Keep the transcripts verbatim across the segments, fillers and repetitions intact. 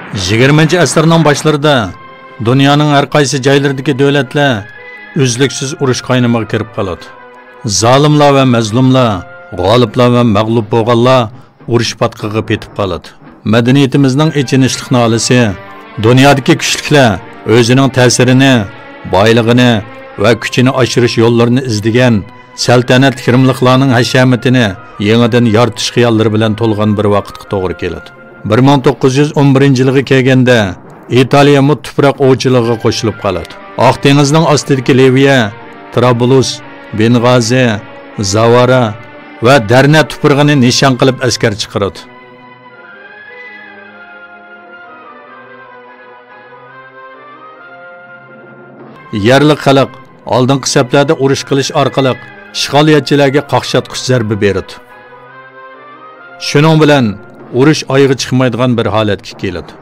yigirmanchi asrning boshlarida dunyoning har qaysi joylaridagi davlatlar uzluksiz urush qaynamaga kirib qoladi. Zolimlar va mazlumlar, g'oliblar va mag'lub bo'lganlar urush patqiga petib qoladi. Madaniyatimizning ichinishlik nolisi dunyodagi kuchliklar o'zining ta'sirini, boyligini va kuchini oshirish yo'llarini izlagan saltanat kirimliqlarning hashamatini yangidan yoritish xiyollari bilan to'lgan bir vaqtga to'g'ri keladi. bir ming to'qqiz yuz o'n birinchi yilga kelganda Italiya mut tuproq ovchiligiga qo'shilib qoladi. Oq dengizning ostidagi Liviya, Trablus, Beng'azi, Zavara va Darna tuprog'ini nishon qilib askar chiqaradi. Yerli xalq oldingi saflarda urush qilish orqali ishg'oliyatchilarga qaqshatqich zarba beradi. Shuning bilan urush oyga chiqmaydigan bir holatga keladi.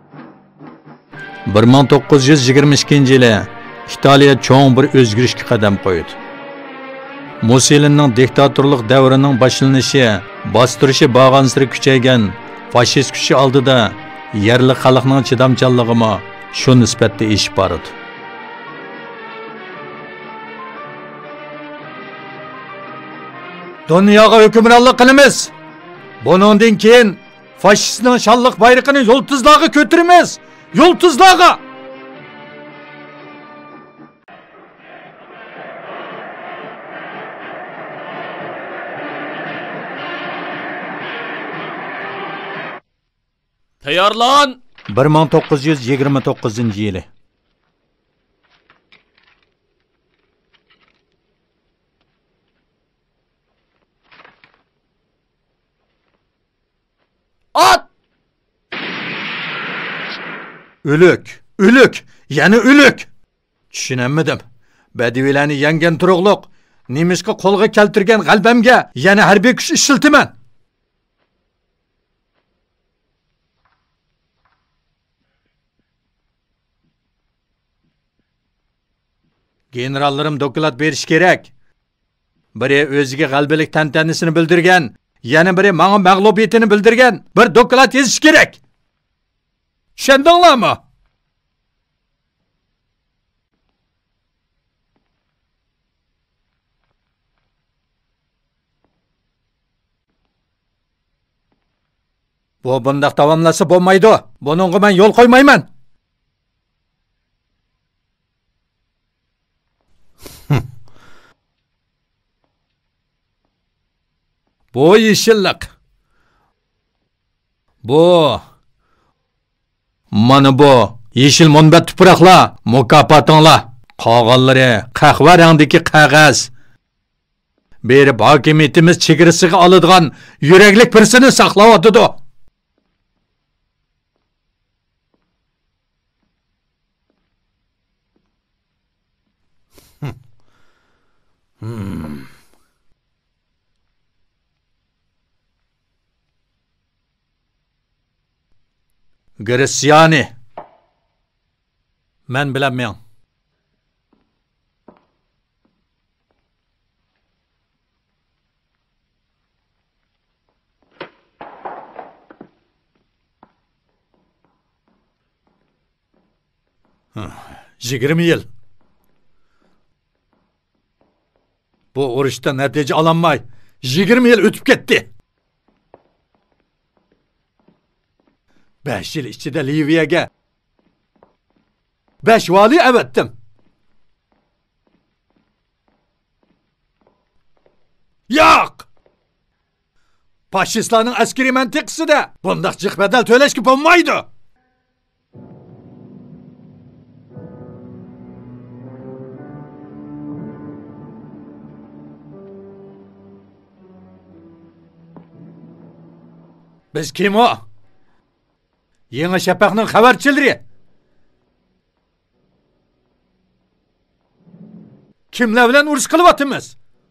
bir ming to'qqiz yuz yigirma ikkinchi yili Italiya cho'ng bir o'zgarishga qadam qo'ydi. Mussolinining diktatorlik davrining boshlanishi, bostirishi bag'ansiri kuchaygan fashist kuchi oldida yerli xalqning chidamchanligimi shu nisbatda eshib boradi. Dunyoga hukmronlik qilamiz. Buningdan keyin fashistning shonliq bayrog'ini yulduzlarga ko'taramiz. Yulduzlarga! Tayyorlan! bir ming to'qqiz yuz yigirma to'qqizinchi yili. At! Ölük, ölük, yani ölük. Tushunamadim. Badivilarni yangan turuqliq, Nemishqa qo'lga keltirgan g'albamga yana harbiy kuch ishiltiman. Generallarim doklad berish kerak. Biri o'ziga g'albalik tantanasini bildirgan, yana biri menga mag'lubiyatini bildirgan bir doklad yozish kerak. Tushundinglarmi? Bu bundaq davomlasa bo'lmaydi. Buningga men yo'l qo'ymayman. Bu yeşillik. Bu. Mana bu. Yeşil munbat tuproqlar, mukofotinglar. Qog'onlari, qahva rangdagi qog'oz. Berib hokimiyatimiz chegarasiga oladigan yuraklik birsini saqlab o'tdi. Hmm. Graciani. Men bilaman. yigirma yil. Bu urushda natija olamay yigirma yil o'tib ketdi. besh yil ichida Liviyaga besh vali avatdim. Yo'q! Faşistlarning askeri mantiqasida bundaq jiq badal to'lashga bo'lmaydi. Biz kim o? Yangi Shafaqning xabarchilari. Kimlar bilan urush qilyapmiz?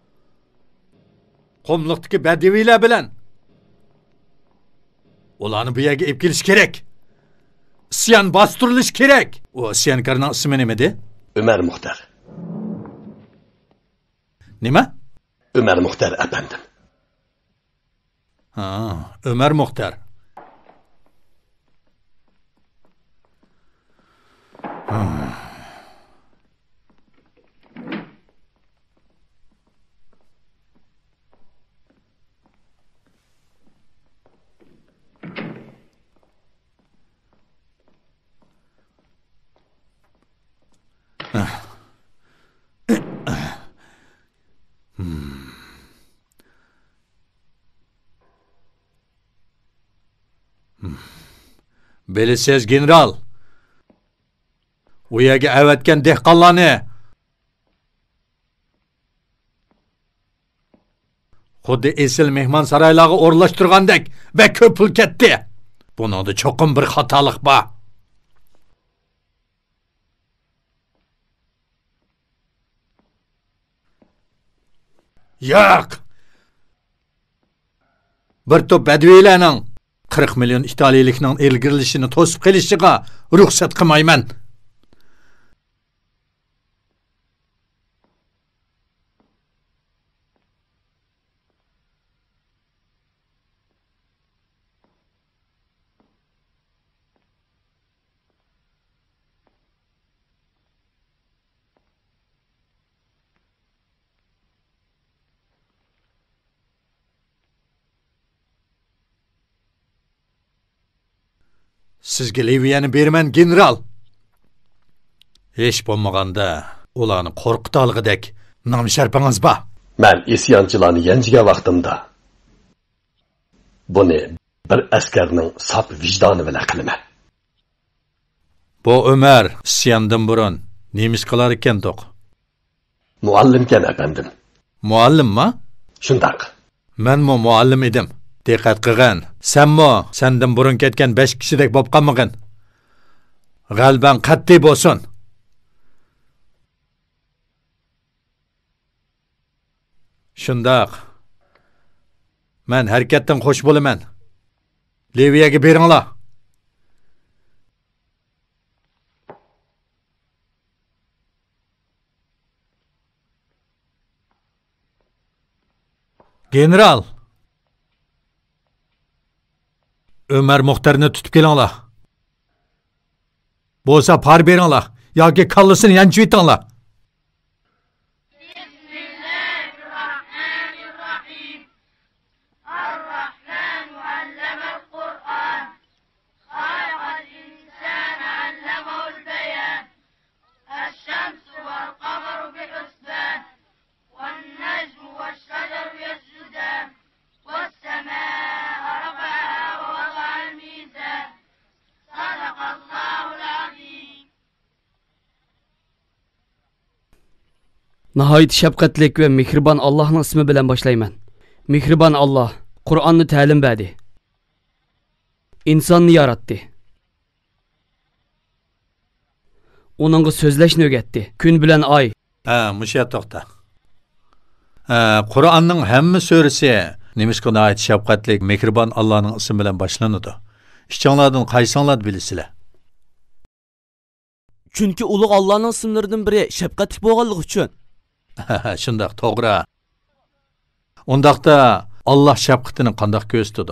Qumliqdagi badaviylar bilan. Ularni bu yerga olib kelish kerak. Isyon bostirilish kerak. O isyankorning ismi nima edi? Ömer Muhtar. Nima? Ömer Muhtar efendim. Ha, Ömer Muhtar. Hmm. Bilesiz general. U yerga avatgan dehqonlarni xuddi esil mehmon saroylariga o'rlashtirgandek va ko'p pul ketdi. Buningda cho'qim bir xatolik bor. Yo'q. Bir to'p badviylarning qirq million italiyalikning ilgirilishini to'sib qilishiga ruxsat qilmayman. Sizga Liviyani berman general. Hech bo'lmaganda ularni qo'rqita olg'idek nom sharpangiz bor. Men isyonchilarni yanchigan vaqtimda buni bir askarning saf vijdoni bilan qilaman. Bu Ömer isyondan burun nemiz qilar ekan to'q. Muallimkan efendim. Muallimmi? Shundaq. Men mo muallim edim. Diqqat qilgan. Senmo sendan burun ketgan besh kishidek bo'lib qolmagin. G'alban qat'iy bo'lsin. Shundaq. Men harakatdan xush bo'laman. Liviyaga beringlar. General. Ömer Muhtar'ını tutup kelinglar. Bo'lsa par beringlar yoki kallasini yanchib etinglar. Nihayet şefkatlik ve mihriban Allah'ın ismi bilen başlayman. Mihriban Allah, Kur'an'ını ta'lim berdi. İnsanını yarattı. Onunla sözleşni öğretti. Gün bilen ay. Ha, müşya to'xta. Ha, Kur'an'ның hamma surasi nemishqa nihayet şefkatlik, mihriban Allah'ın ismi bilen başlanadi. İşçilardan qaysinglar bilisizlar? Çünkü ulug' Allah'ın isimlaridan biri şefkatlik bo'lganligi uchun. Shundoq, to'g'ri. Undaqda Allah shafqatini qandoq ko'rsatadi?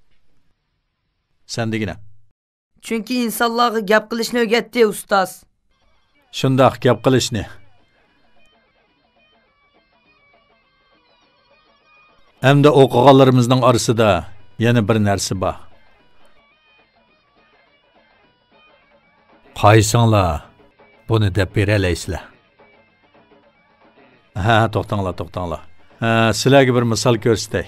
Sen degina. Çünkü insanlarga gap qilishni o'rgatdi ustoz. Shundoq gap qilishni. Hamda o'qiganlarimizning orasida yana bir narsa bor. Qaysinglar buni deb beralaysizlar? Ha, to'xtanglar, to'xtanglar. Ha, sizlarga bir misol ko'rsatay.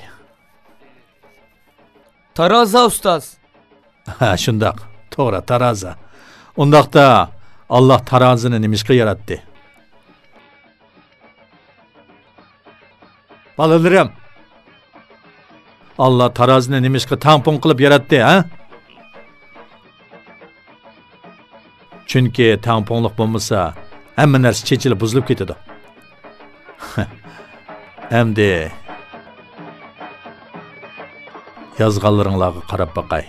Taraza ustoz. Ha, shundoq. To'g'ri, taraza. Undaqda Allah tarazini nimishqa yaratdi? Balalarim. Allah tarazini nimishqa tampon qilib yaratdi, ha? Chunki tamponliq bo'lmasa, hamma narsa chechilib buzilib ketadi. Endi yozganlaringlarga qarab baqay.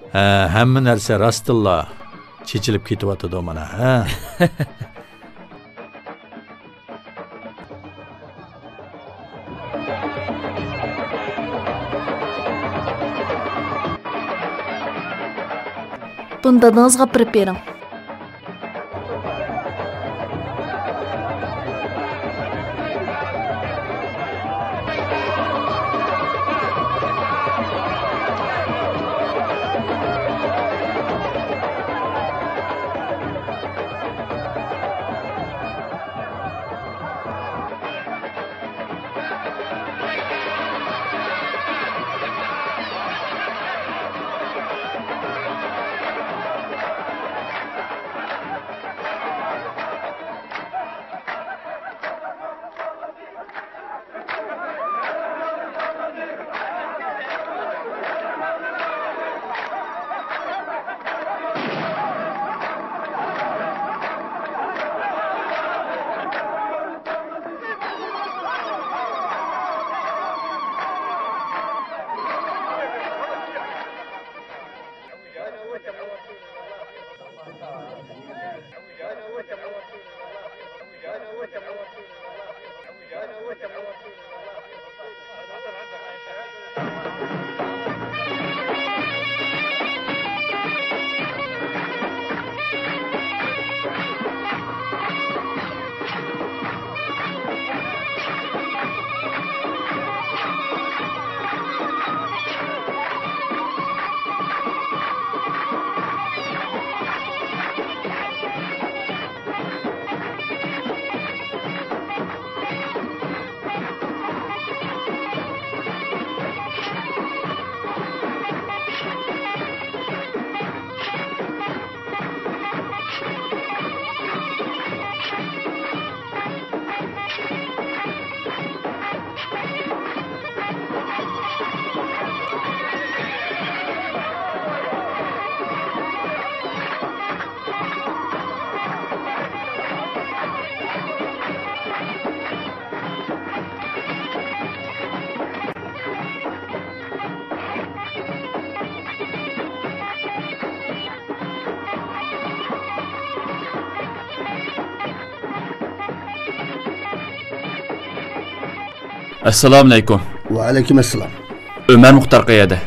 Ha, hamma narsa rostilla chechilib ketyapti mana, ha. Buni dadangizga olib bering. Assalomu alaykum. Va alaykum assalom. Ömer Muxtar qayerda?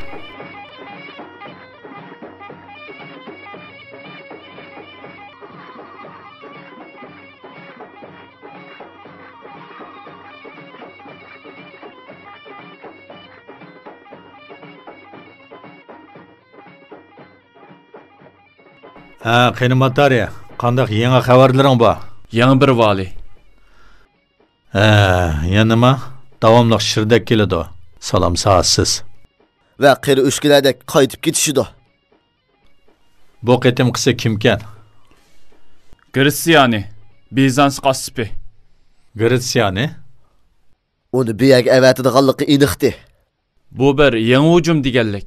Ha, qiymatlar, qandaq yangi xabarlaring bor? Yangi bir vali. Ha, yana nima? Davomli shirdak keladi. Salom saatsiz. Va qeri o'shkilardek qaytib ketishidi. Bu qitim qisi kimkan? Gritsiyani, Bizans qasbi. Gritsiyani? Uni buyag avatidiganligi aniqdi. Bu bir yangi hujum deganlik.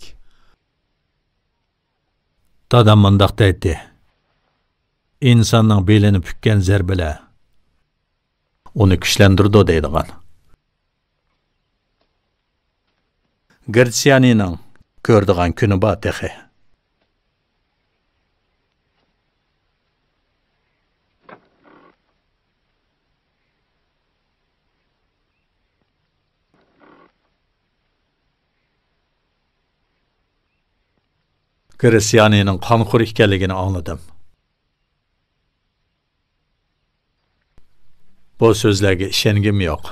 Dadam mundaq deydi. İnsanning belini pükkan zarbalar uni kuchlantirdi deydigan. Gritsiyanining ko'rdigan kuni bor texi. Gritsiyanining qonxo'r ekanligini anladim. Bu so'zlarga ishongim yo'q.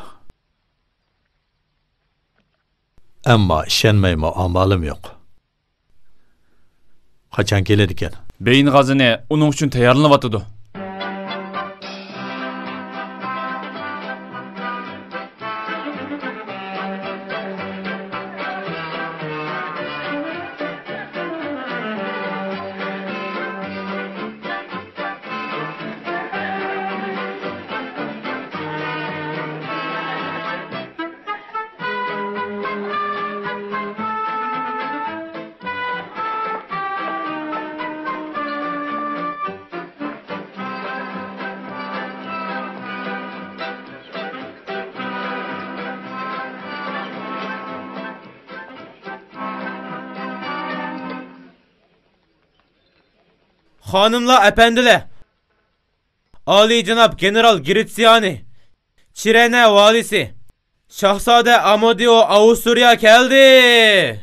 Ammo ishonmayman, amalim yo'q. Qachon keladi ekan? Beyin g'azini uning uchun tayyorlanyapti. Hanımlar, efendiler. Ali Cenab General Gritsiyani, Çirene valisi, Şahzade Amadeo Avusturya geldi.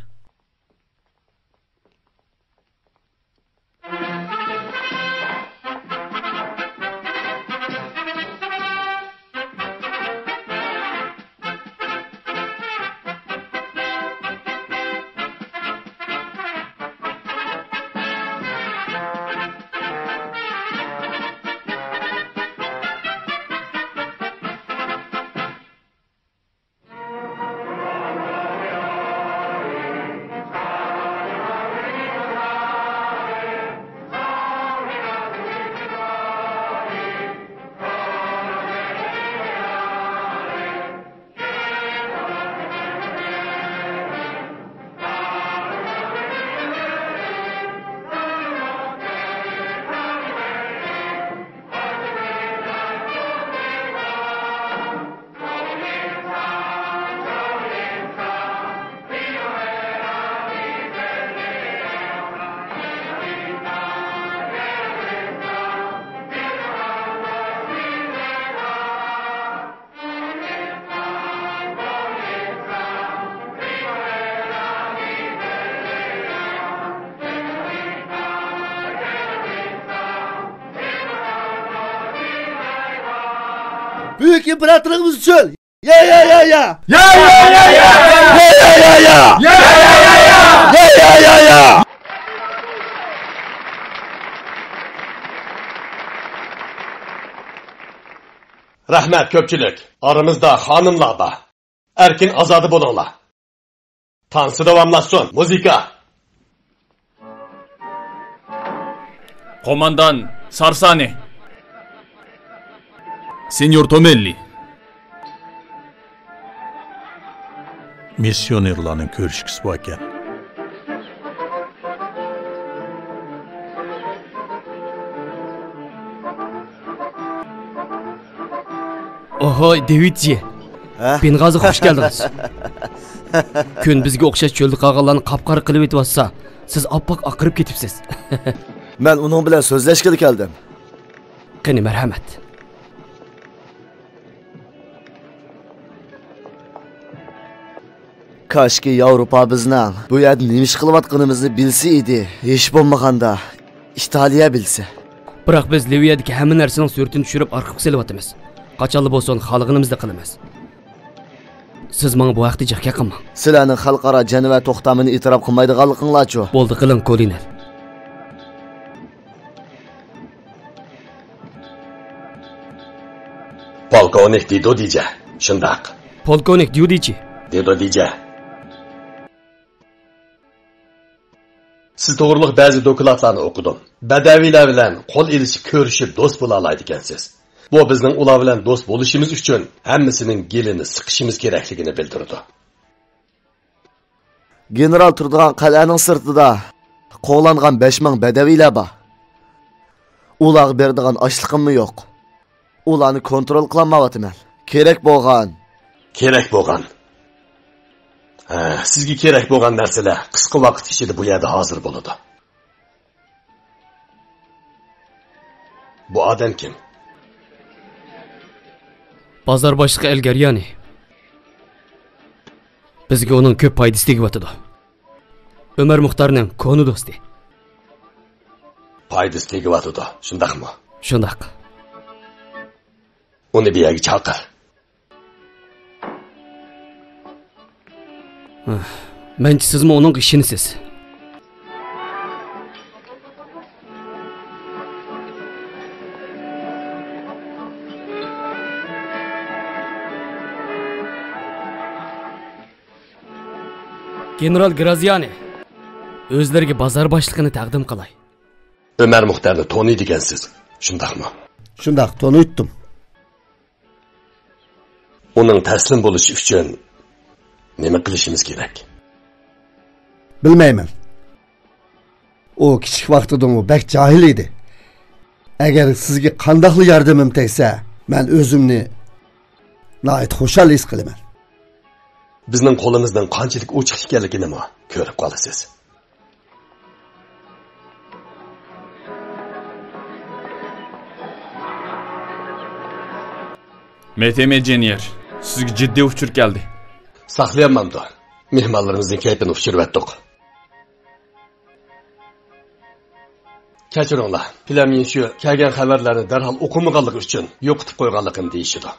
Büyük imparatorumuz için. Ya ya ya ya. Ya ya ya ya. Ya ya ya ya. Ya ya ya ya. Ya ya ya ya. Rahmet köpçülük. Aramızda hanımlar da. Erkin azadı bulunla. Tansı devamlasın. Muzika. Komandan Sarsani. Senyor Tomelli. Missionerlarning ko'rishgisi bor ekan. Oho, Davidji. Beng'azi xush keldingiz. Kun bizga o'xshash cho'lda qolganlarni qapqara qilib etyapsa, siz oppoq oqirib ketibsiz. Men uning bilan so'zlashgani keldim. Qani marhamat. Kaşki Yevropa bizning bu yerda nima ish qilayotganimizni bilsa edi. Hech bo'lmaganda İtaliya bilsa. Biroq biz Liviyadagi hamma narsaning suratini tushirib arxivga solyapmiz. Qachonli bo'lsin xalqimizda qilamiz. Siz menga bu vaqtda jiqqa qilmang. Sizlarning xalqaro janova to'xtamini e'tirof qilmaydiganliginglarchi? Bo'ldi, qiling, Kolinel. Polkovnik Dido diyce. Shundoq. Polkovnik Diudichi. Dido diyce. Siz to'g'riliq ba'zi dokladlarni o'qidim. Badavilar bilan qo'l ilishib ko'rishib do'st bo'la oladi ekansiz. Bu bizning ular bilan do'st bo'lishimiz uchun hammasining gelini siqishimiz kerakligini bildirdi. General turdigan qal'aning sirtida qo'g'langan besh ming badavilar bor. Ular berdigan ochliqimmi yo'q. Ularni kontrol qilmayapman. Kerak bo'lgan. Kerak bo'lgan. Ha, sizga kerak bo'lgan narsalar qisqa vaqt ichida bu yerda hozir bo'ladi. Bu odam kim? Bozor boshlig'i Elgaryani. Bizga uning ko'p foydasi tegyapti. Ömer Muxtarning konu do'sti. Foydasi tegyapti, shundaqmi? Shundaq. Uni bu yerga chaqir. Menchi sizmi uning ishonisiz? General Graziani o'zlariga bozor boshlig'ini taqdim qilay. Ömer Muxtarni taniydi ekansiz, shundaqmi? Shundaq, taniydim. Uning taslim bo'lishi uchun nima qilishimiz kerak? Bilmayman. O kichik vaqtida u bak jahil edi. Agar sizga qandaqli yordamim tegsa, men o'zimni nihoyat xushal his qilaman. Bizning qo'limizdan qanchalik ochiq ekanligini ko'rib qolasiz. Metem Engineer, sizga jiddiy uchur keldi. Saqlayamamdi. Mehmonlarimizning kayfini uçurup etdik. Kechiringlar. Filamin shu kelgan xabarlarni darhol o'qimaganligi uchun yo'qitib qo'yganligini deyishdi.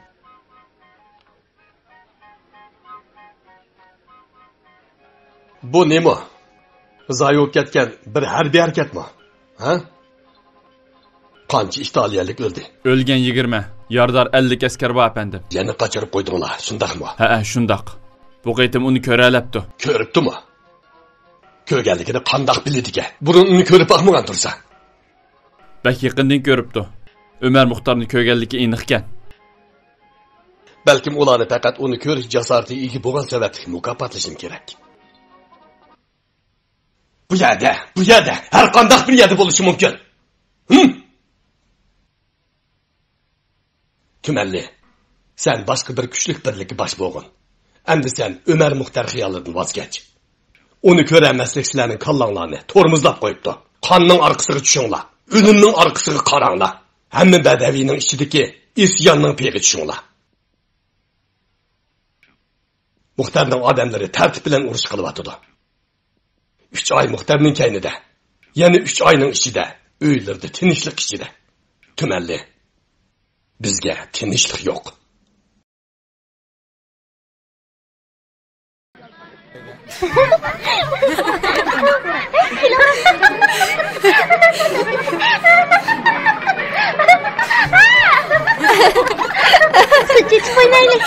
Bu nima? Zayoq ketgan bir harbiy harakatmi? Ha? Qancha italiyalik o'ldi? O'lgan yigirma, yardar ellik askar bor efendim. Yana qochirib qo'ydinglar, shundaqmi? Ha, ha, shundaq. Bu qaytim uni ko'ralabdi. Ko'ribdimi? Ko'rganligini qandoq biladiga? Burun uni ko'rib baxmagan tursa. Bak yaqindan ko'ribdi. Ömer Muxtarni ko'rganligi aniq ekan. Balkim ularni faqat uni ko'rish jasoratiga ega bo'lgan sababli mukofotlashim kerak. Bu yerda, bu yerda har qanday bir yerda bo'lishi mumkin. Hm? Tumanli, sen boshqa bir kuchlik birlikka bosh bo'lg'in. Endi sen Ömer Muxtar xiyolidan voz kech. Uni ko'rmaslik sizlarning kallanglarni tormozlab qo'yibdi. Qonning orqasiga tushinglar. O'limning orqasiga qaranglar. Hamma badaviyning ichidagi isyonning pegi tushinglar. Muxtarning odamlari tartib bilan urush qilyotdi. uch oy Muxtarning kaynida, yana uch oyning ichida, uylarda tinchlik ichida. Tumanli, bizga tinchlik yo'q. Çocuk oynayalım.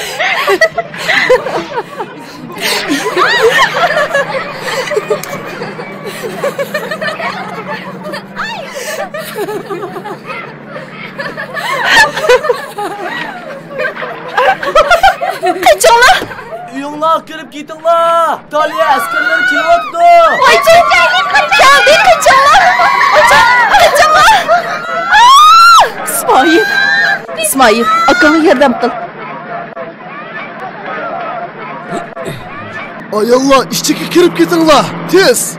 Kaçınlar! Uyunlar kırıp gitinlar! Taliye askerleri kilovatdı! Ay çocuk! Geldi kaçınlar! Kaçınlar! İsmail! İsmail, akana yardım kıl. Ay Allah, içteki kirip gitinlar. Tez!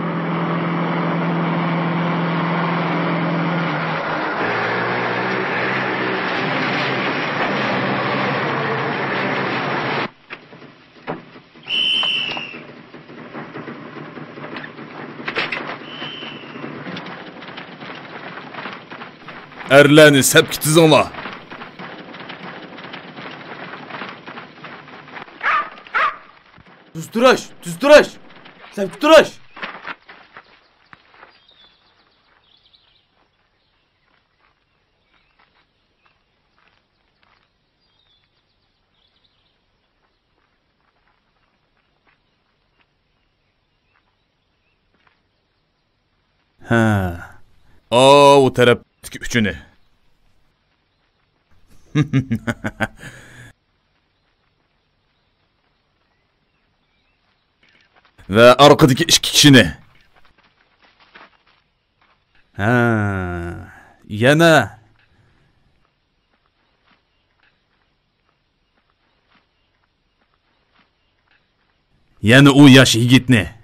Erleni sep kitizonla. Düzdüraş, düzdüraş! Sen duraş! Ha. Aa, o taraftaki üçünü. Ve arkadaki iki kişini. Ha. Yana. Yani o yaş yigit ne?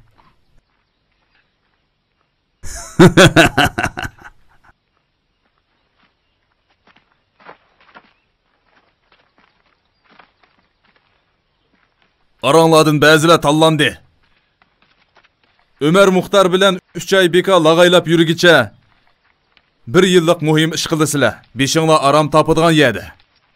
Arangladın bazılar tallandı. Ömer Muxtar bilen üç ay beka lağaylap yürügiçe bir yıllık muhim iş kıldısılar. Beşinla aram tapıdığan yedi.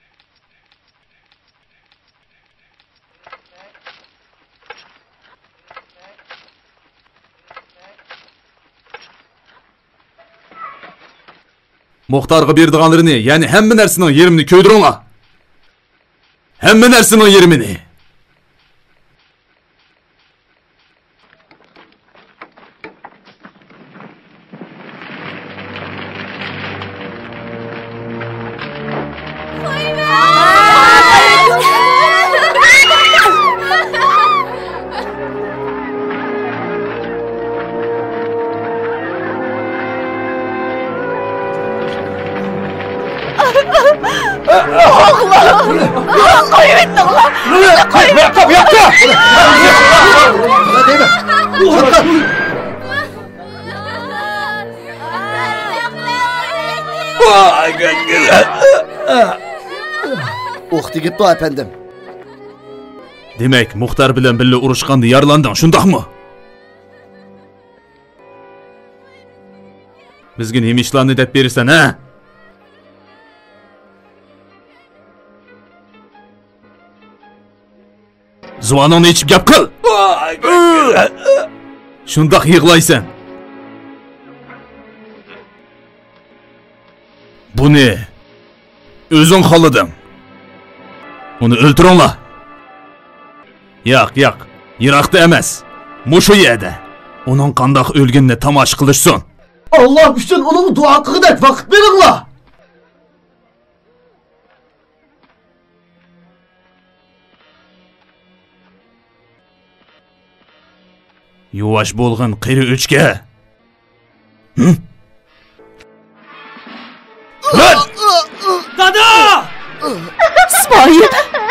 Muxtarga berdiganlarini, yani hemme nersinin yerimini köydürüңlar. Hemme nersinin yerimini. Vay, o'q tegibdi efendim. Demek Muhtar bilen birle urushganda yaralanding, shundaqmi? Bizga nima ishlarni deb bersan, ha? Zuvaningni ichib gap qil. Shundaq yig'laysan. Bu ne? O'zing xohlading. Uni o'ltiringlar. Yo'q, yo'q. Yiroqda emas. Mushu yerda. Uning qandoq o'lganini tomosha qilishsin. Allah uchun uning duo qilgandek vaqt beringlar. Yuvash bo'lgan qiri o'chga. Hı? Lan! Dada! İsmail!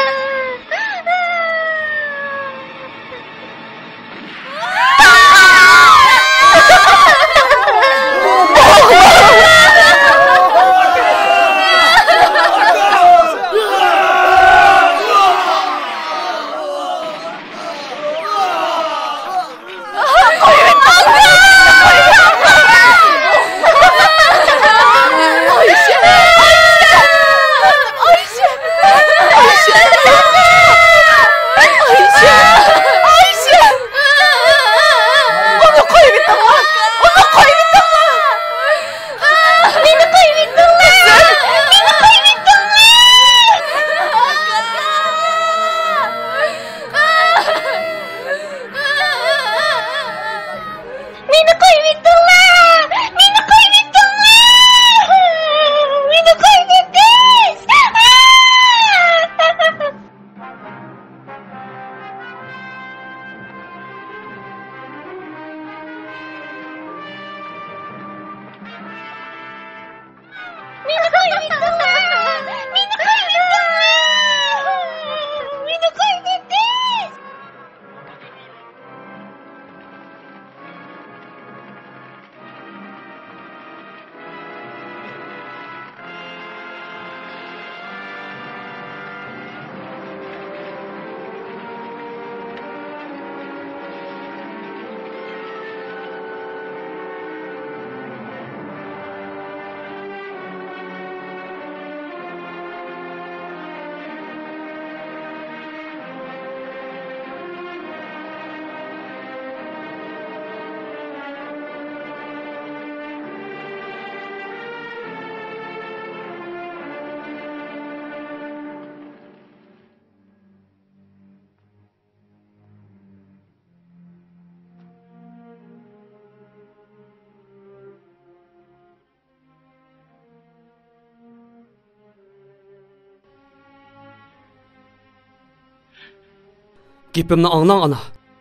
Gepimni anglang ana.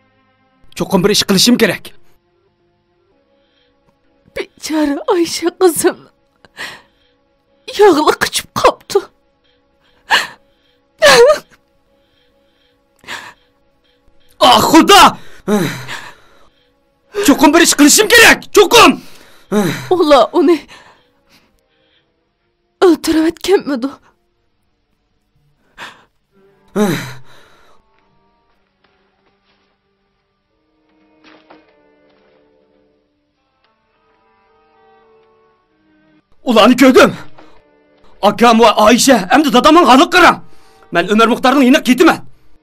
Cho'qim bir ish qilishim kerak. Bechora Oyisha qizim yog'li qichib qopti. Ah xudo! Cho'qim bir ish qilishim kerak. Cho'qim. Ular uni o'ltirayotganmidi? Ularni ko'rdim. Akam va Oyisha hamda dadamning g'aliq qaram. Men Ömer Muhtarning yine ketiman.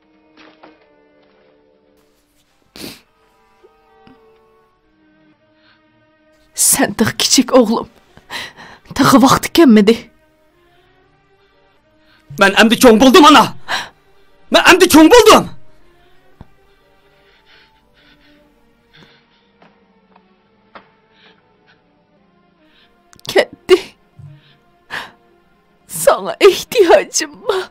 Sen de küçük oğlum. Tağı vakti gelmedi. Ben emdi çoğun buldum ana. Ben emdi çoğun buldum. Kendi. Sana ihtiyacım var.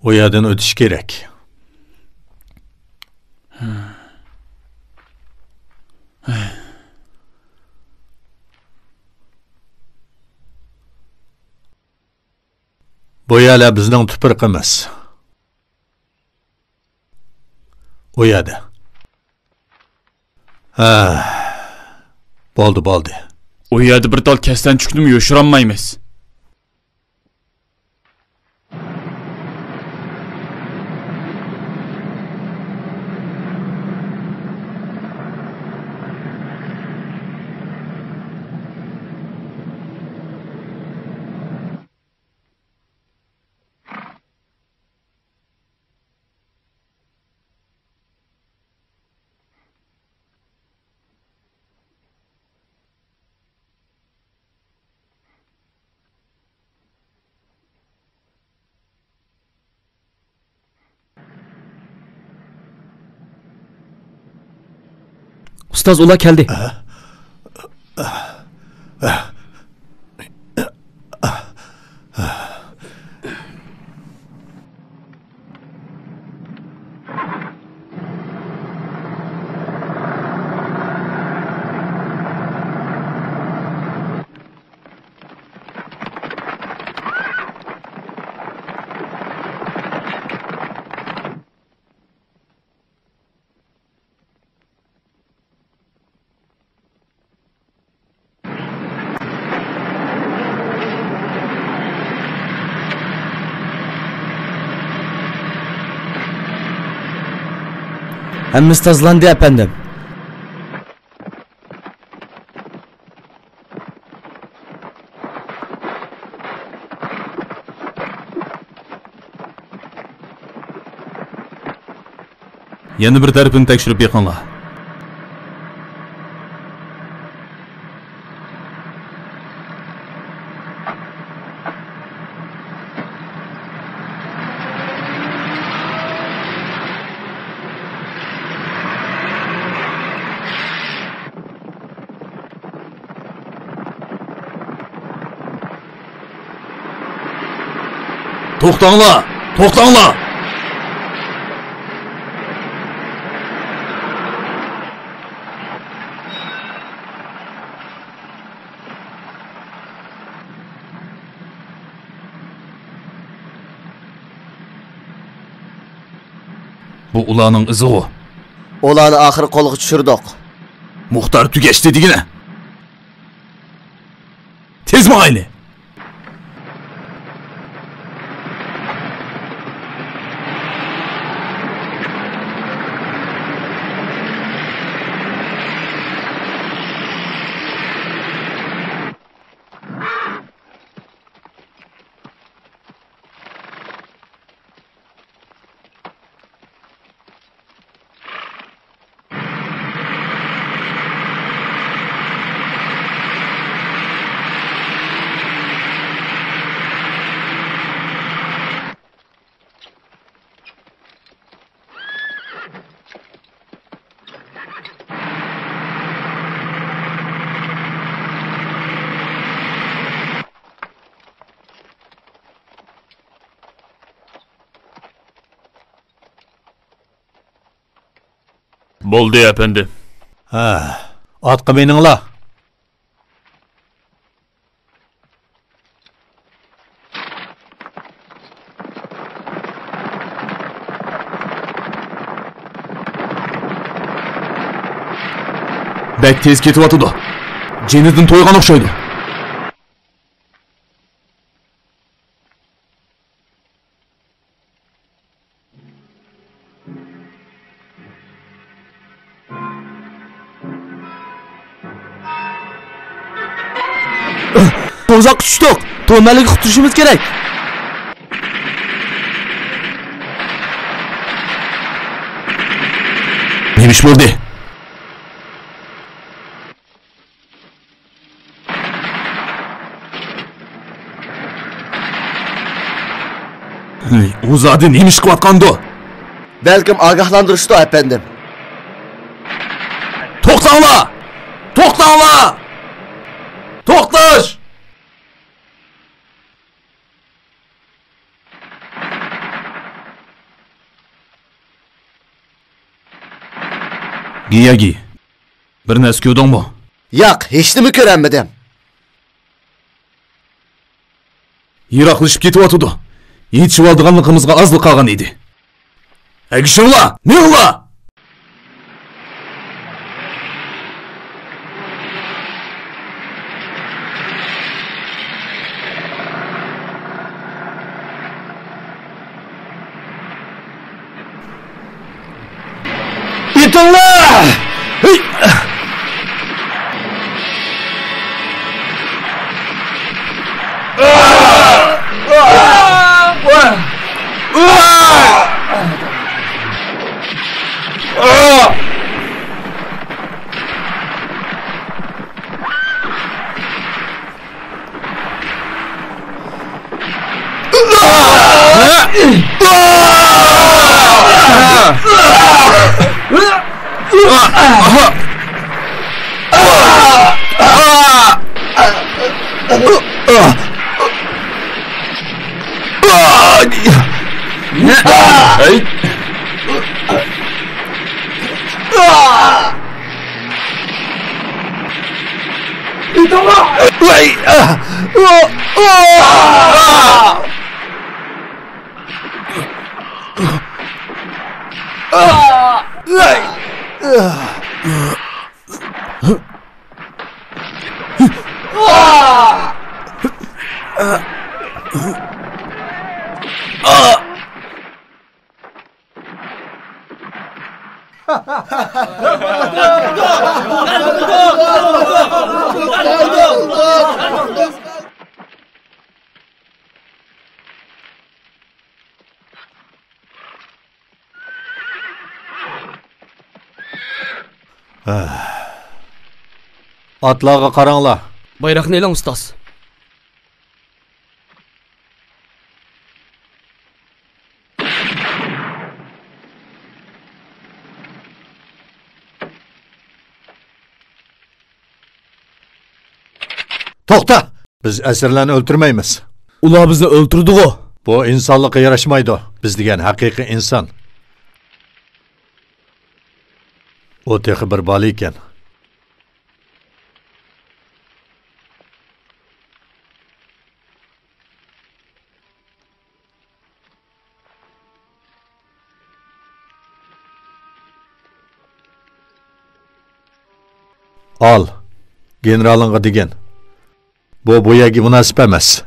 O yerden ötüş gerek. Bu yerler bizning tuproqimiz. O yerda. Ha. Bo'ldi, bo'ldi. O yerda bir dal kestan chuknimi yo'shiranmaymiz. Ustoz ular keldi. Hemmimiz tazlandı efendim. Yana bir tarafini tekshirib yiqinglar. To'xtanglar! To'xtanglar! Bu ularning izi o. Ularni oxiri qo'lga tushirdik. Muxtar tugash dedigina. Tez mayli. Bo'ldi efendi. Ha, atqa meninglar. Bek tez ketyapti. Jenidan to'ygan o'xshaydi. Uzoq tushdik. To'maliga quturishimiz kerak. Nima ish bo'ldi? U zodi nima ish qilayotgandi? Balkim ogohlantirishdi efendim. To'xtanglar! To'xtanglar! To'xtash! Giyagi. Bir narsa ko'rdingmi? Yo'q, hech nima ko'rmadim. Yiroqlashib ketyapti. Yetishib olganligimizga ozlik qolgan edi. Agishinglar, ninglar? Yetinglar! Atlarga qaranglar. Bayroqni eling ustoz. To'xta. Biz asirlarni o'ltirmaymiz. Ular bizni o'ltirdi-ku. Bu insonlikqa yarashmaydi. Biz degan haqiqiy inson. O texi bir bola ekan. Al. Generalınğa degen. Bu bu yagi münasip emas.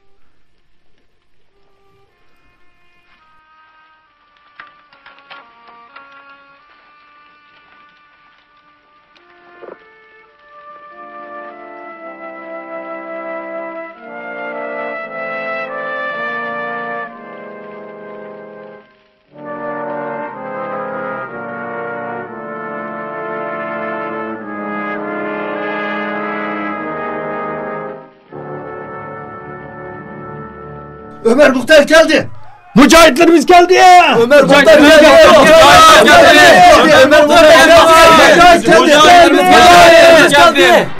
Ömer Muhtar geldi. Mücahitlerimiz geldi. Ömer Muhtar geldi. Ömer Muhtar geldi. Mücahitlerimiz geldi.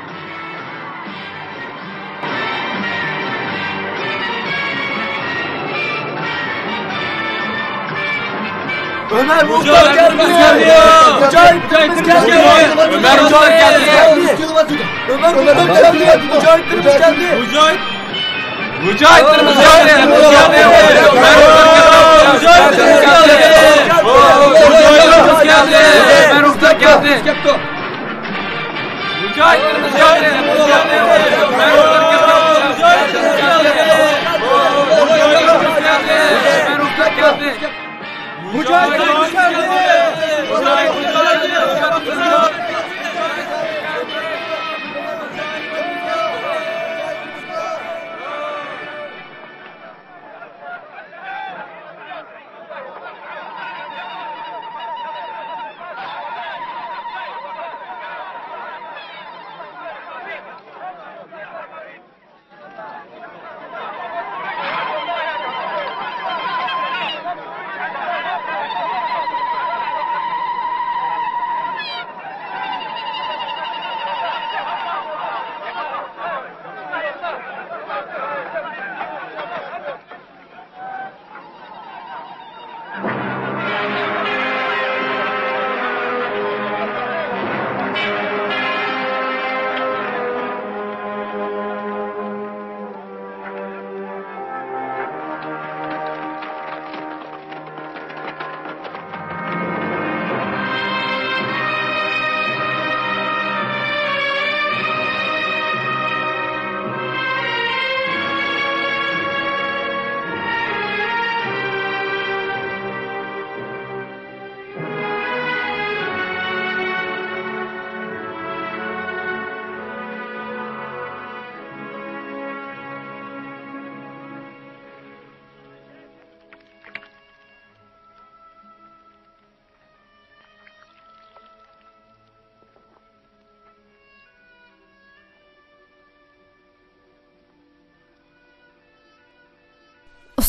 Ömer Muhtar geldi. Mücahitlerimiz geldi. Ömer Muhtar geldi. Ömer Muhtar geldi. Mücahitlerimiz geldi. Mücahit Mücahitlerimiz geldi. Mücahitlerimiz geldi. Mücahitlerimiz geldi. Ömer Muhtar geldi. Mücahitlerimiz geldi. Ömer Muhtar geldi. Ömer Muhtar geldi. Mücahitlerimiz geldi.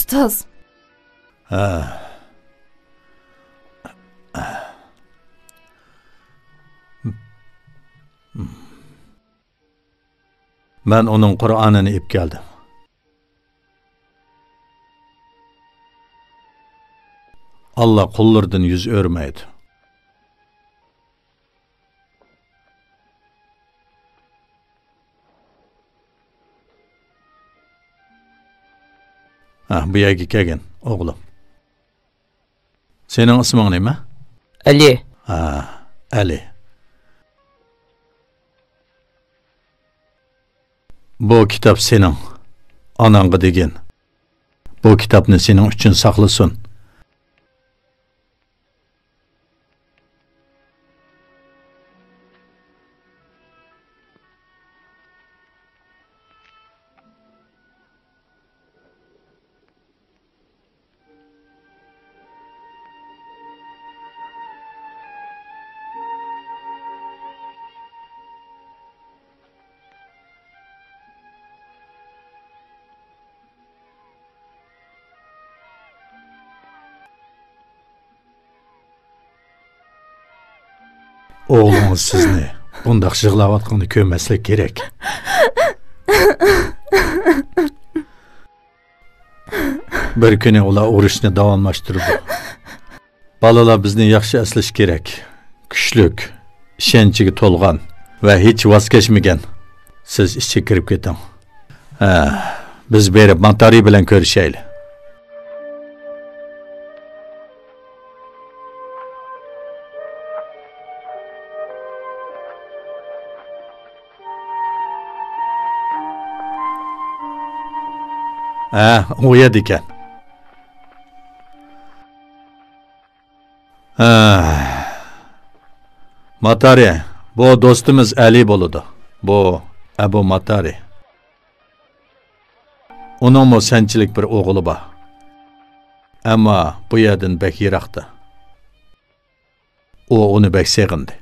ustoz. Ha. Ben onun Kur'an'ını ip geldim. Allah kullardan yüz örmeydi. Ha, bu yerga kelgin, oğlum. Senin ismin nima? Ali. Ha, Ali. Bu kitap senin. Ananga degen. Bu kitapni senin uchun saqlasin. Oğlunuz sizni bundaq yig'layotganini ko'rmaslik kerak. Bir kuni ular urushni davomlashtirdi. Balalar bizni yaxshi eslash kerak. Kuchlik, ishonchiga to'lgan va hech voz kechmagan. Siz ishga kirib keting. Ha, biz berib Matari bilan ko'rishaylik. Ha, o yer ekan. Ha. Matari, bu do'stimiz Ali bo'ladi. Bu Abu Matari. Onun o senchilik bir o'g'li bor. Ammo bu yerdan bek yiroqda. O uni bek seg'indi.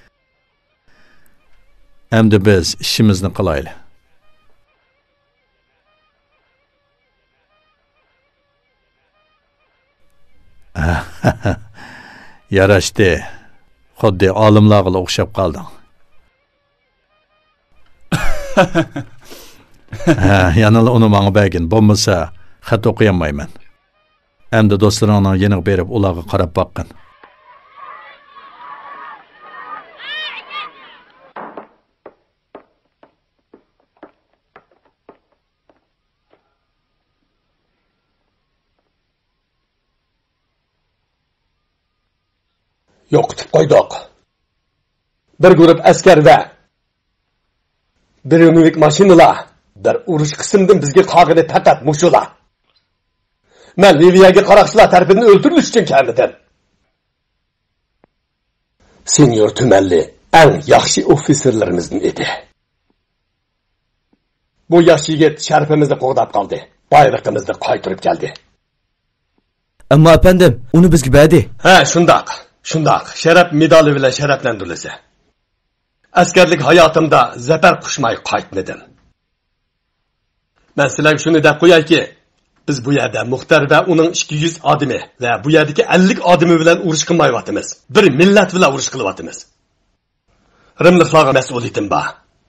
Endi biz ishimizni qilaylik. Yarashdi. Xuddi olimlarga o'xshab qolding. Ha, yana uni menga bergin, bo'lmasa xat o'qiyamayman. Endi do'stlaringni yana berib ularga qarab boqqin. Yo'qitib qo'ydik. Bir guruh askar va bir yunivik mashinalar bir urush qismdan bizga qog'ini faqat mushular. Men Liviyaga qaroqchilar tarafidan o'ldirilish uchun keldim. Senyor Tumalli eng yaxshi ofitserlarimizdan edi. Bu yosh yigit sharafimizni qo'g'dab qoldi. Bayrog'imizni qaytarib keldi. Ammo efendim, uni bizga berdi. Ha, shundoq. Shundoq, sharaf medali bilan sharaflantirilsa. Askarlik hayotimda zafar qushmay qaytmadim. Men sizlarga shuni deb qo'yayki, biz bu yerda Muxtar va uning ikki yuz odami va bu yerdagi ellik odami bilan urush qilmayotimiz. Bir millat bilan urush qilyapmiz. Rimliklarga mas'uliyatim bor.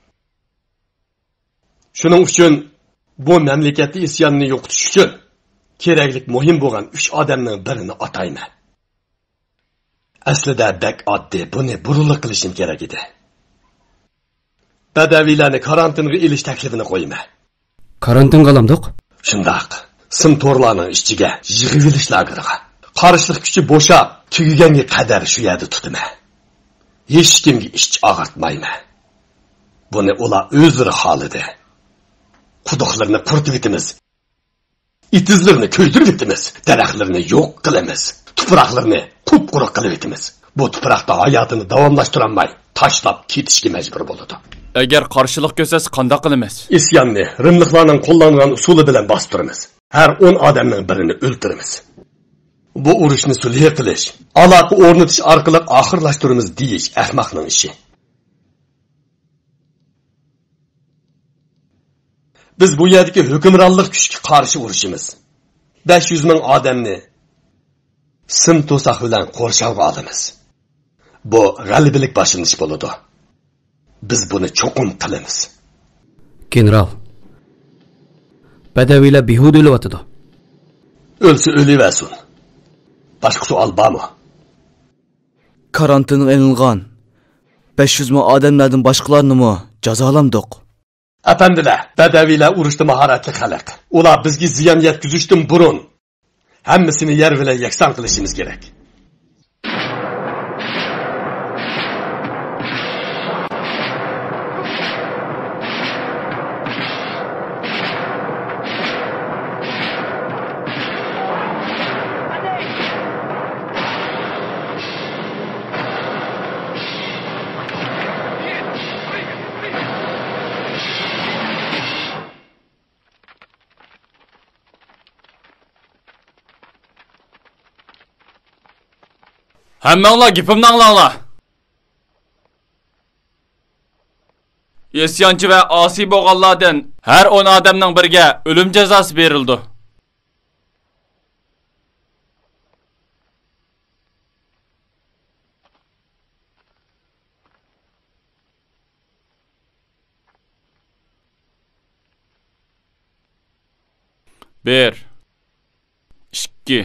Shuning uchun bu mamlakatda isyonni yo'qotish uchun keraklik muhim bo'lgan uch odamning birini atayman. Aslida bak oddiy, buni burunli qilishim kerak edi. Badaviylarni karantinga ilish taklifini qo'yma. Karantin qalamdiq? Shundoq. Sim to'rlarning ichiga, yig'ilish lageriga. Qarshilik kuchi bo'shab, tugaganga qadar shu yerda tutma. Hech kimga ish og'artmayman. Buni ular o'zlari xolidi. Quduqlarni quritib etamiz. İtizlerini köydürüp etimiz. Daraxtlarni yo'q qilamiz. Tuproqlarni qup-quruq qilib etimiz. Bu tuproqda hayotini davomlashtiramay, tashlab ketishga majbur bo'ladi. Agar qarshilik ko'rsatsa qanday qilamiz? Isyonni rimliklarning qo'llangan usuli bilan bostiramiz. Har o'n odamning birini o'ldiramiz. Bu urushni sulh qilish, aloqa o'rnatish orqali oxirlashtiramiz deyish ahmoqning ishi. Biz bu yerdagi hukmronlik kuchga qarshi urushimiz. besh yuz ming odamni sim to'saq bilan qo'rshovga olamiz. Bu g'alabalik boshlanish bo'ladi. Biz buni cho'qim qilamiz. General, Badavilar behuda o'lyotidi. O'lsa o'laversin. Boshqa savol bormi? Karantin elingan besh yuz ming odamlardan boshqalarnimi jazolamdiq? Afandilar, Badavilar urushda mahoratli xalq. Ular bizga ziyon yetkazishdan burun hammasini yer bilan yakson qilishimiz kerak. Hammanglar gapimni anglanglar. Isyanchi va osiy bo'lganlardan har o'n odamning biriga o'lim jazosi berildi. bir, ikki,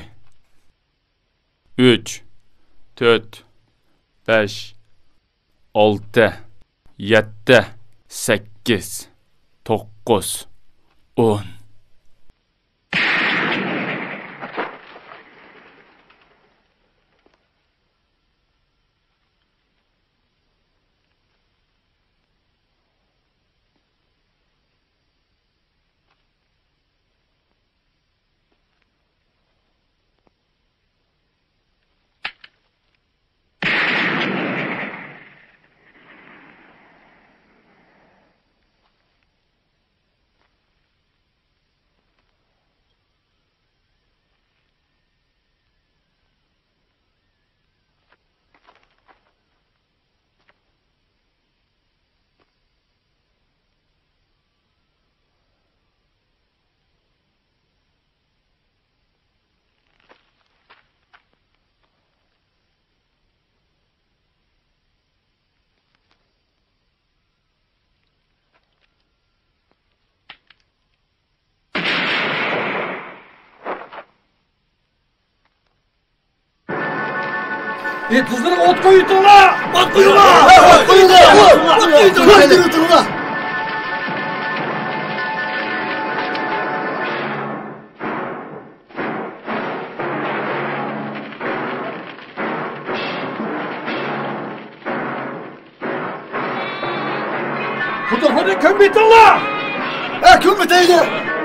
uch, to'rt, besh, olti, yetti, sakkiz, to'qqiz, o'n. E kızlara ot koyutun la! Ot koyun la! Ot koyun la! Ot koyun la! Kutu hadi kömbetun la! E kömbeteydi!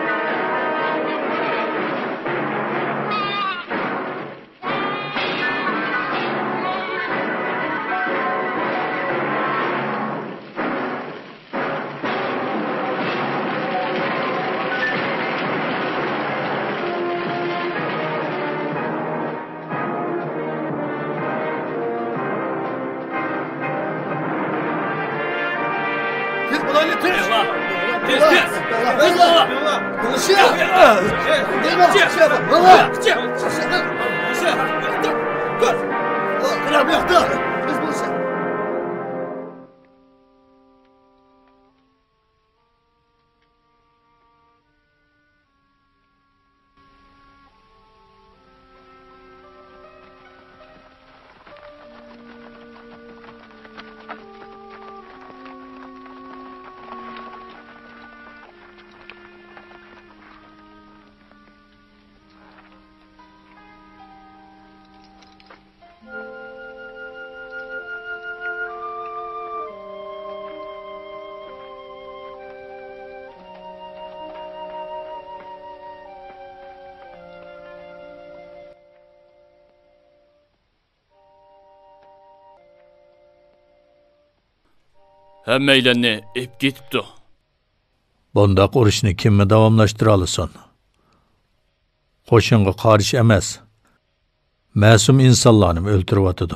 Hammeylerini ep ketipti. Bundaq urushni kimmi davomlashtira olasan? Qo'shinga qarshi emas, ma'sum insonlarni o'ltiryotidi.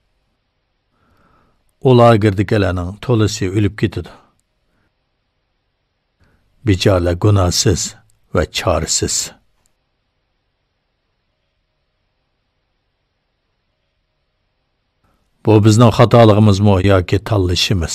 Ular girdikilarning to'lisi o'lib ketadi. Bechoralar gunohsiz va chorasiz. Bu bizning xatoligimizmi yoki tanlashimiz?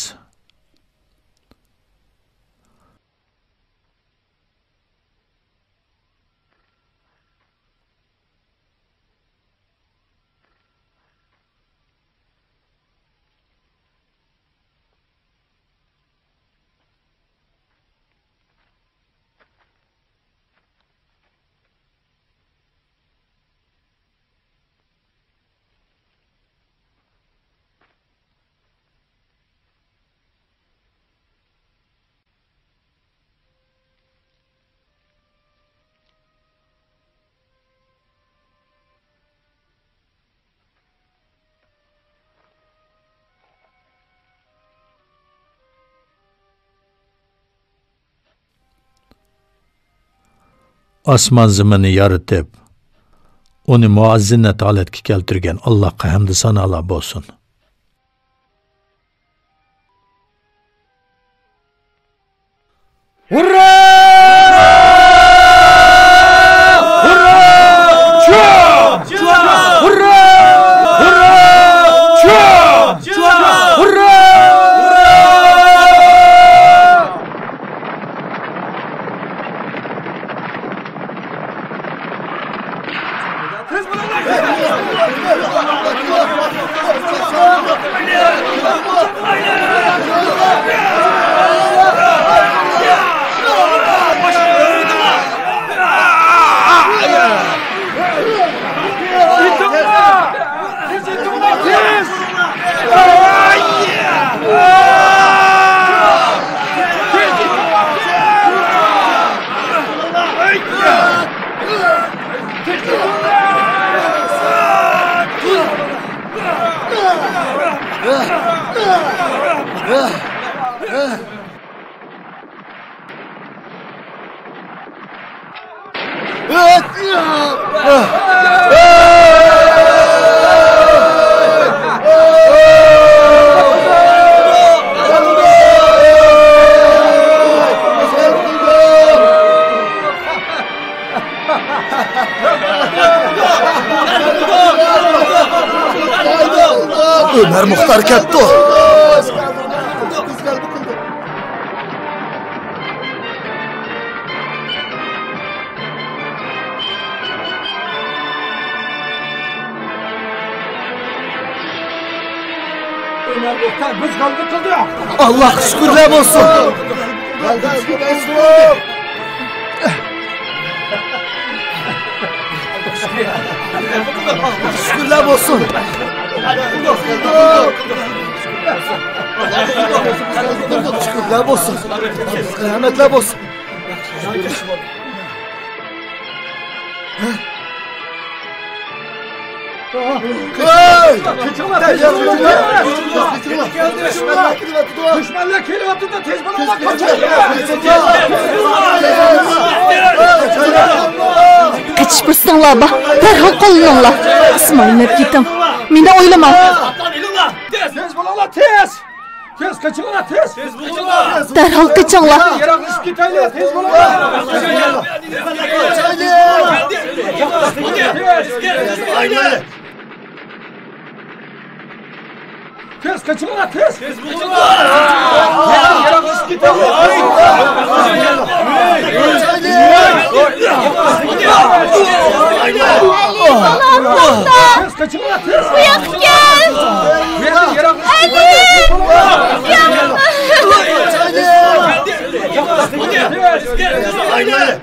Osmon zaminni yaratib, uni muazzinat holatga keltirgan Allohga hamd sanolar bo'lsin. Hurra! Hurra! Çuva! Çuva! Hurra! Hurra! Çuva! Çuva! Hurra! Ömer Muhtar ketdi. Ömer Muhtar biz kaldık kıldı. Allah şükürler olsun. Şükürler olsun. Şükürler olsun. Kıyametler olsun. Hey! Düşmanlar kelivatında tez bana Kaçış bursanglar ba, derhal qo'linglar. Ismoilni ketim. Meni o'ylama. Tez bo'linglar, tez. Tez kaçыңlar, tez. Tez bo'linglar. Derhal kaçыңlar. Yaraqlashib ketaylik, tez bo'linglar. Tez kaçыңlar, tez. Tez bo'linglar. Yaraqlashib ketaylik. Tez kaçыңlar, tez. Bu yoqqa kel. Ali!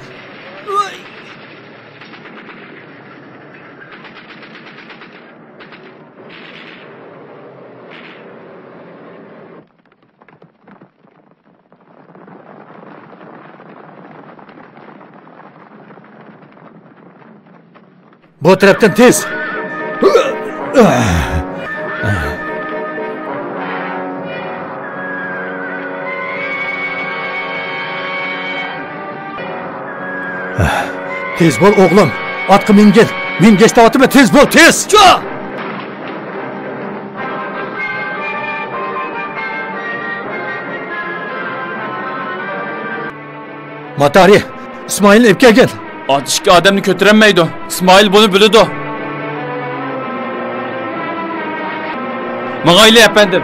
Bu taraftan tez. Tez bol oğlum. Atqı mingil. Men geçtavatımı tez bol tez. Ço! Matari, İsmail'in epke gel. Atışki adamını kötürenmeydi. İsmail bunu bildi. Mağaylı efendim.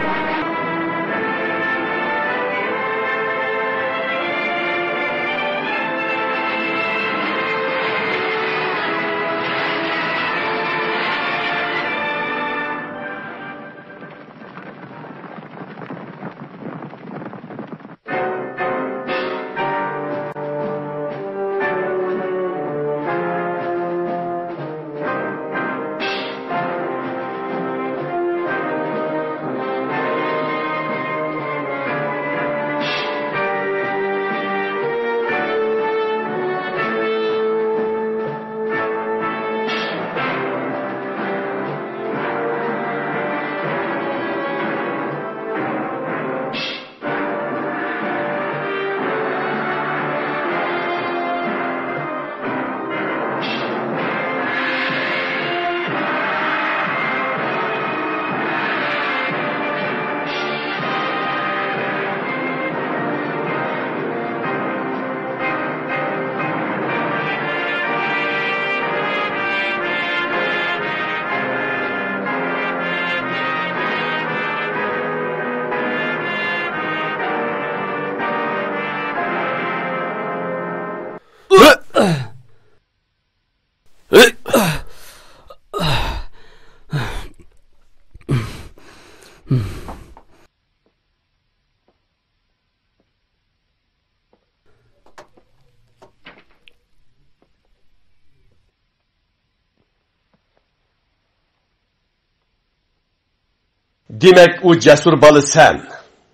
Demek o cesur balı sen.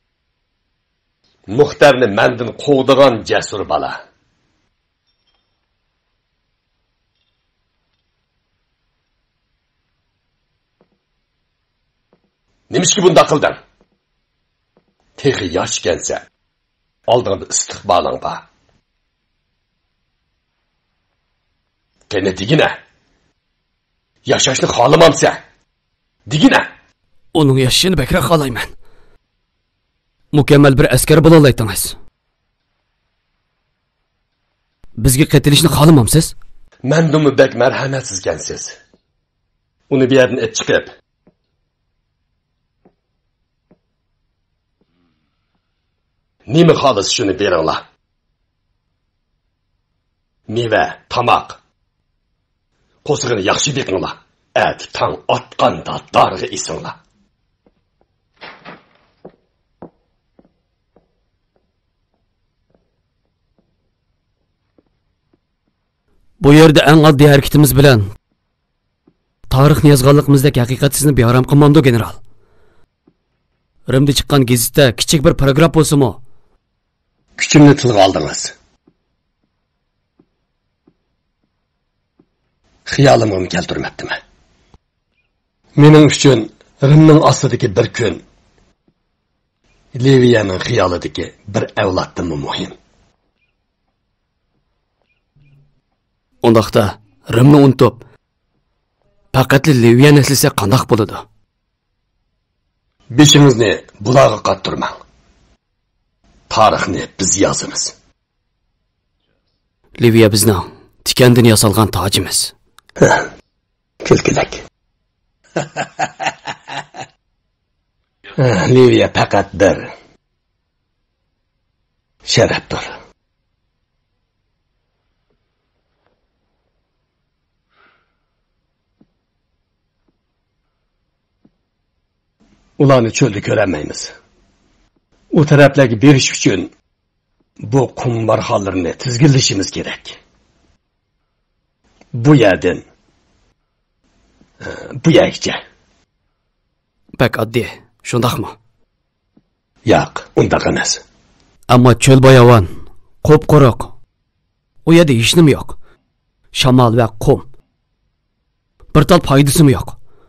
Muhtarni mendin kovduğun cesur bala. Nemiş ki bunda kıldın? Tehi yaş gelse, aldığında istikbalın var. Gene digine. Yaşaşını halamam sen. Digine. Onun yaşını bekrak alayman. Mükemmel bir asker bulalaytınız. Bizge ketilişini halamamsiz? Mendumi bek merhametsizgensiz. Onu bir yerden et çıkıp. Nimi halıs şunu berinla? Meyve, tamak. Kosuğunu yakşı bekinla. Et, tan, atqanda dargı isinla. Bu yerde en addi hareketimiz bilen tarixni yazganlığımızdaki hakikatini bir aram qilmamdi general. Rimde çıkan gezitde küçük bir paragraf olsa mı? Küçümni tilga aldınız. Xiyalımı keltirmepti mi? Mening üçün Rimning ostidagi bir kun Liviyaning xiyolidagi bir avloddan muhim. Ondaqda Rimni unutib, faqatli Liviyani eslasa qandaq bo'ladi? Beshingizni bulog'iga qattirmang. Tarixni biz yozamiz. Liviya bizning tikandan yasalgan tojimiz. Kulkilik. Liviya faqat bir sharafdir. Ularni cho'lda ko'ramaymiz. U taraflarga berish uchun bu qum marhalarini tizginlashimiz kerak. Bu yerdan bu yergacha. Bak oddiy, shundaqmi? Yo'q, undaq emas. Ammo cho'l boyavan, qop-quruq. U yerda hech nima yo'q. Shamol va qum. Bir tal foydasi yo'q.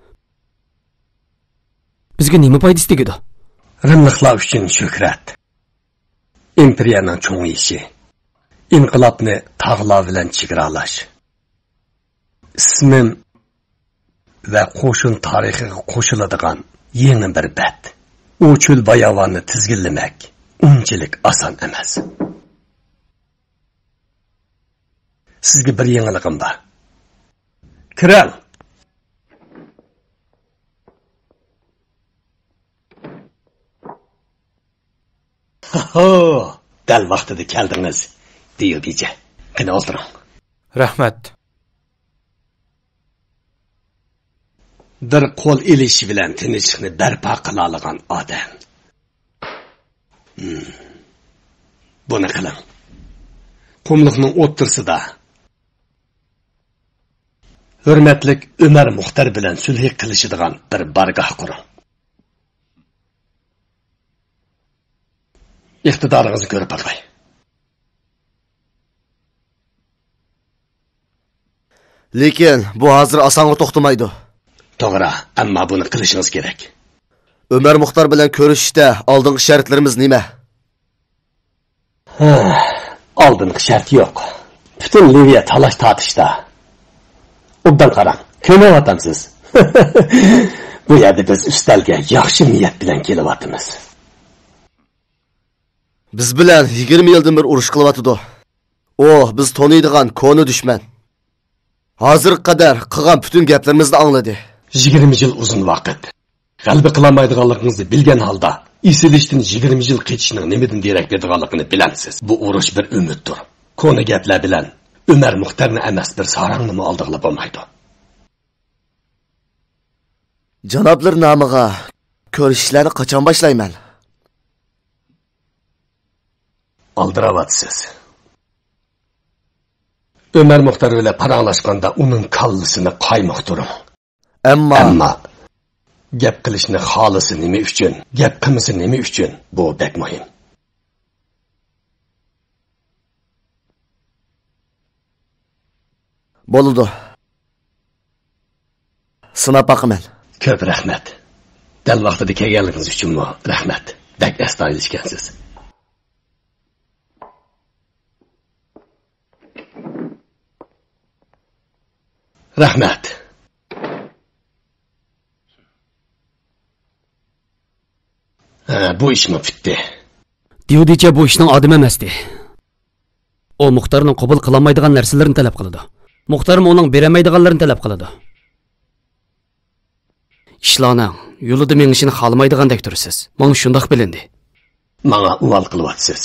Bizga nima foydasi tegadi? Rimliklar uchun shuhrat. Imperiyaning cho'ngishi. İnqilobni tog'lar bilan chegaralash. Ismim va qo'shin tarixiga qo'shiladigan yangi bir bat. U cho'l bayovonni tizginlamak unchalik oson emas. Sizga bir yangiligim bor. Kiral. Ho, dal vaqtida keldingiz, deyildicha. Qani o'tiring. Rahmat. Bir qo'l elishi bilan tinchlikni barpo qila olgan odam. Hmm. Buni qiling. Qumliqning o'ttirsida hurmatlik Umar Muxtar bilan sulh qilishadigan bir bargoh quring. İqtidoringizni ko'rib olay. Lekin bu hozir osonga to'xtamaydi. To'g'ri, ammo buni qilishingiz kerak. Umar Muxtar bilan ko'rishishda oldingi shartlarimiz nima? Oldingi shart yo'q. Butun Liviya talash tortishda. Obdan qarang, ko'mayapsiz. Bu yerda biz ustalga yaxshi niyat bilan kelyapmiz. Biz bilan yigirma yildan bir urush qilyapti. O, biz tanıydigan konu düşman. Hozir qadar qilgan butun gaplarimizni angladi. yigirma yil uzun vaqt. G'alaba qilolmaydiganligingizni bilgan holda, isilishdan yigirma yil ketishning nimadan derak berdiganligini bilamsiz. Bu urush bir umiddir. Konu gaplar bilan Umar Muxtarni emas bir sarangni oldiqlab bo'lmaydi. Janoblar nomiga ko'rishishlarni qachon boshlayman? Aldıravatsız. Ömer Muxtar ile paranlaşkanda onun kallasını qaymoq durum. Amma... Amma... Gap qilishni xolisi nima uchun, gap qilmisi nima uchun, bu bek muhim. Bo'ldi. Sinab baqaman. Ko'p rahmat. Dal vaqtida kelganligingiz uchun rahmat. Bek astoydil ekansiz. Rahmat. Ha, bu ishmi bitdi? Diudicha bu ishning odami emasdi. O Muxtarning qabul qilolmaydigan narsalarni talab qiladi. Muxtarim uning beramaydiganlarini talab qiladi. Ishlarning yo'lida mengishini xohlamaydigandek tursiz. Menga shundoq bilindi. Menga uvol qilyapsiz.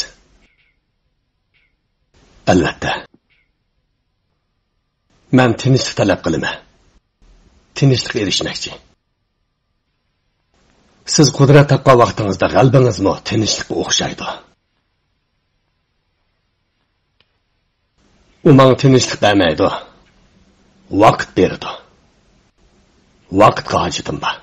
Albatta. Men tinchlik talab qilaman. Tinchlik erishmoqchi. Siz qudrat topgan vaqtingizda qalbingizmi tinchlikka o'xshaydi. U menga tinchlik bermaydi. Vaqt berdi. Vaqtga hojitim bor.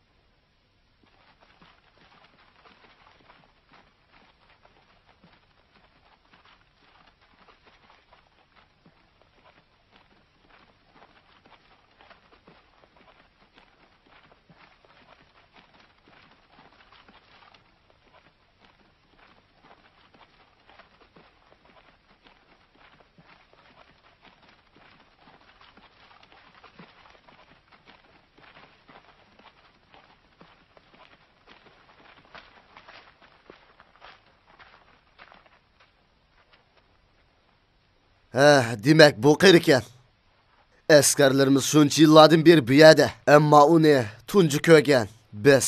Ha, demek bu qir ekan. Askarlarimiz shuncha yillardan beri bu yerda, ammo uni tunji ko'rgan biz.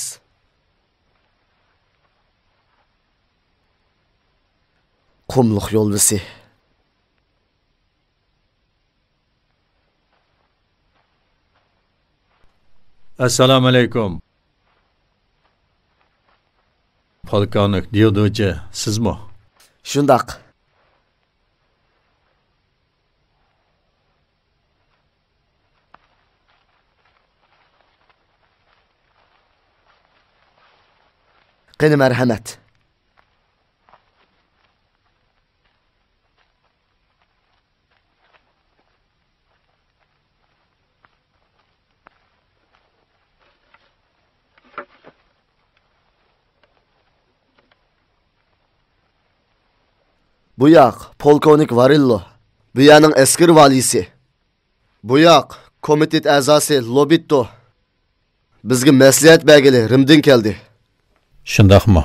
Qumliq yo'lvisi. Assalomu alaykum. Polkovnik Diyodochi, sizmi? Shundoq. Qani marhamat. Bu yoq polkovnik Varillo. Bu yerning askar valisi. Bu yoq komitet a'zosi Lobitto. Bizga maslahat bergili Rimdan keldi. Shundaqmi?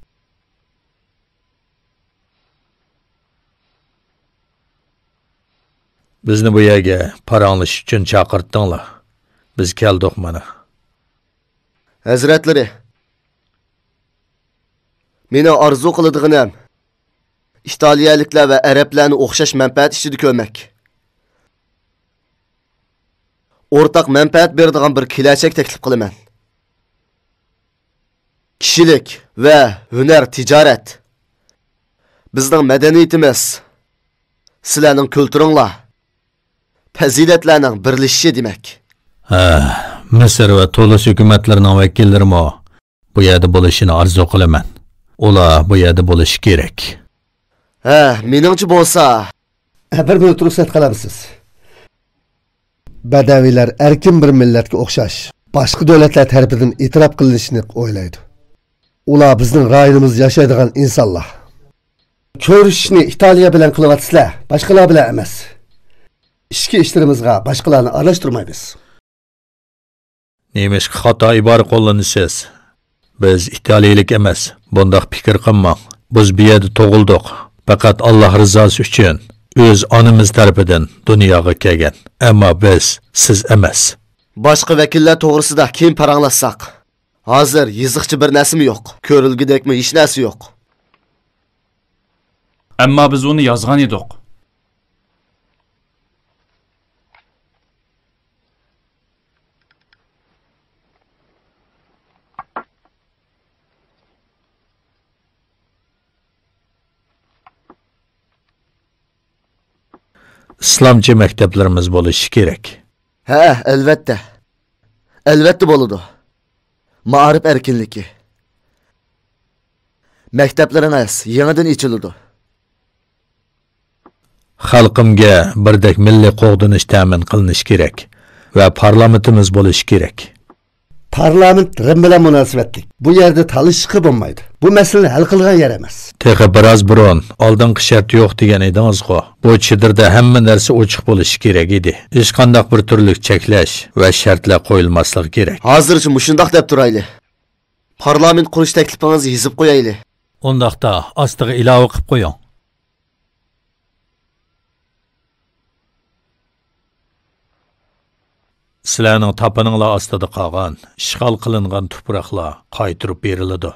Bizni bu yerga paranglish uchun chaqirtdinglar. Biz keldik mana. Hazratlari, Meni arzu qiladiganim İtaliyaliklar va arablarni o'xshash manfaat ichida ko'rmak. O'rtaq manfaat beradigan bir kelajak taklif qilaman. Kishilik va hunar tijorat. Bizning madaniyatimiz, sizlarning kulturinglar, fazilatlarning birlashishi demak. Ha, Misr va Tolos hukumatlarining vakillarimi bu yerda bo'lishini arzu qilaman. Ular bu yerda bo'lishi kerak. Ha, meningcha bo'lsa, bir minut ruxsat qilamisiz? Badavilar erkin bir millatga o'xshash, boshqa davlatlar tarafidan e'tirof qilinishini o'ylaydi. Ular bizning rayonimizda yashaydigan insonlar. Ko'rishni Italiya bilan qilyapsizlar, boshqalar bilan emas. Ishki ishlarimizga boshqalarni aralashtirmaymiz. Nemishqa xato ibora qo'llanasiz. Biz italiyalik emas, bundoq fikr qilmang. Biz bu yerda tug'ildik. Faqat Alloh rizosi uchun o'z onamiz tarafidan dunyoga kelgan. Ammo biz siz emas. Boshqa vakillar to'g'risida keyin paranglasak. Hozir yiziqchi bir narsami yo'q. Ko'rilgidekmi hech narsa yo'q. Ammo biz uni yozgan edik. İslamcı maktablarimiz bo'lishi kerak. Ha, albatta. Albatta bo'ladi. Ma'rif erkinligi. Maktablarimiz yangidan ochiladi. Xalqimga birdek milliy qo'g'dinish ta'min qilinishi kerak va parlamentimiz bo'lishi kerak. Parlament Rim bilan munosabatli. Bu yerda talishqi bo'lmaydi. Bu masalani hal qilgan yer emas. Texa biroz burun oldingi shart yo'q degan edingiz-ku. Bu chidirda hamma narsa ochiq bo'lishi kerak edi. Hech qanday bir turlik cheklash va shartlar qo'yilmasligi kerak. Hozircha mushundoq deb turayli. Parlament qurish taklifingizni yozib qo'yayli. Undaqda ostiga ilova qilib qo'ying. Sizlarning tapaninglar ostida qolgan, ishg'ol qilingan tuproqlar qaytirib beriladi.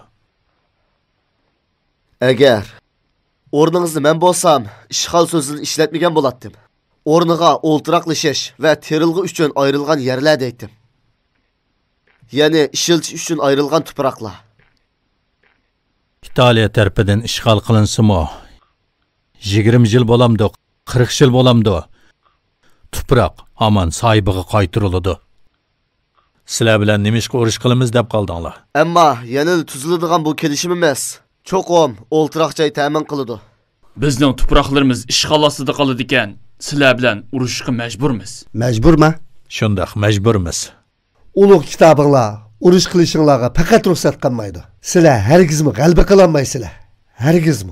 Agar o'rningizni men bo'lsam, ishg'ol so'zini ishlatmagan bo'lardim. O'rniga o'ltiraqlashish va terilg'i uchun ayrilgan yerlar deydim. Ya'ni ishiltish uchun ayrilgan tuproqlar. İtaliya tarafidan ishg'ol qilinsimi, yigirma yil bo'lamdi, qirq yil bo'lamdi. Tuproq hamon sohibiga qaytiriladi. Sizlar bilan nimishqa urush qilamiz deb qoldinglar. Ammo yana tuziladigan bu kelishimimiz cho'qim o'ltiroq joy ta'min qiladi. Bizning tuproqlarimiz ishg'ol ostida qoladi ekan, sizlar bilan urushga majburmiz. Majburmi? Shundoq majburmiz. Ulug' kitobinglar urush qilishinglarga faqat ruxsat qilmaydi. Sizlar hargizmi g'alaba qilolmaysizlar. Hargizmi.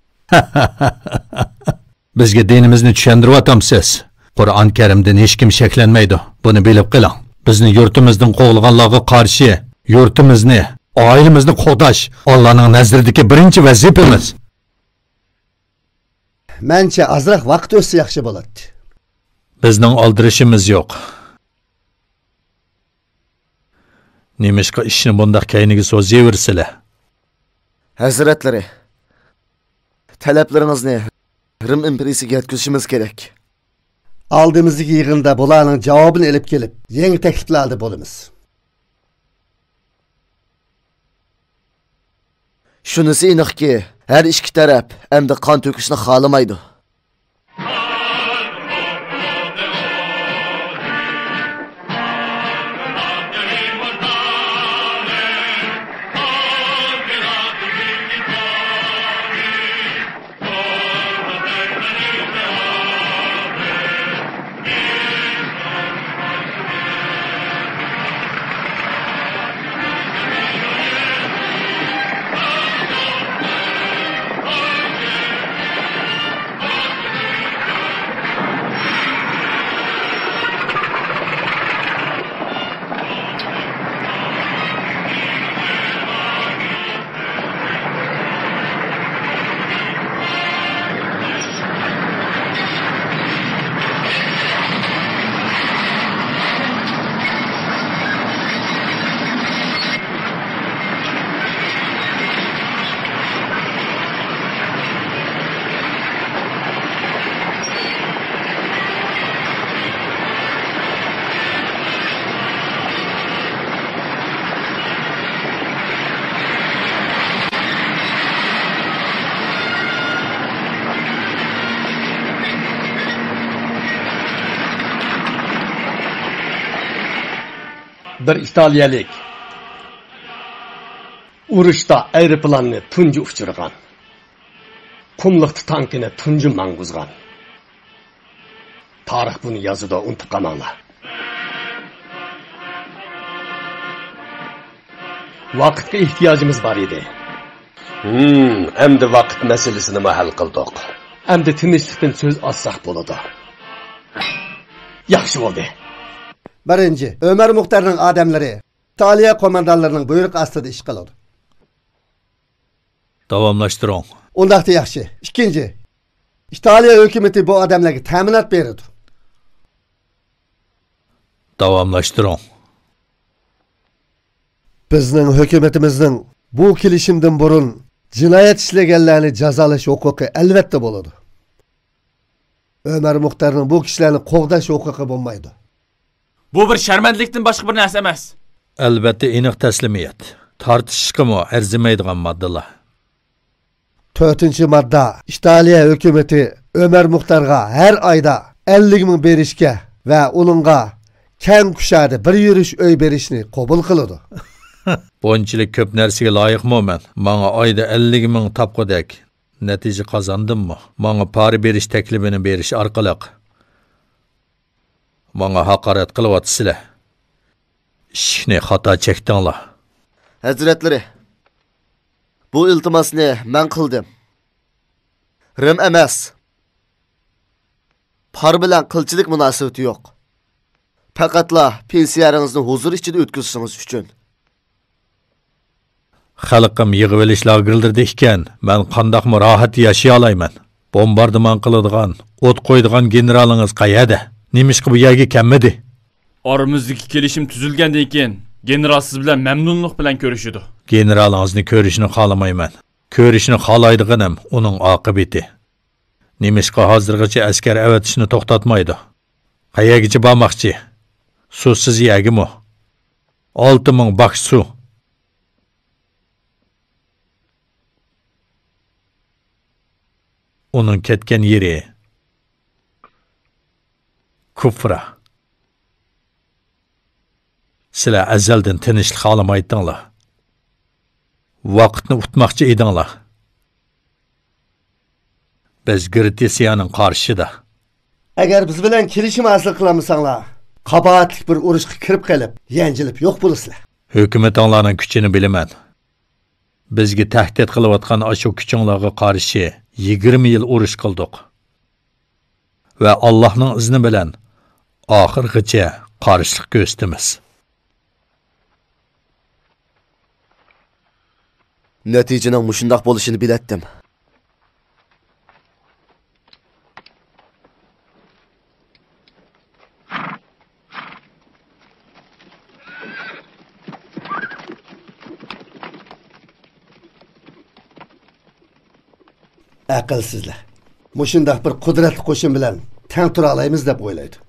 Bizga dinimizni tushuntiryapsiz. Qur'on Karimdan hech kim shaklanmaydi. Buni bilib qiling. Bizni yurtimizdan qo'g'ilganlarga qarshi yurtimizni, oilamizni qo'dash Allohning nazridagi birinchi vazifamiz. Mencha azroq vaqt o'tsa yaxshi bo'ladi. Bizning oldirishimiz yo'q. Nimishqa ishni bundaq kayniga so'zayversizlar. Hazratlari, talablaringizni Rim imperiyasiga yetkazishimiz kerak. Aldığımızdaki yığında bularning javobini elib kelib, yangi takliflarni bo'lamiz. Shunisi aniqki, har ikki taraf endi qon to'kishni xohlamaydi. bir İtaliyalik urushda aeroplanni tunji uchirgan. Qumliqda tankini tunji mang'uzgan. Tarix buni yozadi, unutib qolmanglar. Vaqtga ehtiyojimiz bor edi. Hmm, endi vaqt masalasini hal qildik. Endi tinchlikdan so'z olsak bo'ladi. Yaxshi bo'ldi. Birinchi, Ömer Muxtarning odamlari İtaliya qo'mondonlarining buyruq ostida ish qiladi. Davomlashtiring. Undaqda yaxshi. Ikkinchi, İtaliya hukumatı bu odamlarga ta'minot beradi. Davomlashtiring. Bizning hukumatimizning bu kelishimdan burun jinoyat ishlaganlarni jazolash huquqi albatta bo'ladi. Ömer Muxtarning bu kishilarni qo'g'dash huquqi bo'lmaydi. Bu bir sharmandlikdan boshqa bir narsa emas. Albatta aniq taslimiyat. Tartishishga arzimaydigan moddalar. to'rtinchi modda. İtaliya hukumatı Ömer Muxtarga har oyda ellik ming berishga va uningga keng kushadi bir yurish uy berishni qabul qiladi. Bunchalik ko'p narsaga loyiqman men. Menga oyda ellik ming topqidek natija qozondimmi? Menga pari berish taklifini berish orqali menga haqorat qilyapsizlar. Ishni xato chekdinglar. Hazratlari, bu iltimosni men qildim. Rim emas. Par bilan qilchilik munosabati yo'q. Faqatla pensiyaringizni huzur ichida o'tkazishingiz uchun. Xalqim yig'ib olish lagerlarida ekan, men qandoqmi rohat yashay olayman? Bombardimon qiladigan, o't qo'yadigan generalingiz qayerda? Nimishqa bu yerga kelmadi? Oramizdagi kelishim tuzilgandan keyin general siz bilan mamnunlik bilan ko'rishdi. Generalingizni ko'rishni xohlamayman. Ko'rishni xohlaydiganim uning oqibati. Nimishqa hozirgacha askar avatishni to'xtatmaydi. Qayergacha bormoqchi? Suvsiz yagimi? olti ming bak suv. Onun ketken yeri Kufra. Sizlar azaldan tinchlik xohlamaydinglar. Vaqtni o'tmoqchi edinglar. Biz Gretsiya'nın qarshida. Agar biz bilan kelishim hosil qilmasanglar, qaboatli bir urushga kirib qolib, yanjilib yo'q bo'lasizlar. Hukumatinglarning kuchini bilaman. Bizga tahdid qilayotgan ashu kuchinglarga qarshi yigirma yil urush qildik. Va Allohning izni bilan oxirgacha qarshilik ko'rsatamiz. Natijaning mushundoq bo'lishini bilatdim. Aqlsizlar. Mushundoq bir qudratli qo'shin bilan tang tura olamiz deb o'ylaydi.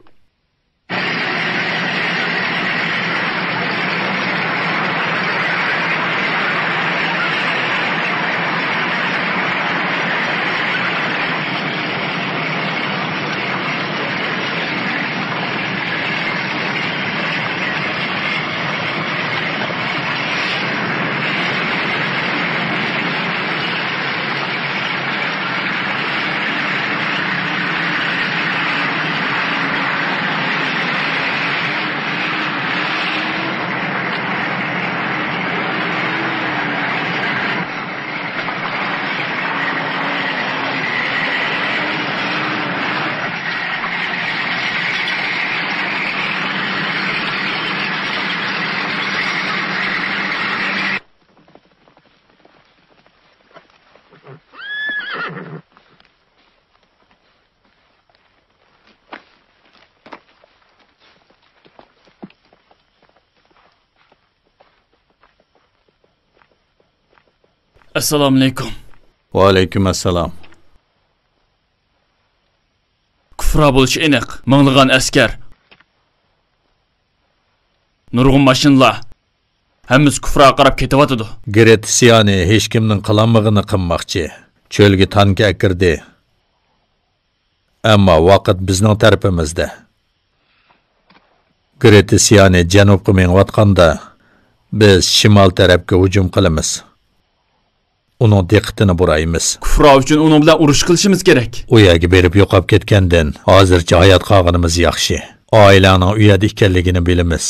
Assalomu alaykum. Va alaykum assalom. Kufra bo'lishi aniq. Minglagan askar. Nurg'un mashinalar. Hammasi kufra qarab ketyapti. Gretsiyani hech kimning qilamig'ini qilmoqchi. Cho'lga tank akirdi. Ammo vaqt bizning tarafimizda. Gretisiani janubga mengayotganda biz shimol tarafga hujum qilamiz. Uning diqqatini buraymiz. Kufra uchun uning bilan urush qilishimiz kerak. U yerga berib yo'qolib ketgandan hozircha hayot qolganimiz yaxshi. Oilaning u yerda ekanligini bilamiz.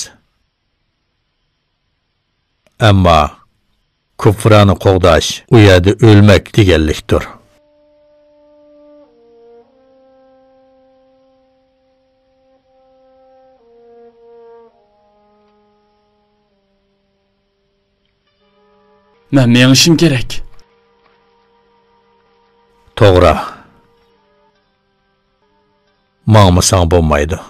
Ammo kufrani qo'g'dash u yerda o'lmak deganlikdir. Men mengishim kerak. To'g'ri. Mağmasang bo'lmaydi.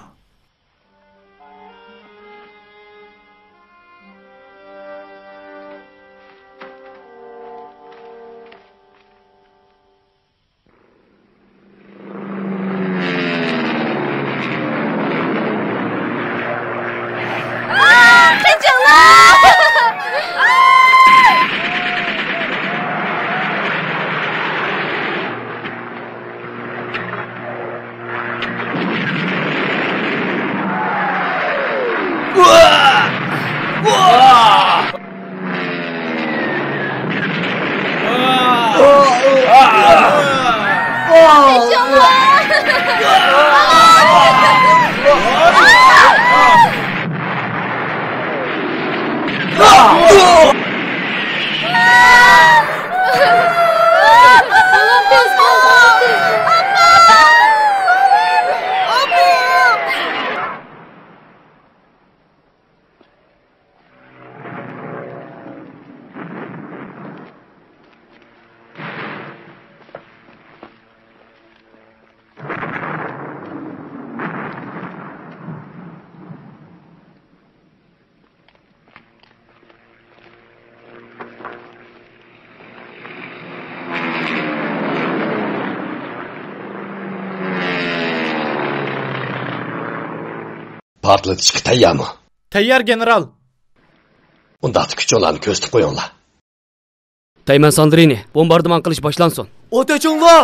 Patlatışga tayyormi? Tayyor general. Unda kuchlarni ko'zitib qo'yinglar. Tayman Sandrini, bombardimon qilish boshlansin. O't o'chinglar!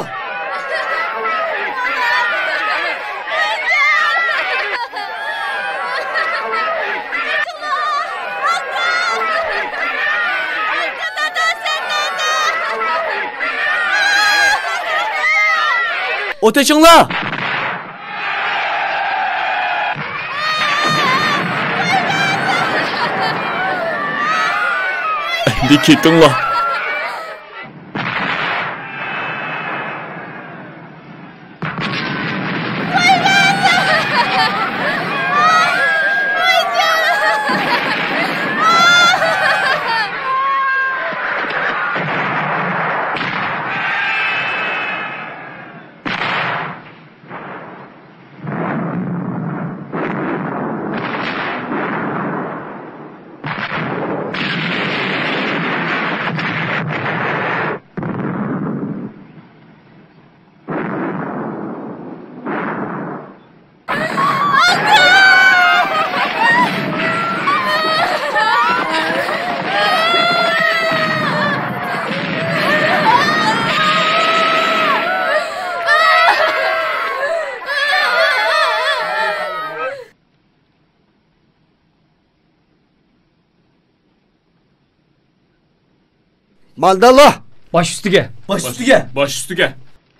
O't o'chinglar! Endi ketinglar. Maldallah! Baş üstüge! Baş üstüge! Baş üstüge!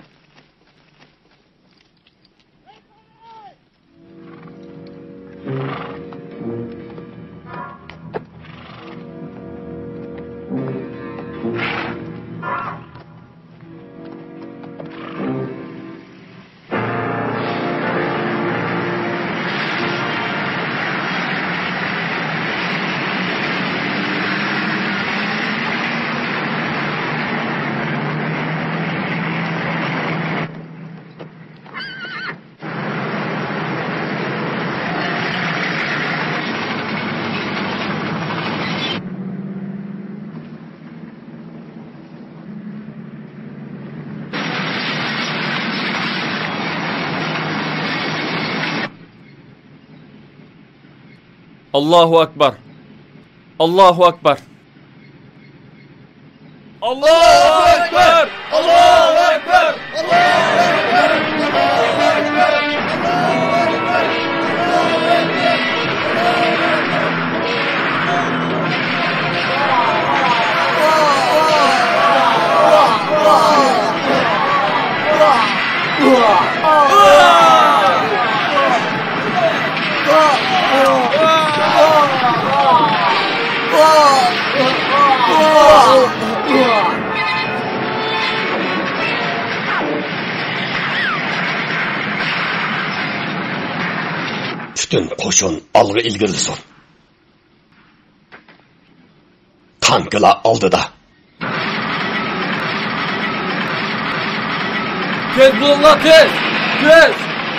Allahu Akbar. Allahu Akbar. Allahu Akbar. Allahu Akbar. Allahu Akbar. Bütün qo'shin olg'a ilgirisin. Tanklar oldida. Tez bulunlar tez. Tez.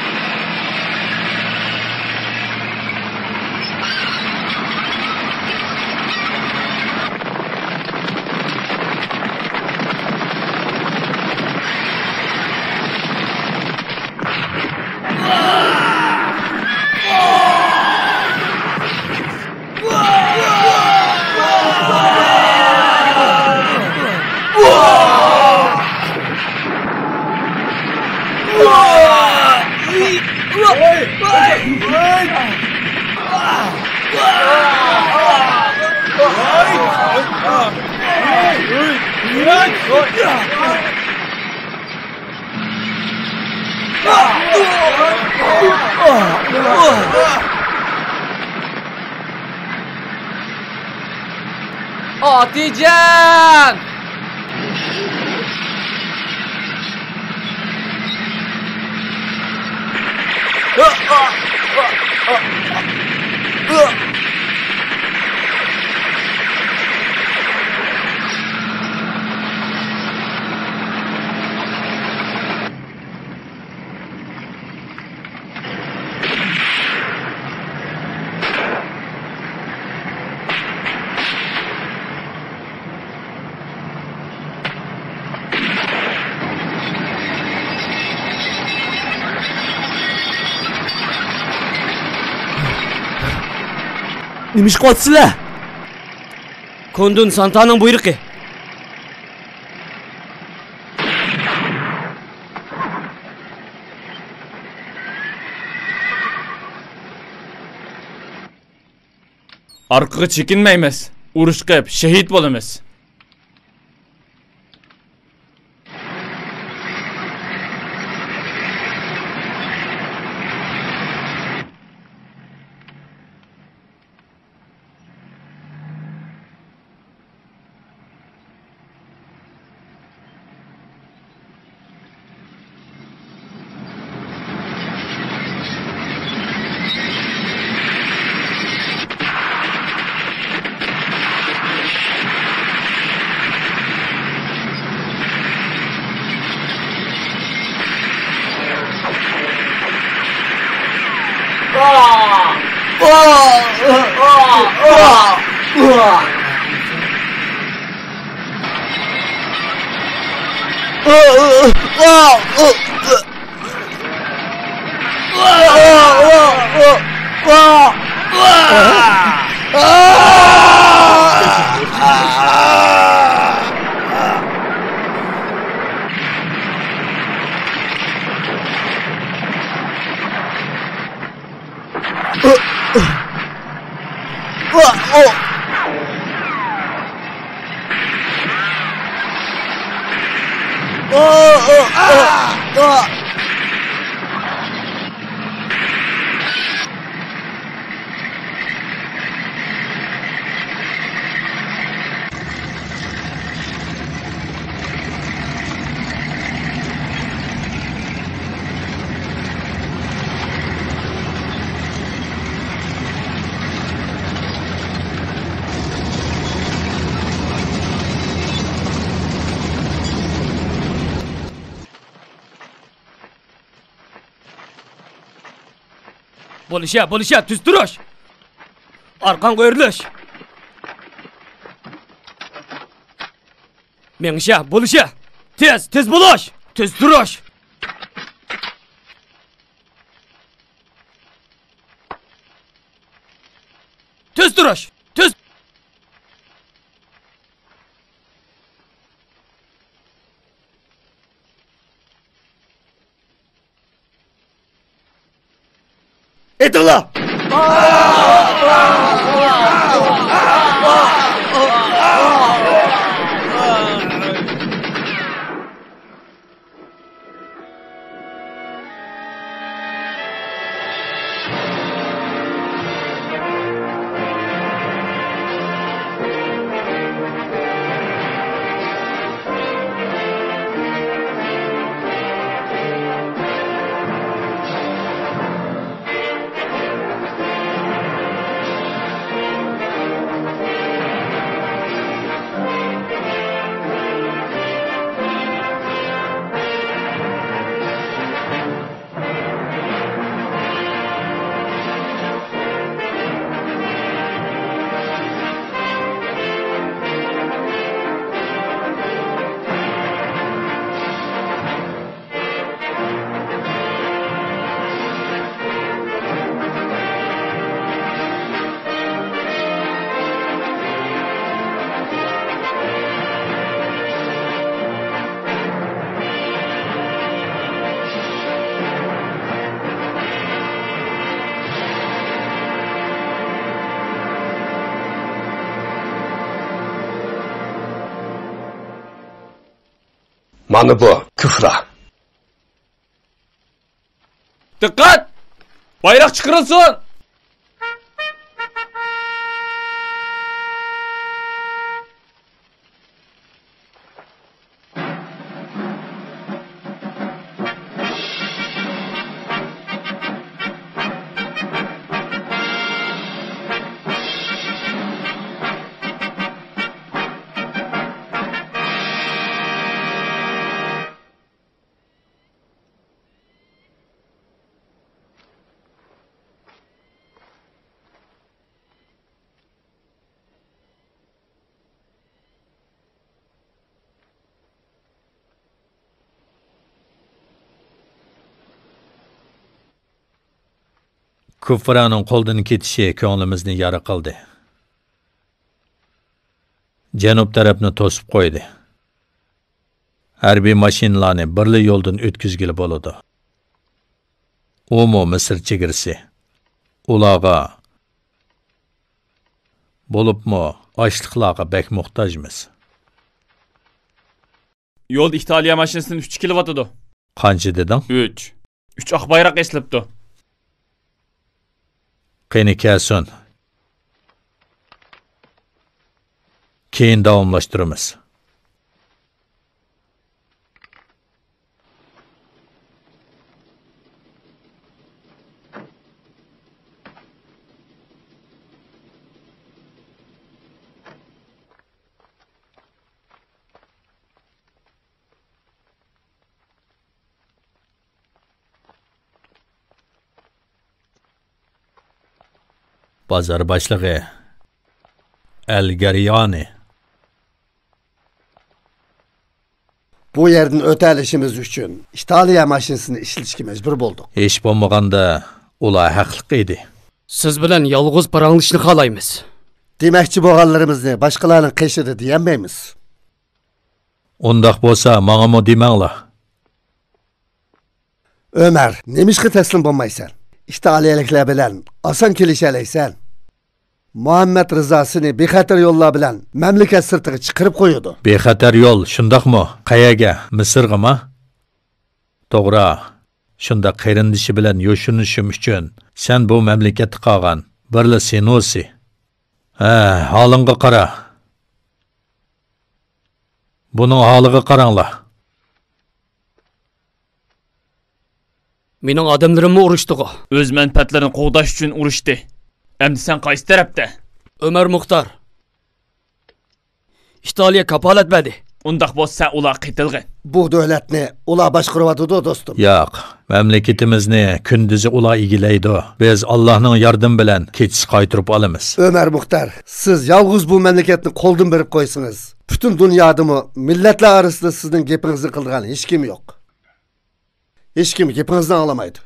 Atican! Nima ish qilyapsizlar? Kondun Santaning buyrug'i. Arqaga chekinmaymiz. Urush qilib shahid bo'lamiz. Bo'lishya, bo'lishya, tuz turish. Arqan qo'yirlish. Mengishya, bo'lishya. Tez, tez bo'lish. Tuz turish. Tuz turish. Tuz. E'tila! Mana bu küfra. Dikkat! Bayrak çıkarılsın! Kufraning qo'ldan ketishi ko'nglimizni yara qildi. Janub tarafni to'sib qo'ydi. Harbiy mashinalarni birli yo'ldan o'tkazgili bo'ladi. Umu Misr chegirisi. Ularga bo'libmi ochliqlarga bek muhtojmiz. Yo'l İtaliya mashinasidan uch kilovatt edi. Qancha deding? uch. uch oq bayroq eslibdi. Qani kelsin. Keyin davomlashtiramiz. Bazar başlığı El-Garyani. Bu yerden ötəlişimiz üçün İtaliya maşinisini işlətishə məcbur bolduq. Heç bo'lmaganda ular haqliq edi. Siz bilan yolg'iz paranglashni xohlaymiz. Demakchi bo'lganlarimizni boshqalarning qishida deyanmaymiz. Undaq bo'lsa, menga demanglar. Ömer, nemishqa taslim bo'lmaysan? İtaliyaliklar bilan oson kelishalaysan. Muhammed Rızasını bexatar yo'llar bilan mamlakat sirtiga chiqarib qo'yadi. Bexatar yo'l, shundaqmi? Qayaga? Misrgami? To'g'ri. Shunda qayrindishi bilan yo'shinishim uchun sen bu mamlakatga qolgan birli senosi. Ha, holingga qara. Buning holiga qaranglar. Mening odamlarimni urushdi. O'z manfaatlarini qo'g'dash uchun urushdi. Endi sen qaysi tarafda? Ömer Muxtar. İtaliya kapolat berdi. Undaq bo'lsa ular qitilgan. Bu davlatni ular boshqaryapti do'stim. Yo'q, mamlakatimizni kunduzi ular egilaydi. Biz Allohning yordami bilan kechis qaytirib olamiz. Ömer Muxtar, siz yolg'iz bu mamlakatni qo'ldan berib qo'ysangiz, butun dunyodami millatlar orasida sizning gapingizni qilgan hech kim yo'q. Hech kim gapingizni anglamaydi.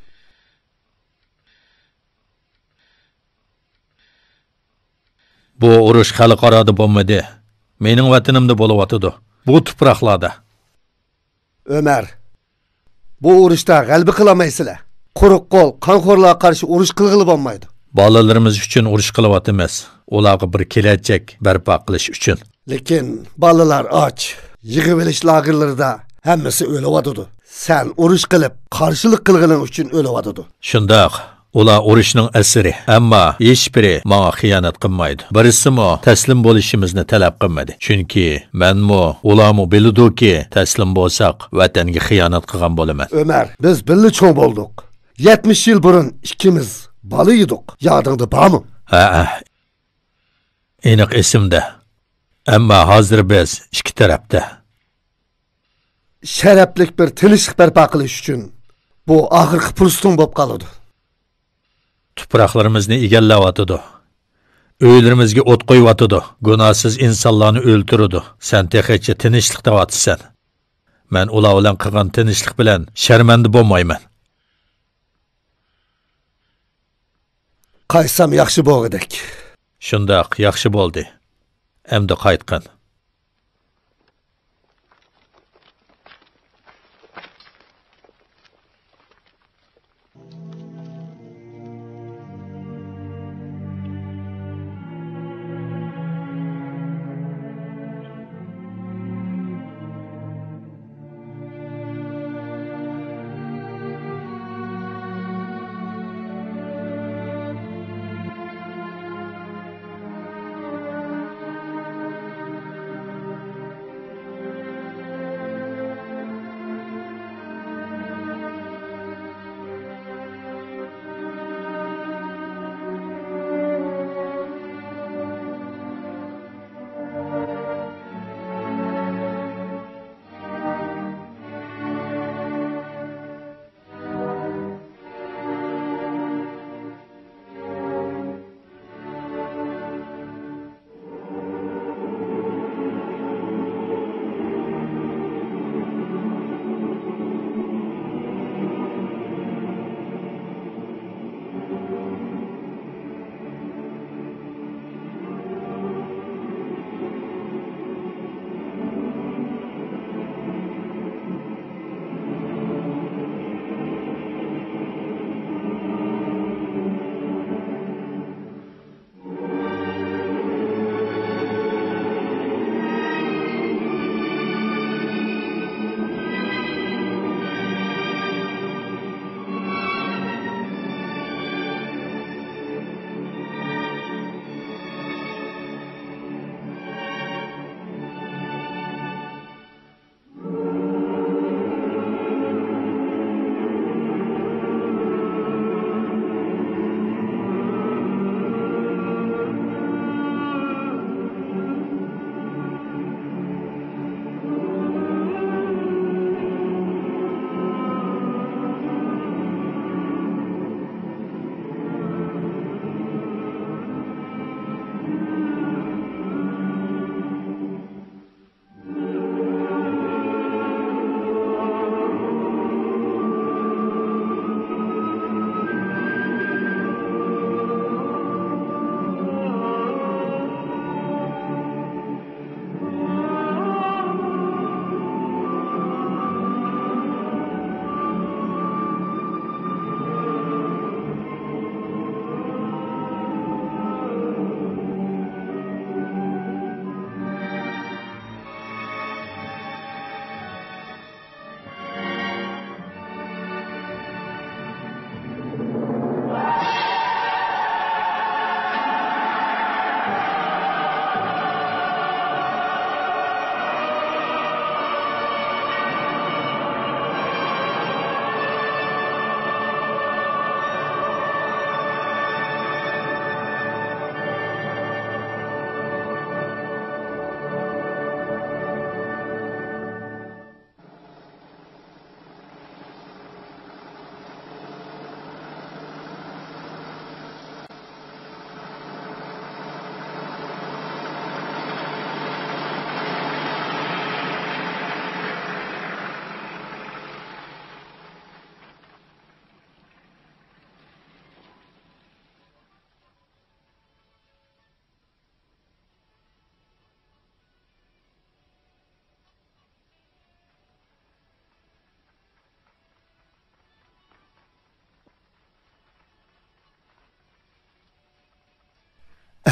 Bu urush xalqaroda bo'lmadi. Mening vatanimda bo'layotdi. Bu tuproqlarda. Ömer, bu urushda g'alaba qilamaysizlar. Quruq qo'l, qonxo'rlarga qarshi urush qilg'ili bo'lmaydi. Bolalarimiz uchun urush qilyapmiz. Ularga bir kelajak barpo qilish uchun. Lekin bolalar och, yig'ib olish lagerlarida hammasi o'lyapti. Sen urush qilib, qarshilik qilganing uchun o'lyapti. Shundoq. Ular urushning asiri, ammo hech biri menga xiyonat qilmaydi. Birisimi taslim bo'lishimizni talab qilmadi. Chunki menmi, ularmi biladiku, taslim bo'lsak, vatanga xiyonat qilgan bo'laman. Ömer, biz birga cho'ng bo'ldik. yetmish yil burun ikkimiz bola edik. Yodingda bormi? Ha, aniq esimda. Ammo hozir biz ikki tarafda. Sharaflik bir tinchlik barpo qilish uchun bu oxirgi fursatning bo'lib qoladi. Tuproqlarimizni egallayotdi. Uylarimizga o't qo'yotdi. Gunohsiz insonlarni o'ltiradi. Sen texnicha tinchlik tavotsan. Men ular bilan qilgan tinchlik bilan sharmanda bo'lmayman. Qaysam yaxshi bo'lg'idek. Shundoq, yaxshi bo'ldi. Endi qaytqin.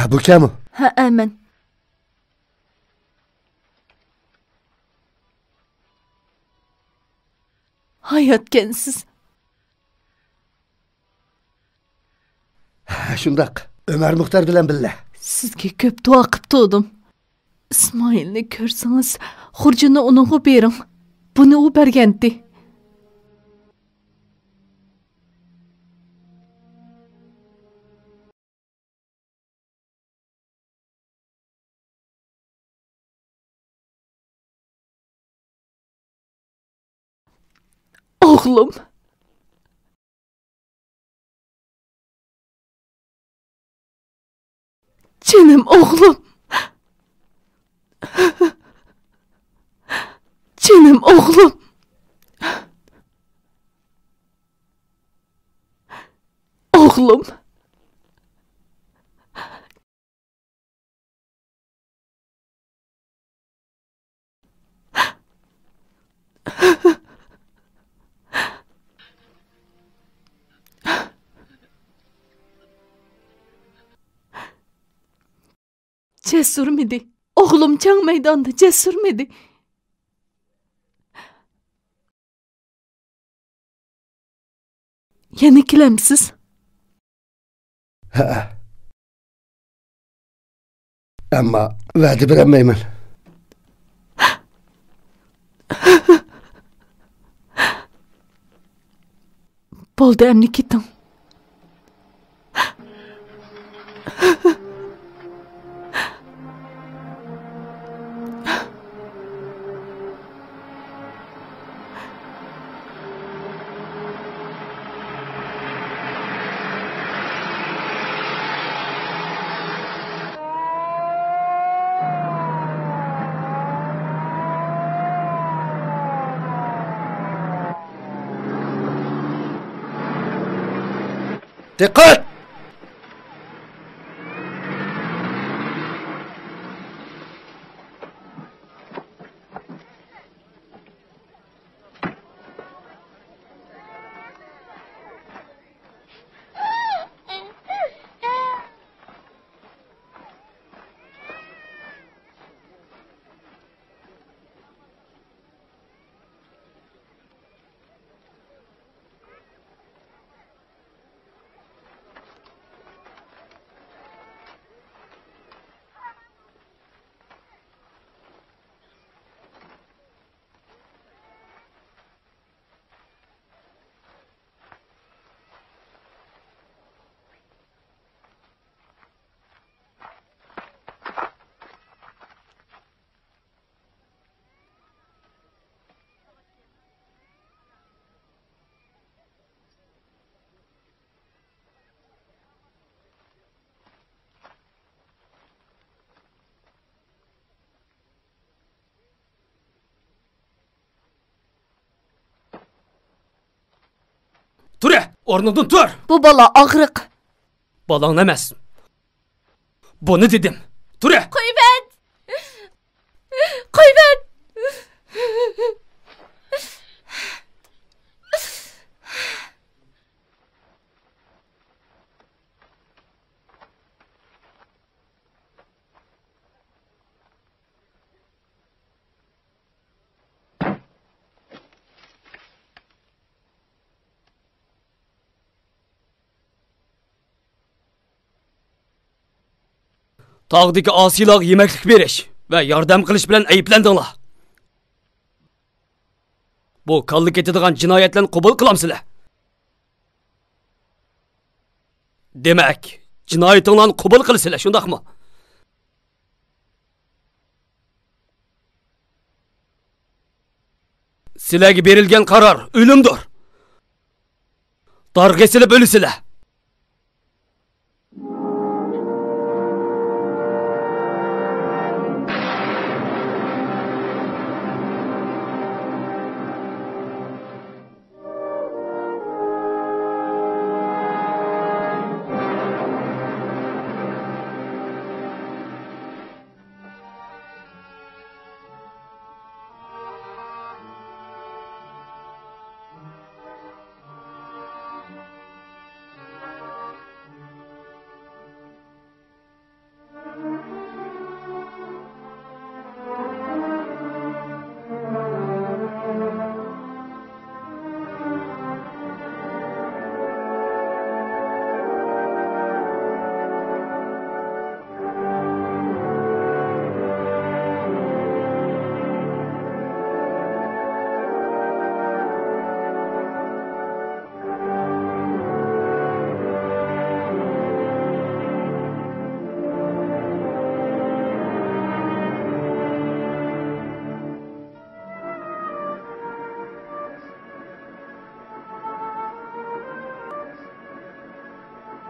bu kim? Ha, aman. Hayatkensiz. Şundaq. Ömer Muhtar bilen billa. Sizga ko'p duo qilib turdim. İsmailni ko'rsangiz, xurjini uningga bering. Buni u bergandi. Oğlum. Canım oğlum. Canım oğlum. Oğlum. Cesur mıydı? Oğlum can meydanda cesur mıydı? Yani kilemsiz? Ha. Ama vədi veremeyim. Boldu emni kitin. Dikkat! Tur! Ornundan tur! Bu bala ağrık. Balan emas. Bunu dedim. Tur! Kıymet! Kıymet! Tağdaki asilarga yemeklik berish ve yardım qilish bilan ayıplandinglar. Bu kallık ketadigan jinoyatlarni qabul qilamsizlar. Demak, jinoyatinglarni qabul qilsizlar, shundaqmi? Sizlarga berilgan qaror o'limdir. Darg'a silib o'lisizlar.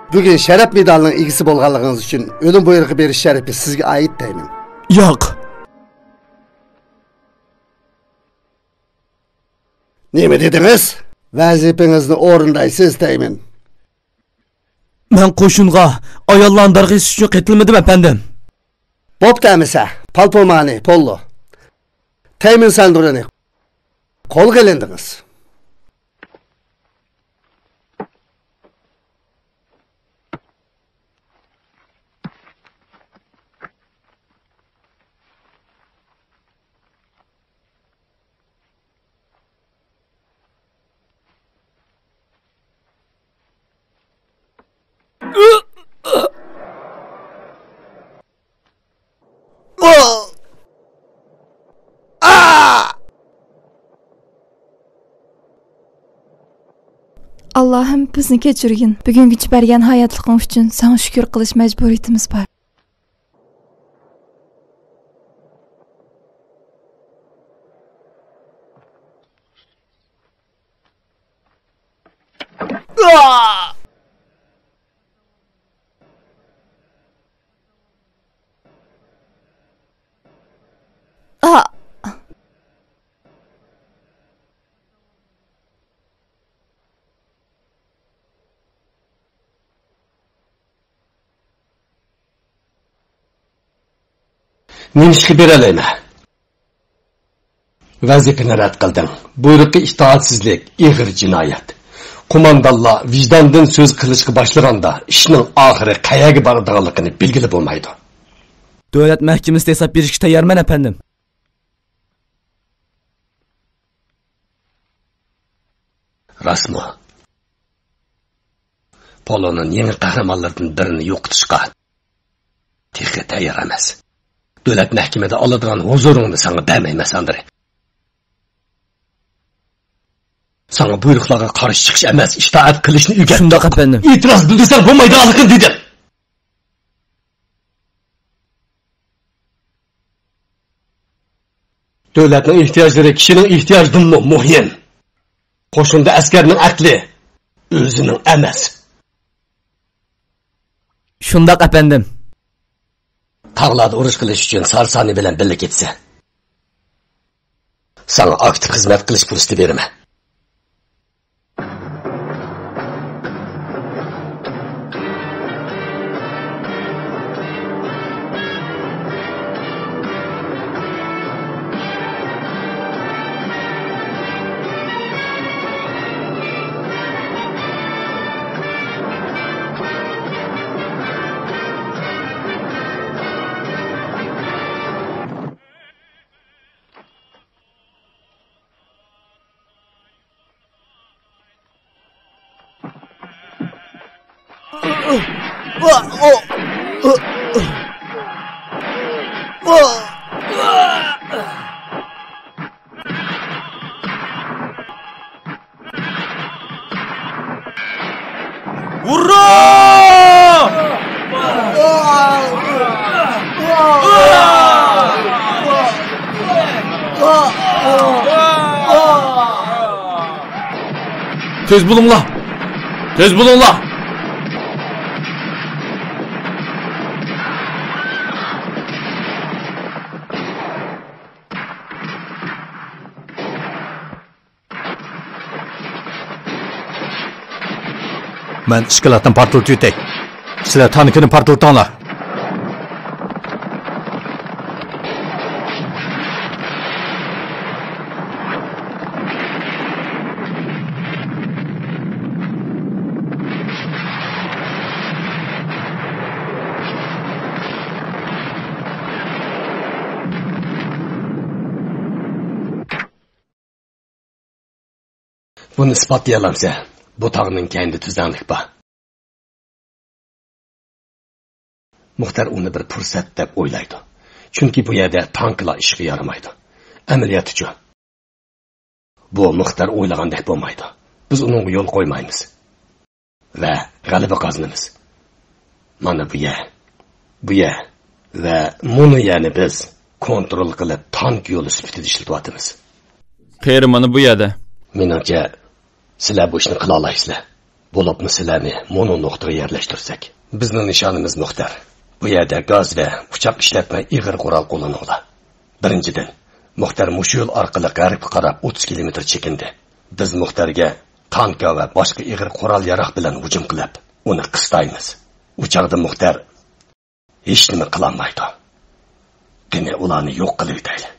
Bugün şeref medalının ilgisi bolğanlığınız için ölüm buyruğu beriş şerefi sizge ait deymin. Yo'q. Nima dediniz? Vazifenizni o'rindaysiz deymin. Men qo'shinga ayollarni darg'ish uchun ketilmadim efendim. Bo'pti amisa, palpomani, pollo. Taymin sandurini qo'lga ilindingiz. Allah'ım bizni kechirgin. Bugungacha bergan hayotliging uchun sana shukr qilish majburiyatimiz bor. Ah! Nimishki beralayma. Vazifeni rad qilding. Buyruqqa itoatsizlik, ig'ir jinoyat. Qo'mondonlar vijdondan so'z qilishga boshlaganda ishning oxiri qayerga boradiganligini belgilab bo'lmaydi. Davlat mahkamasida hesab berishga tayyorman efendim. Rasmo. Poloning yangi qahramonlaridan birini yo'qotishga texi tayyor emas. Davlat mahkamada oladigan huzuringni sana bermayman Andrey. Sana buyruqlarga qarshi chiqish emas, itoat qilishni o'rgat. Shundoq efendim. E'tiroz bildirsang bo'lmaydiganligini dedim. Davlatning ehtiyojlari kishining ehtiyojidan muhim. Qo'shinda askarning aqli o'zining emas. Shundoq efendim. Tağlarda urush qilish uchun Sarsani bilan birga ketsa, sana aktiv xizmat qilish fursati beraman. Tez bulunla! Tez bulunla! Ben ishkilatni portlatib o'tay. Sizlar tankini portlatinglar. Buni isbotlayolsa, bu tog'ning kendi tuzanlik bor. Muxtar uni bir fursat deb o'ylaydi. Chunki bu yerda tanklar ishga yaramaydi. Amaliyot uchun. Bu Muxtar o'ylagandek bo'lmaydi. Biz uningga yo'l qo'ymaymiz. Va g'alaba qozonamiz. Mana bu yer. Bu yer va buni yana biz kontrol qilib tank yo'li sifatida ishlatyapmiz. Qayeri mana bu yerda. Menimcha sizlar bu ishni qila olasizlar. Bo'libmi sizlarni mono nuqtaga yerlashtirsak. Bizning nishonimiz Muxtar. Bu yerda gaz va uchoq ishlatmay ig'ir qurol qo'llanadi. Birinchidan, Muxtar mush yo'l orqali g'arbga qarab o'ttiz kilometr chekindi. Biz Muxtarga tanka va boshqa ig'ir qurol yaroq bilan hujum qilib, uni qistaymiz. U chaqda Muxtar hech nima qila olmaydi. Qani ularni yo'q qilib deydi.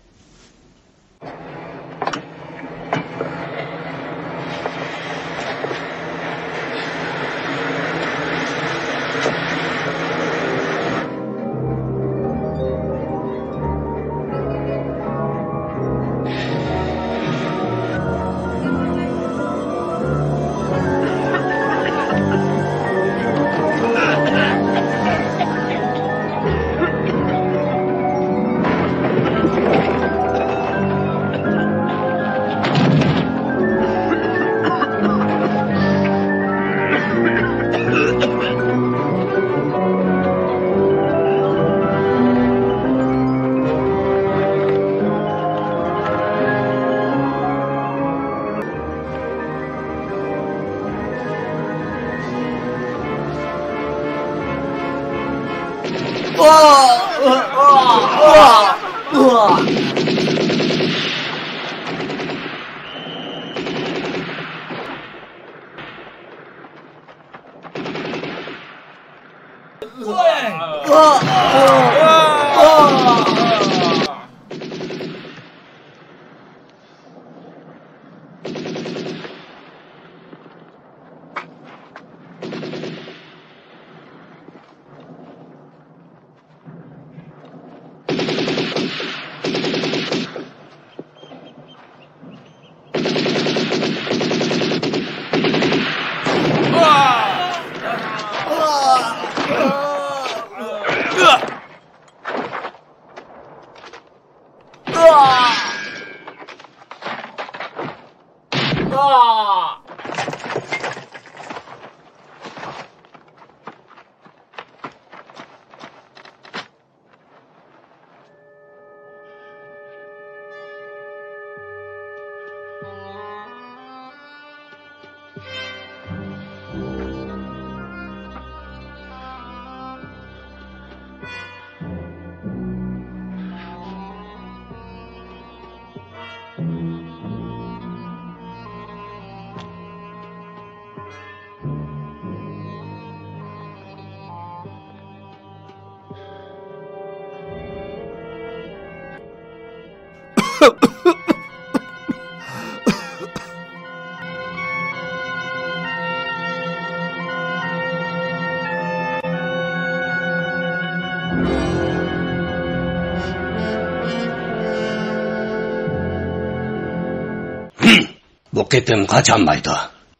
Bu qitim qachanmaydi.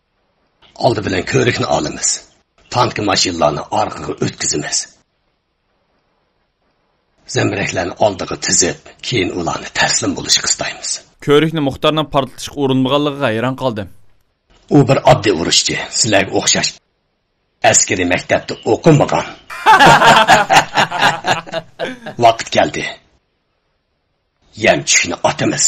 Oldi bilan ko'rikni olamiz. Tank mashinalarni orqaga o'tkazamiz. Zambiraklarni oldiga tizib, keyin ularni taslim bo'lishga istaymiz. Ko'rikni Muxtarning portlatishga urinmaganligiga hayron qoldim. U bir oddiy urushchi, sizlarga o'xshash askariy maktabda o'qimagan. Vaqt keldi. Yem tushni otamiz.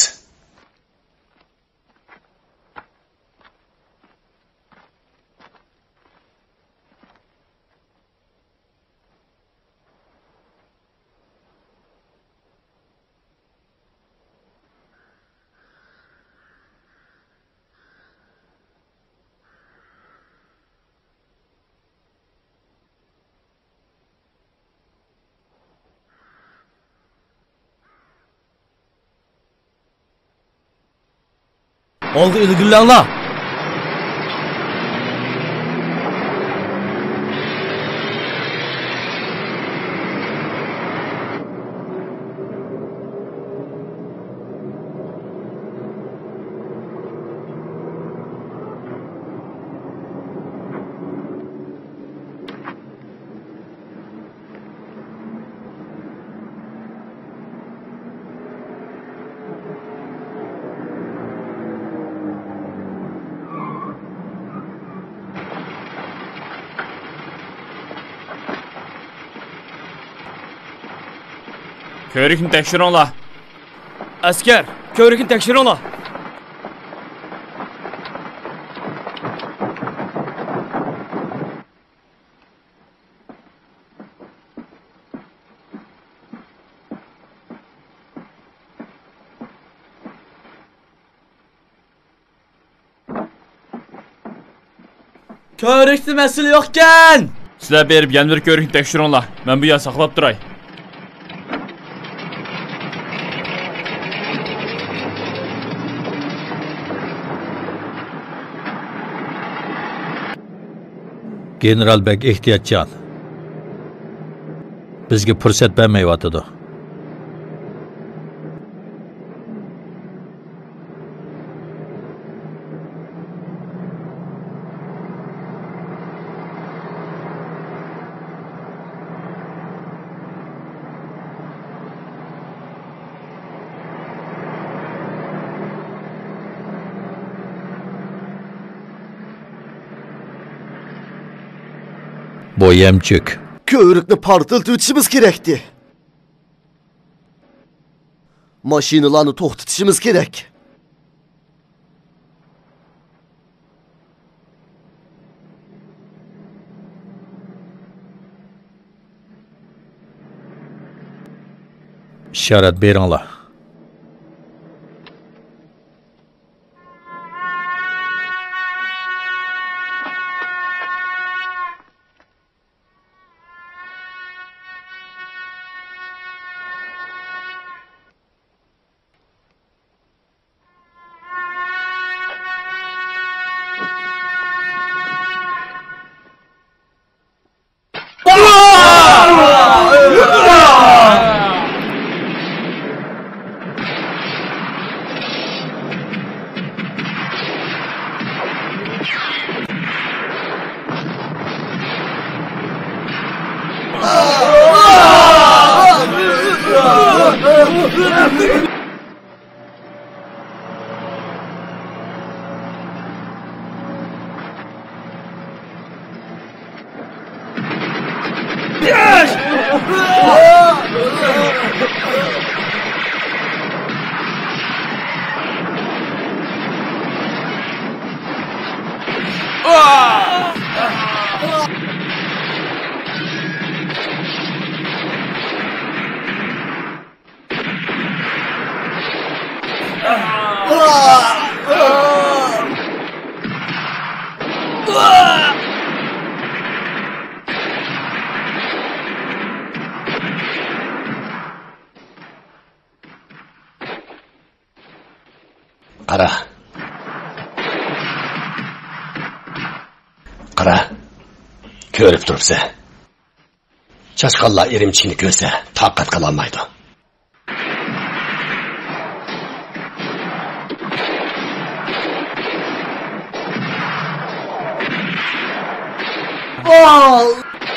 Oldu ilgililer. Körükni tekshiringlar. Askar, körükni tekshiringlar. Körükte mesele yokken. Sizler berip gelmir körükni tekşürünler. Ben bu yer saklap duray. General bek ehtiyatchan. Bizga fursat bermayotidi. Bu yemçük. Körükni partiltib o'tishimiz kerakdi. Mashinalarni to'xtatishimiz kerak. İşaret beringlar. Qara. Qara. Ko'rib turibsa. Chashqonlar erimchini ko'rsa, taqat qilolmaydi. Oh!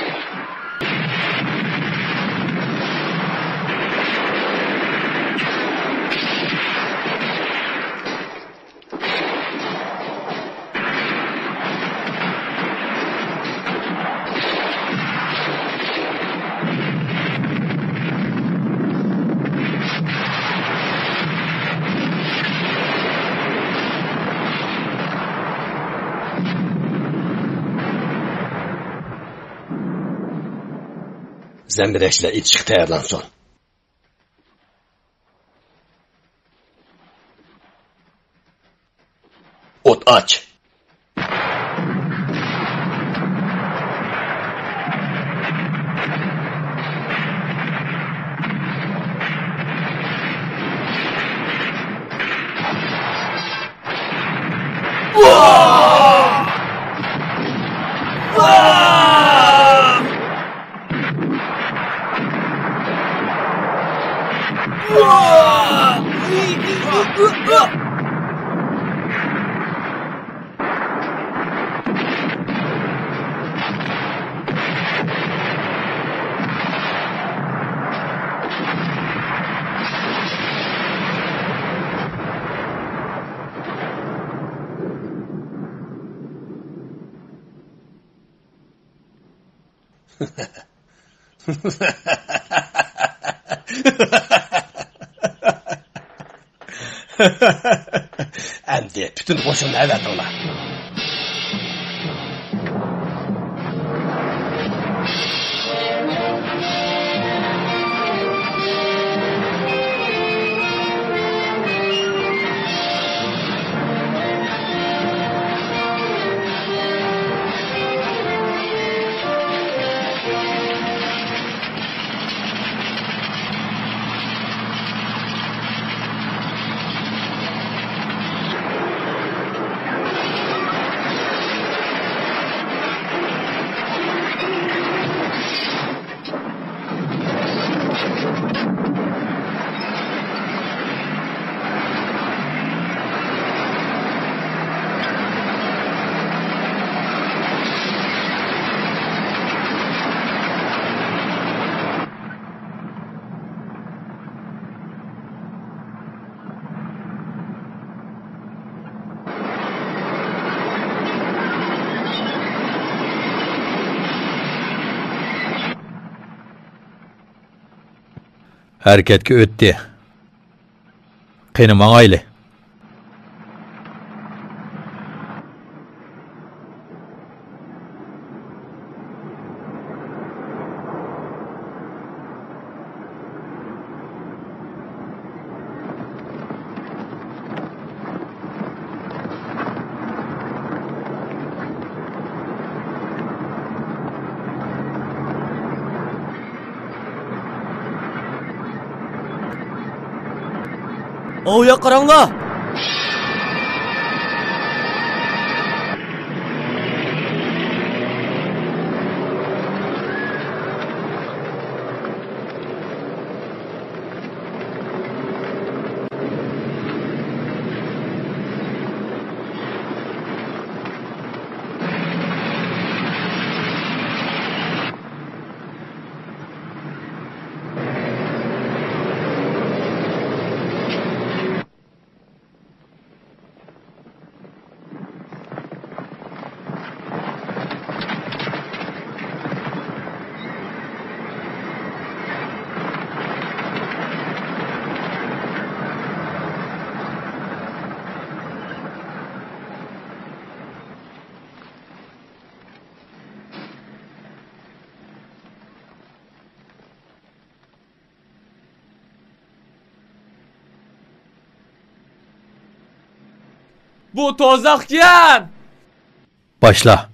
Zembireşle itişik tayarlansın. Ot aç. Endi bütün qo'shinni avatinglar. harakatga o'tdi. Qani mangayli. O ya qaranglar. Bu tozakyan. Başla.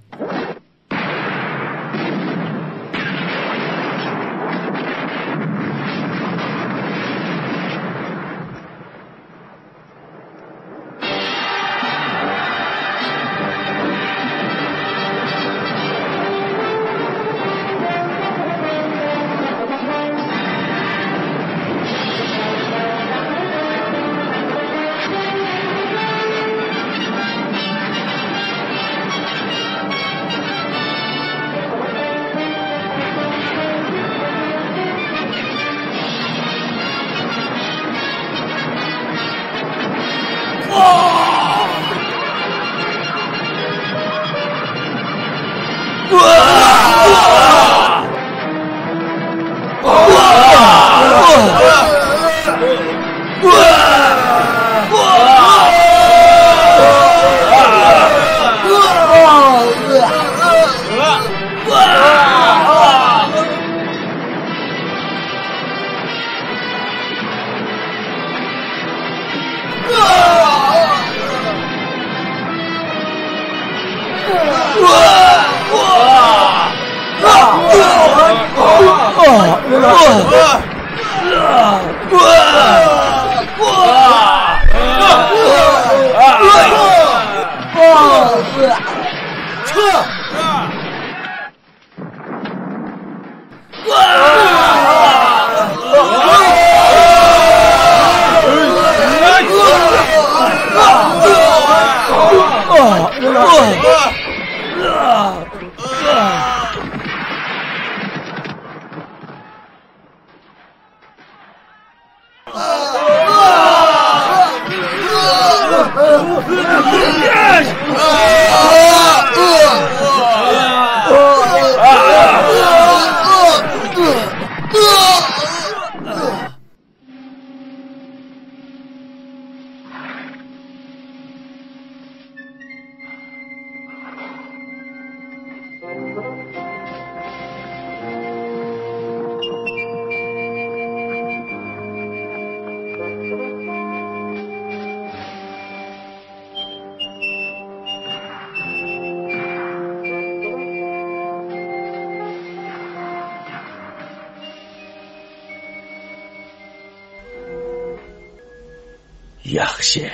Yaxshi.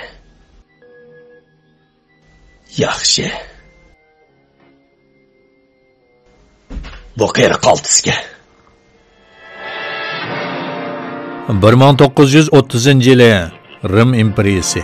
Yaxshi. Bu qeri qoldi sizga. bir ming to'qqiz yuz o'ttizinchi yili Rim imperiyasi.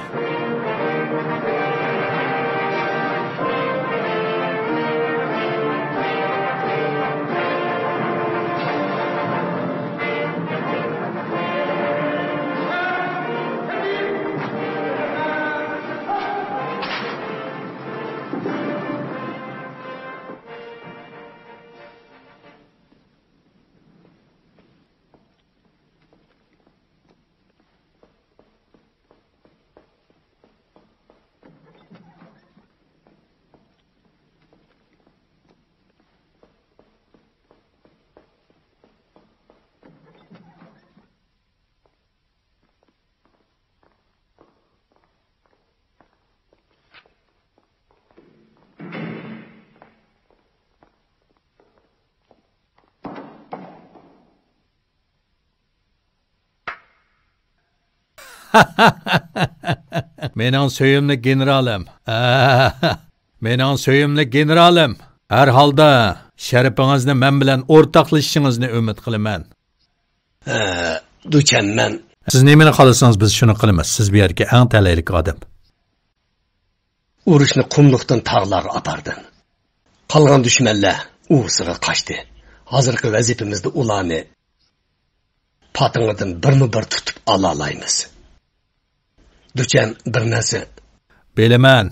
Mening söyümlü generalim. Mening söyümlü generalim. Her halda şerifinizni men bilan o'rtaqlashishingizni umid qilaman. Duchan men. Siz nimani xohlasangiz biz shuni qilamiz. Siz bu yerga eng talaylik odam. Urushni qumliqdan tog'larga apardin. Qolgan dushmanlar usiga qochdi. Hozirgi vazifamizda ularni pating'idan birma-bir tutib ola olamiz. Duchan bir narsa bilaman.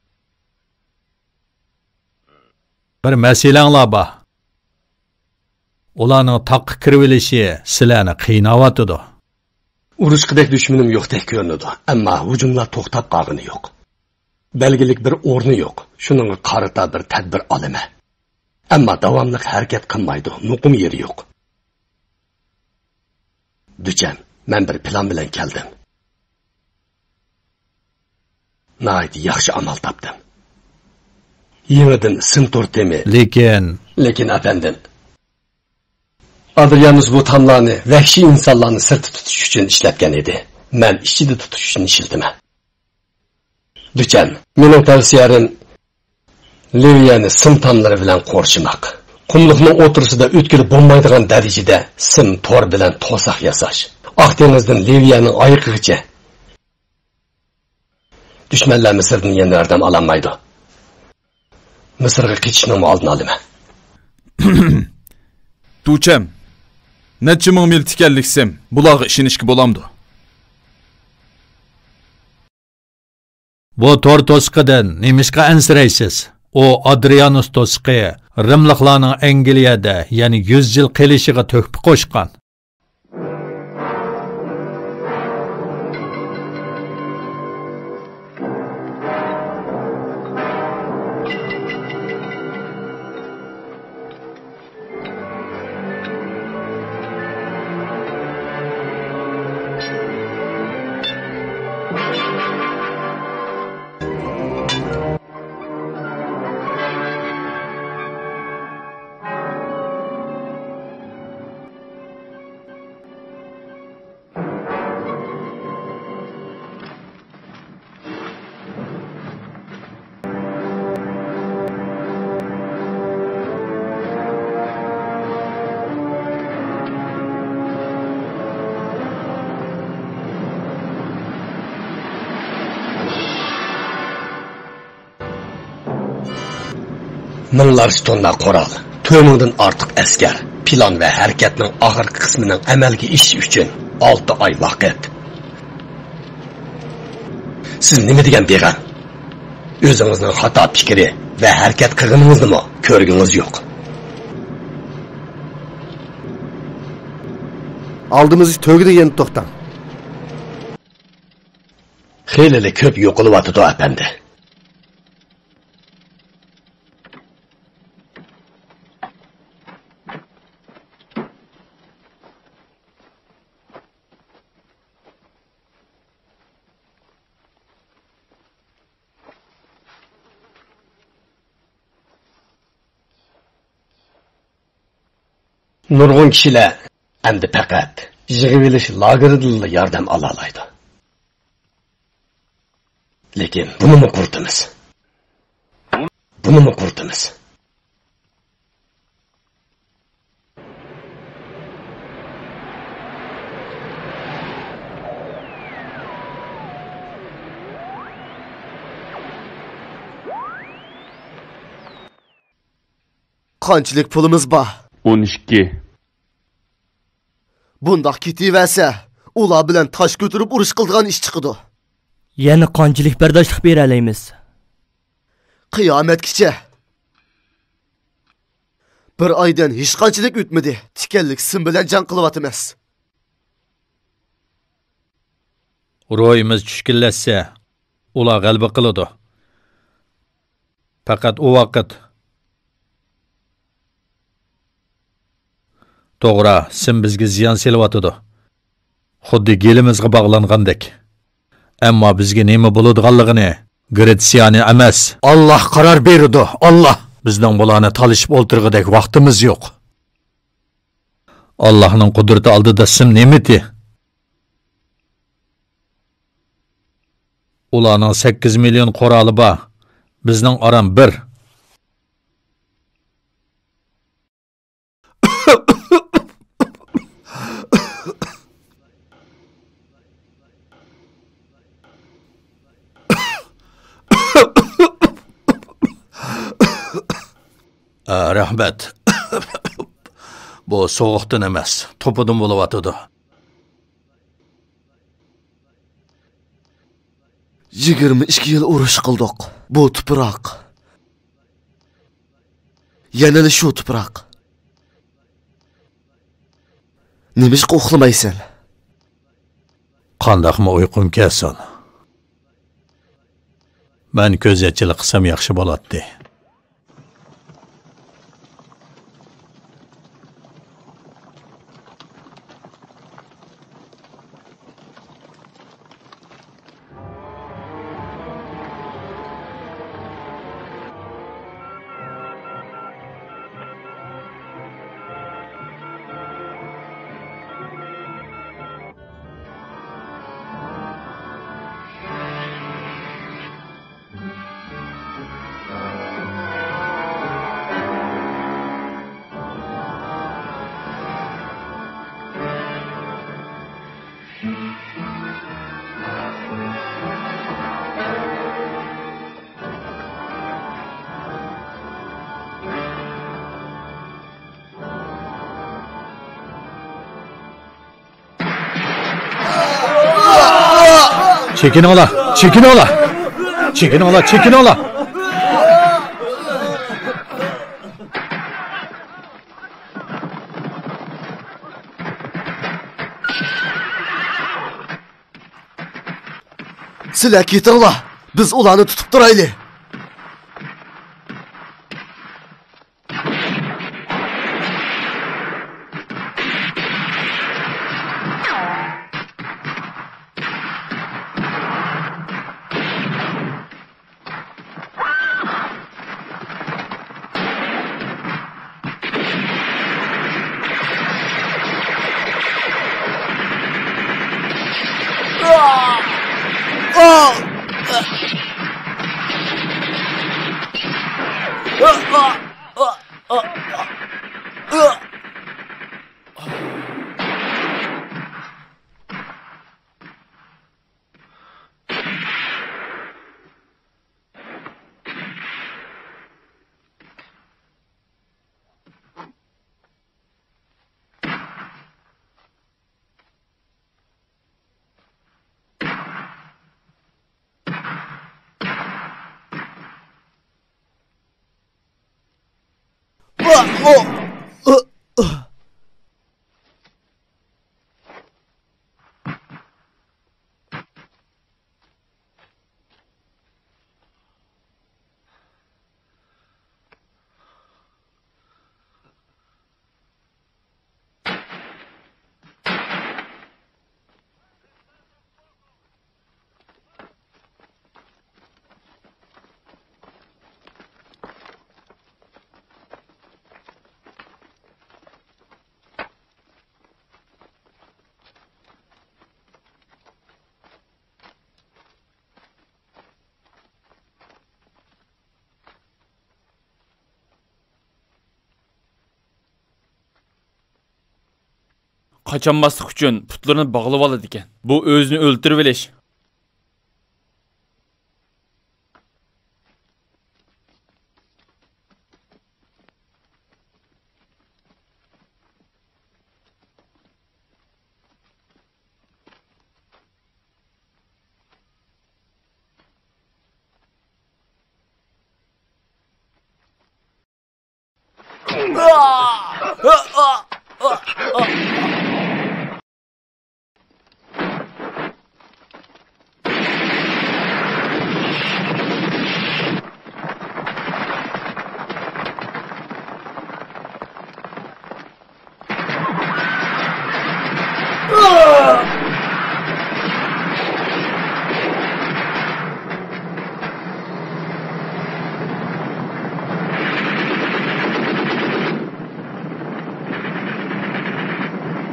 Bir masalanglar bor. Ularning taqqa kirib olishi sizlarni qiynayotdi. Urushqidek dushmanim yo'qdek ko'rinadi, ammo hujumlar to'xtab qolgani yo'q. Belgilik bir o'rni yo'q. Shuningga qarata bir tadbir olama. Ammo davomli harakat qilmaydi, muqim yeri yo'q. Duchan, men bir plan bilan keldim. Nayt yaxshi amal topdim. Yenidan sim tortimi. Lekin, lekin efendim. Adrianus bu tanlarni vahshiy insonlarni sirti tutish uchun ishlatgan edi. Men ichida tutish uchun ishildiman. Duchan, mening tavsiyalarim Liviyani sim tamlari bilan qo'rishmoq. Qumliqning o'tirsida o'tkir bo'lmaydigan darajada sim tor bilan to'saq yasash. Aqdengizdan Liviyaning oyiqigacha. Dushmanlar Misrdan yana yordam ololmaydi. Misrga ketishning oldini olaman. Tucham, necha ming mil tikanliksem, bularga ishonishga bo'lamdi. Bu tor to'siqidan nemishqa ansiraysiz? O Adrianus to'siqi Rimliqlarning Angliyada, ya'ni yuz yil qilishiga to'hfa qo'shgan. Minglarcha tonna qoral, to'rtmingdan ortiq askar, plan va harakatning oxirgi qismining amalga oshishi uchun olti oy vaqt. Siz nima degan degan? O'zingizning xato fikri va harakat qilganingizni ko'rgingiz yo'q. Aldığımızı tövgüde yeni to'xtam. Xeyli ko'p yo'qolyapti efendi. Nurg'un kishilar endi faqat yig'ilish lageridan yordam ola oladi. Lekin buni mi qurtimiz? Buni mi qurtimiz? Qanchalik pulimiz bor? o'n ikki. Bundaq ketiversa, ular bilan tosh ko'tarib urush qilgan ish chiqadi. Yana qanchalik bardoshlik bera olamiz? Qiyomatgacha. Bir oydan hech qanchalik o'tmadi. Tikanlik sim bilan jang qilyapmiz. Ro'yimiz tushkunlashsa, ular g'alaba qiladi. Faqat u vaqt to'g'ri, sim bizga ziyon selyotdi. Xuddi gelimizga bog'langandek. Ammo bizga nima bo'ladiganligini Gretsiyani emas, Alloh qaror berdi. Alloh bizning bularni talishib o'ltirgidek vaqtimiz yo'q. Allohning qudrati oldida sim nemati? Ularning sakkiz million quroli bor. Bizning aram bir. Rahmat. Bu soğuqdan emas, topudan bo'layotidu. yigirma ikki yil urush qildik. Bu tuproq. Yana shu tuproq. Nimishqa uxlamaysan? Qandaqmi uyqum kelsin? Men ko'zatchilik qilsam yaxshi bo'ladi. Çekin ola, çekin ola. Çekin ola, çekin ola. Sizlar ketinglar. Biz ularni tutib turaylik. Qaçanmaslık üçün putlarını bağlab aladı ekan. Bu özünü öldürüp eliş.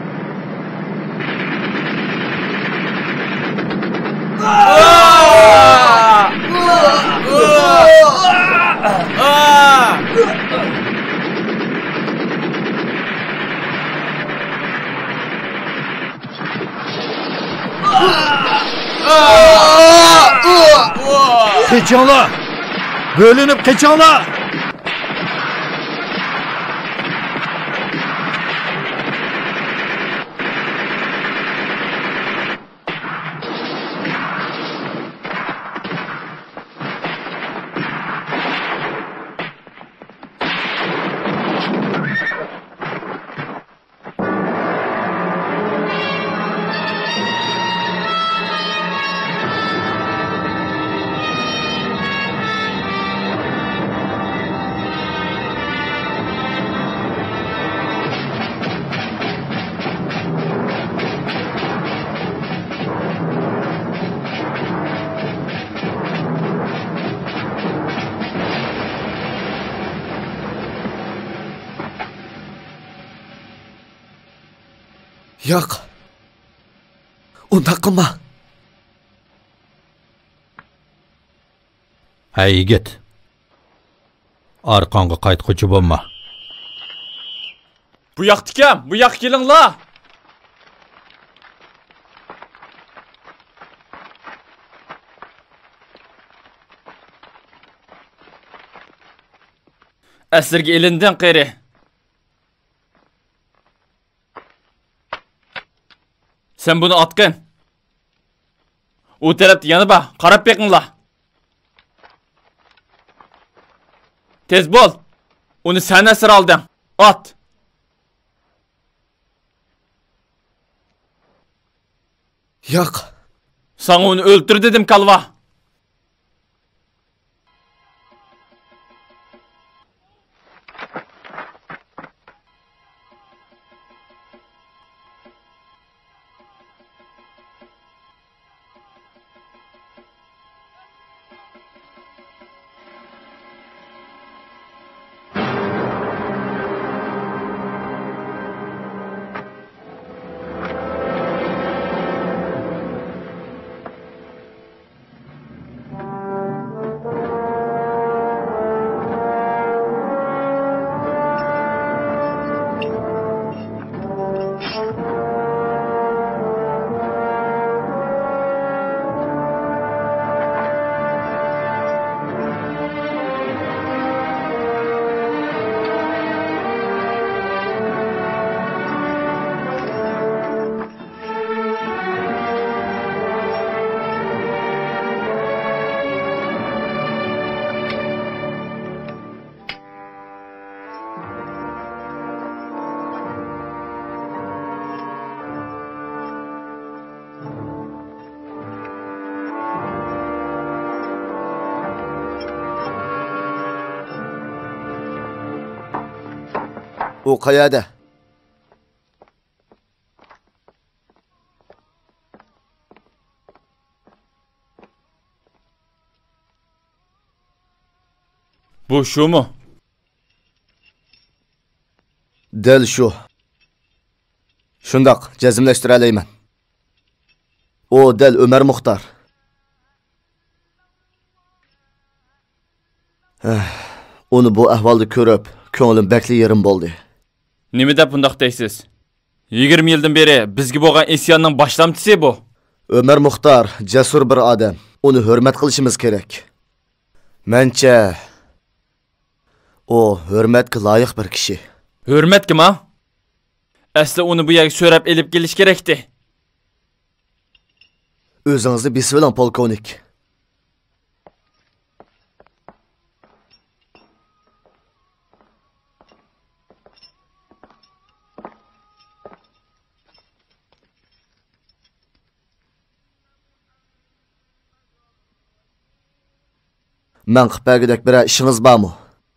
Ah! Kaçanlar! Bölünüp kaçanlar! Yo'q. Unda qilma. Hey yigit. Arqonga qaytquchi bo'lma. Bu yoqda kim? Bu yoqqa kelinglar. Asirga elindin qeri. Sen bunu atqın. O tarafta yanı bak. Qarab beqinglar. Tez bol. Onu sen esir aldın. At. Yo'q. Sana onu öldür dedim kalva. O qayerda? Bu şu mu? Del şu. Şundaq, jazmlashtira alayman. O del Ömer Muxtar. Onu bu ahvolda ko'rib, ko'nglim bakli yerim bo'ldi. Nima deb bundaq deysiz? yigirma yildan beri bizga bo'lgan isyonning boshlamchisi bu. Ömer Muxtar jasur bir odam. Uni hurmat qilishimiz kerak. Mencha o hurmatga loyiq bir kishi. Hurmat kim ha? Asli uni bu yerga so'rab elib kelish kerakdi. O'zingizni bismillah polkovnik. Men qipagidek bir ishingiz bormi?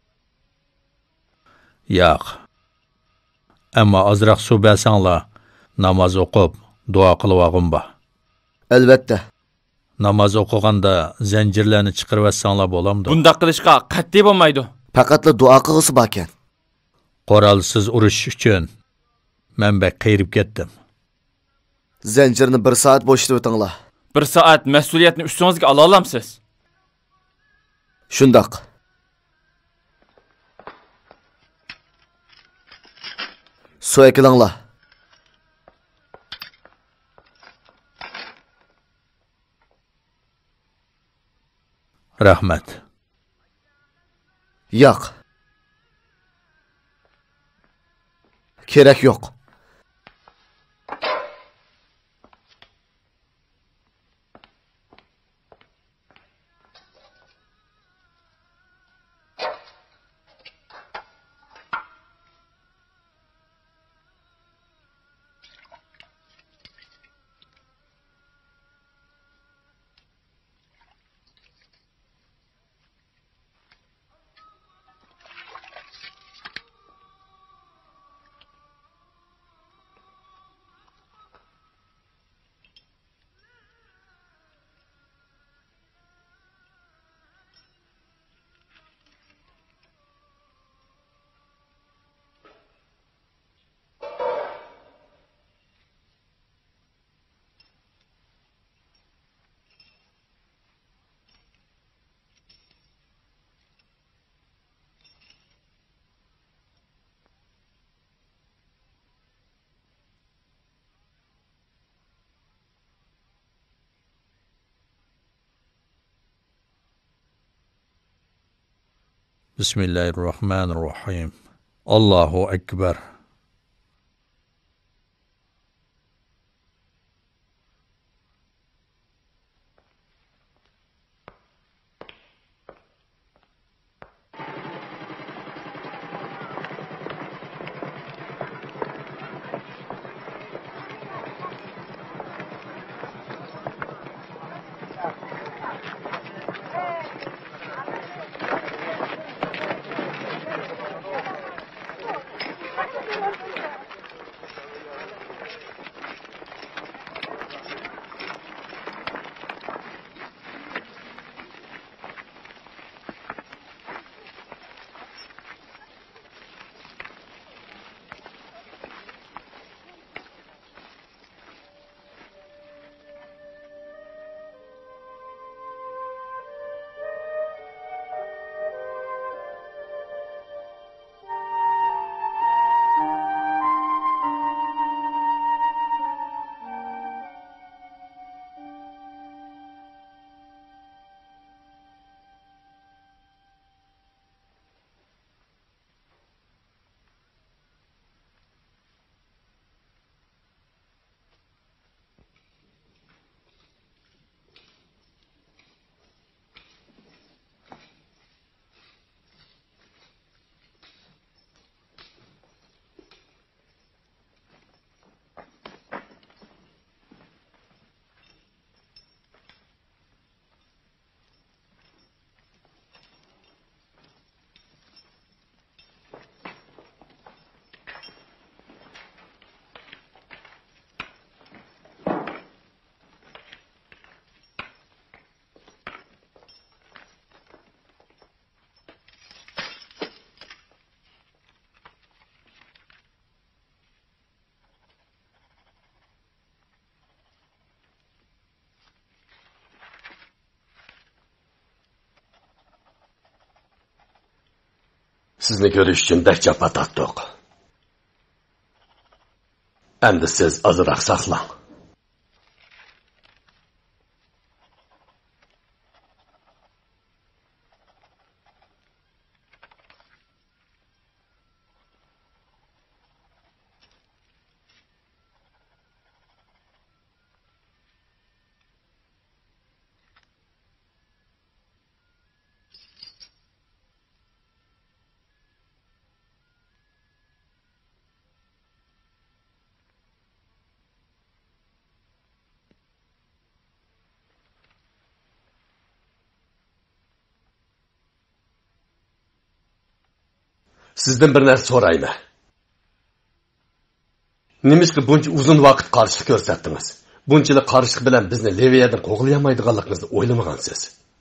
Yo'q. Ammo azroq suv bersanglar, namoz o'qib, duo qilib olg'im bor. Albatta. Namoz o'qiganda zanjirlarni chiqarib olsanglar bo'lamdi. Bunda qilishga qat'iy bo'lmaydi. Faqatla duo qilg'isi bor ekan. Qurolsiz urush uchun men bak qayrib ketdim. Zanjirni bir soat bo'shatib o'tinglar. Bir soat mas'uliyatni ustingizga ola olamsiz? Shundoq. So'ykilinglar. Rahmat. Yo'q. Kerak yo'q. Bismillahirrahmanirrahim. Allahu Ekber. Sizni ko'rish uchun bek jafo tortdik. Endi siz ozroq saqlang. Sizden bir narsa so'rayman. Nimishki buncha uzun vaqt qarshilik ko'rsatdingiz? Bunchalik qarshilik bilan bizni Liviyadan qo'g'layamaydiganligingizni o'ylamagansiz.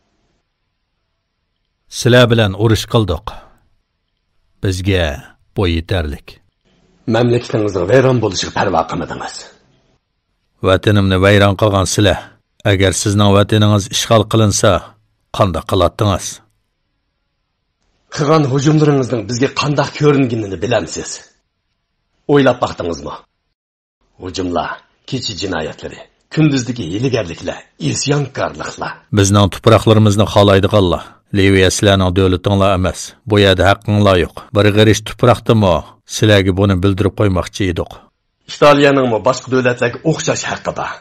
Sizlar bilan urush qildik. Bizga bu yetarlik. Mamlakatingizning vayron bo'lishiga parvo qilmadingiz. Vatanimni vayron qilgan sizlar, agar sizning vataningiz ishg'ol qilinsa, qanday qilardingiz? Qilgan hujumlaringizning bizga qanday ko'ringanini bilamsiz. O'ylab baqdingizmi? Hujumlar, kechi jinoyatlari, kunduzdagi hiligarliklar, isyonkorliklar. Bizning tuproqlarimizni xohlaydiganlar. Liviya sizlarning davlatinglar emas. Bu yerda haqqinglar yo'q. Bir g'irish tuproqdimi? Sizlarga buni bildirib qo'ymoqchi edik. İtaliyaning boshqa davlatlarga o'xshash haqqi bor.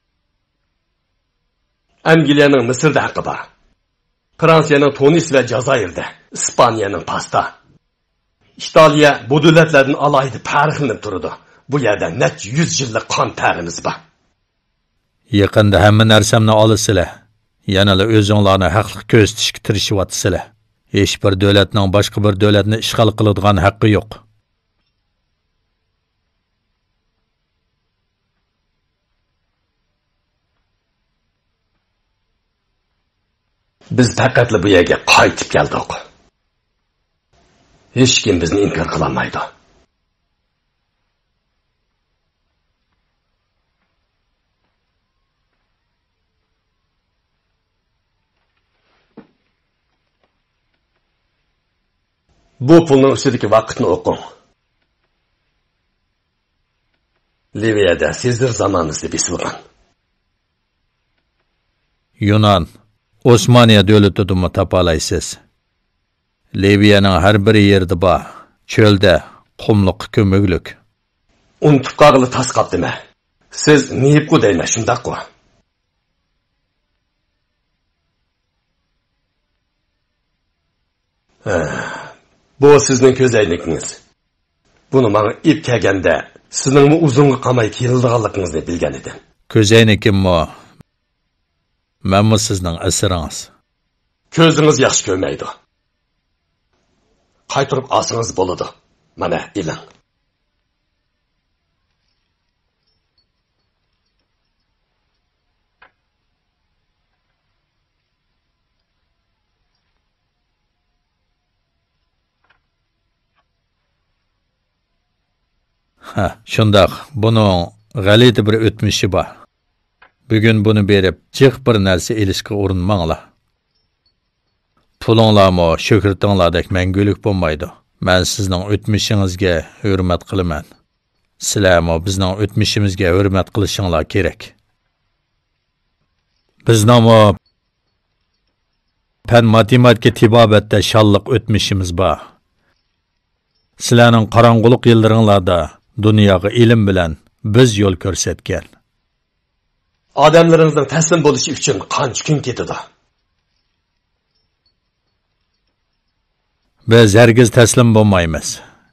Angliyaning Misrda haqqi bor. Fransiyaning Tunis va Jazoirda, Ispaniyaning Pasta. İtaliya bu davlatlardan alayda farqlanib turadi. Bu yerda necha yuz yillik qon tarimiz bor. Yaqinda hamma narsamni olasizlar. Yanala o'zinglarni haqli ko'rsatishga tirishyapsizlar. Hech bir davlatning boshqa bir davlatni ishg'ol qiladigan haqqi yo'q. Biz faqatla bu yerga qaytib keldik. Hech kim bizni inkor qila olmaydi. Bu pulning ustidagi vaqtni o'qing. Liviyada Sezar zamonida bisilgan. Yunan, Osmaniya davlatidan topalaysiz. Liviyaning har bir yerida bor. Cho'lda, qumliq, ko'miklik. Unutib qolg'ili tas qapdimi? Siz neyib deyma shundaq-ku. Bu sizning ko'zoyninginiz. Buni menga ip kelganda sizning uzunga qamay keldiganligingizni bilgan edim. Ko'zoyningimmi? Menmi sizning asiringiz? Ko'zingiz yaxshi ko'rmaydi. Qaytirib olsangiz bo'ladi. Mana iling. Ha, shundoq. Buning g'alati bir o'tmishi bor. Bugun buni berib, jiq bir narsa elishga urinmanglar. Pulinglarmi, shuhratinglardek mangulik bo'lmaydi. Men sizning o'tmishingizga hurmat qilaman. Sizlarmi bizning o'tmishimizga hurmat qilishinglar kerak. Bizningmi fan matematika tibobatda shalliq o'tmishimiz bor. Sizlarning qorong'ulik yillaringlarda dunyoga ilm bilan biz yo'l ko'rsatgan. Odamlaringizning taslim bo'lishi uchun qancha kun ketadi? Biz hargiz taslim bo'lmaymiz.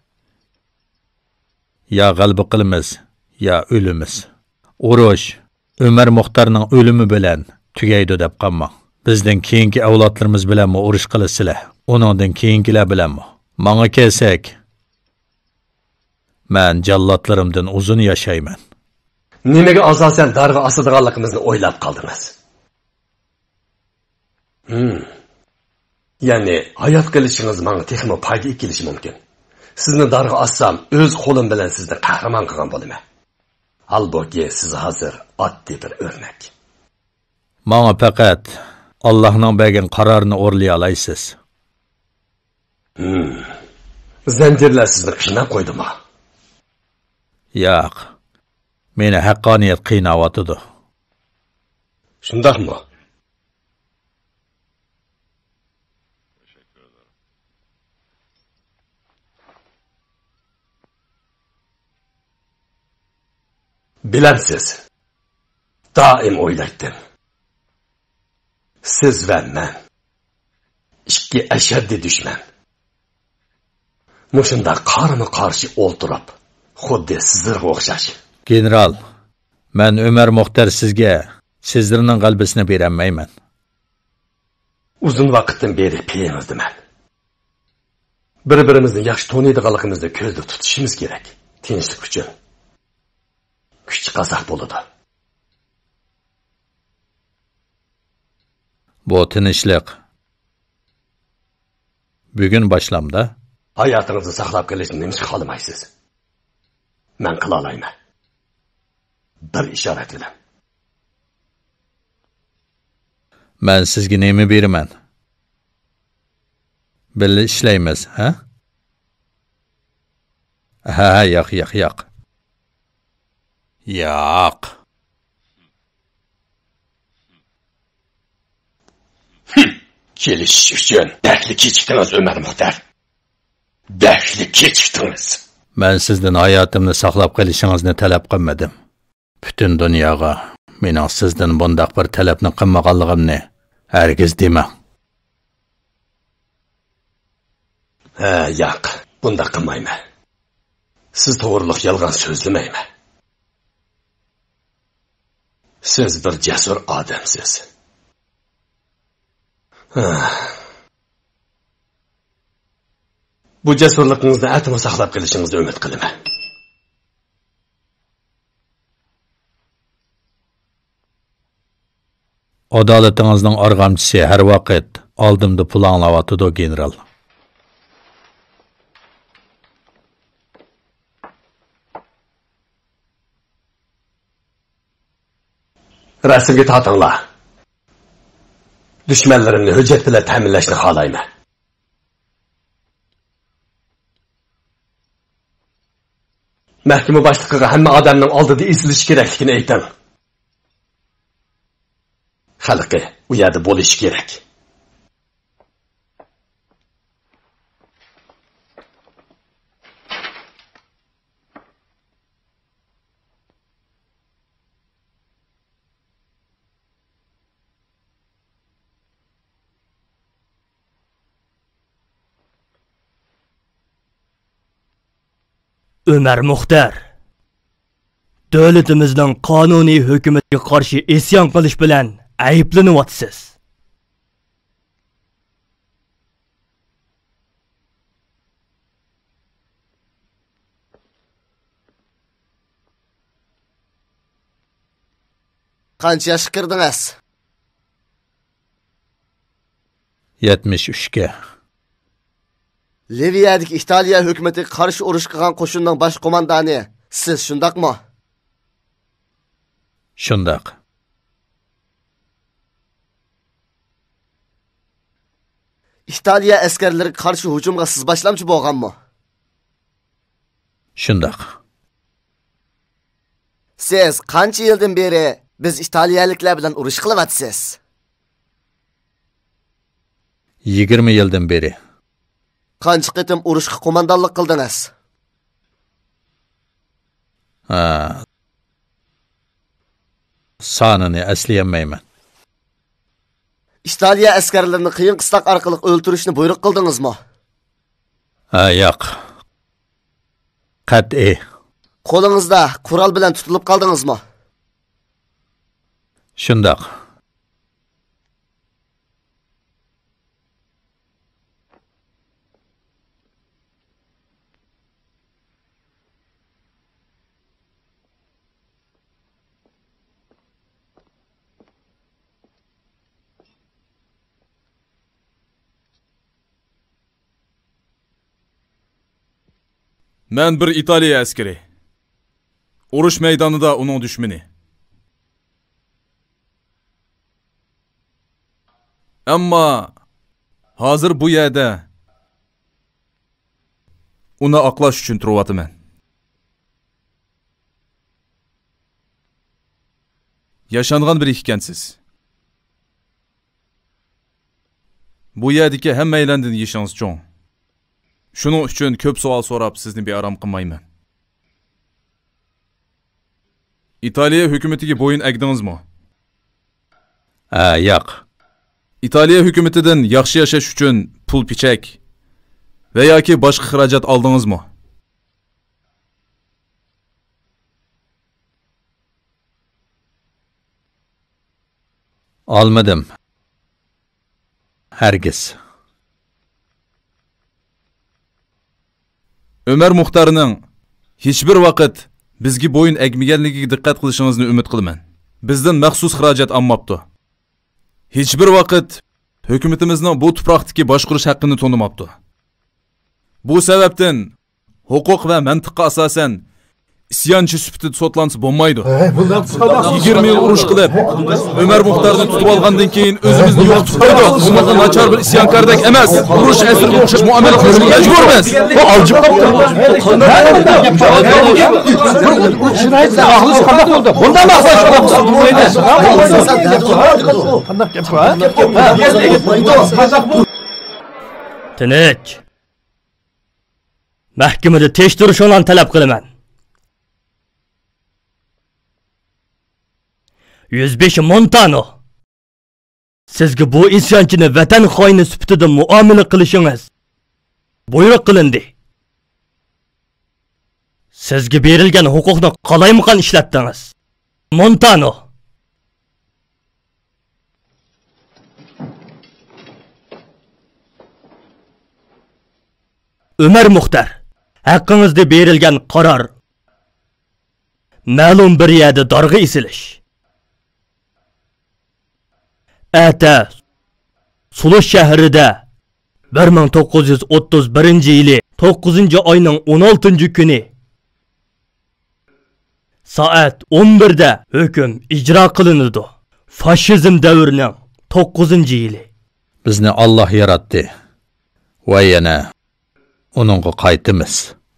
Ya g'alaba qilamiz, ya o'limiz. Urush Ömer Muxtarning o'limi bilan tugaydi deb qolmang. Bizning keyingi avlodlarimiz bilanmi urush qilasizlar? Uningdan keyingilar bilanmi? Menga kelsak, men jallodlarimdan uzun yashayman. Nimaga asosan darg'a asadiganligimizni o'ylab qoldingiz? Hmm. Ya'ni hayot qilishingiz menga texmo foyda kelishi mumkin. Sizni darg'a assam, o'z qo'lim bilan sizni qahramon qilgan bo'laman. Halbuki siz hozir oddiy bir o'rnak. Menga faqat Allohning bergan qarorini o'rlay olasiz. Hmm. Zanjirlar sizni qiynab qo'ydimi? Yo'q. Meni haqqoniyat qiynayotdi. Shundaqmi? Bilamsiz, doim o'ylaydim. Siz va men ikki ashaddiy dushman. Mushunda qarama qarshi o'ltirib, xuddi sizlarga o'xshash. General, men Ömer Muxtar sizga sizlarning qalbisini bermayman. Uzun vaqtdan beri peyimizdiman. Bir-birimizni yaxshi taniydiganligimizni ko'zda tutishimiz kerak. Tinchlik uchun. Kuch qazoq bo'ladi. Bu tinchlik bugun boshlamda. Hayotingizni saqlab qolishni nima xohlamaysiz? Men qila olmayman. Bir ishorat bilan. Men sizga nima beraman? Birga ishlaymiz, ha? Ha, yo'q, yo'q, yo'q. Yo'q. Kelishish uchun dardli kechikdingiz Ömer Muhtar. Dardli kechikdingiz. Men sizdan hayotimni saqlab qolishingizni talab qilmadim. Butun dunyoga mening sizdan bundaq bir talabni qilmaganligimni hargiz demang. Ha, yo'q, bunda qilmayman. Siz to'g'riliq yolg'on so'zlamayman. Siz bir jasur odamsiz. Bu jasurligingizni atimi saqlab qolishingizni umid qilaman. Adolatingizning arg'amchisi har vaqt oldimda planlayotdi general. Rasmga tortinglar. Düşmanlarimni hujjat bilan ta'minlashni xohlayman. Mahkama boshlig'iga hamma odamning oldida esilishi kerakligini ayting. Xalqi u yerda bo'lishi kerak. Ömer Muhtar, davlatimizning qonuniy hukumatiga qarshi isyon qilish bilan ayblanyapsiz. Qancha yoshga kirdingiz? yetmish uch ga. Liviyadagi İtaliya hukumatiga qarshi urush qilgan qo'shinning bosh qo'mondoni siz shundaqmi? Shundaq. İtaliya askarlariga qarshi hujumga siz boshlamchi bo'lganmi? Shundaq. Siz qancha yildan beri biz italiyaliklar bilan urush qilyapsiz? yigirma yildan beri. Qancha qitim urushga qo'mondonlik qildingiz? Ha. Sonini eslayolmayman. İtaliya askarlarini qiyin qistoq orqali o'ltirishni buyruq qildingizmi? Ha, yo'q. Qat'iy. Qo'lingizda qurol bilan tutilib qoldingizmi? Shundoq. Men bir İtaliya askeri. Urush maydonida uning dushmani. Ammo hozir bu yerda uni oqlash uchun turibman. Yaşangan bir ekansiz. Bu yerdagi hammanglardan yeshingiz cho'ng. Shuning uchun ko'p savol so'rab sizni bearam qilmayman. İtaliya hukumatiga bo'yin egdingizmi? Ha, yo'q. İtaliya hukumatidan yaxshi yashash uchun pul pichak va yoki boshqa xarajat oldingizmi? Olmadim. Hargiz. Ömer Muhtarning hech bir vaqt bizga bo'yin egmaganligiga diqqat qilishingizni umid qilaman. Bizdan maxsus xarajat olmabdi. Hech bir vaqt hukumatimizning bu tuproqdagi boshqarish haqqini to'nimabdi. Bu sababdan huquq va mantiqqa asosan isyonchi sifatida sotlansa bo'lmaydi. yigirma yil urush qilib, Ömer Muxtarni tutib olgandan keyin o'zimizni yo'qotib qo'ydik. Bunga nachar bir isyonkardek emas, urush asriga o'xshash muomala qilishga majburmiz. Bu oljib qoldi. Ahlis qanday bo'ldi? Bundan maqsad bo'lmaydi. Qanday gap bu? Tinch. Mahkamada tekshirishni talab qilaman. yuz besh Montano. Sizga bu isyonchini vatan xoini sifatida muomala qilishingiz buyruq qilindi. Sizga berilgan huquqni qalaymaqon ishlatdingiz. Montano. Ömer Muxtar, haqqingizda berilgan qaror ma'lum bir yerda dorg'a isilish. Ata Sulush shahrida bir ming to'qqiz yuz o'ttiz birinchi yili to'qqizinchi oyning o'n oltinchi kuni soat o'n birda hukm ijro qilinadi. Fashizm davrining to'qqizinchi yili. Bizni Alloh yaratdi va yana uningga qaytimiz.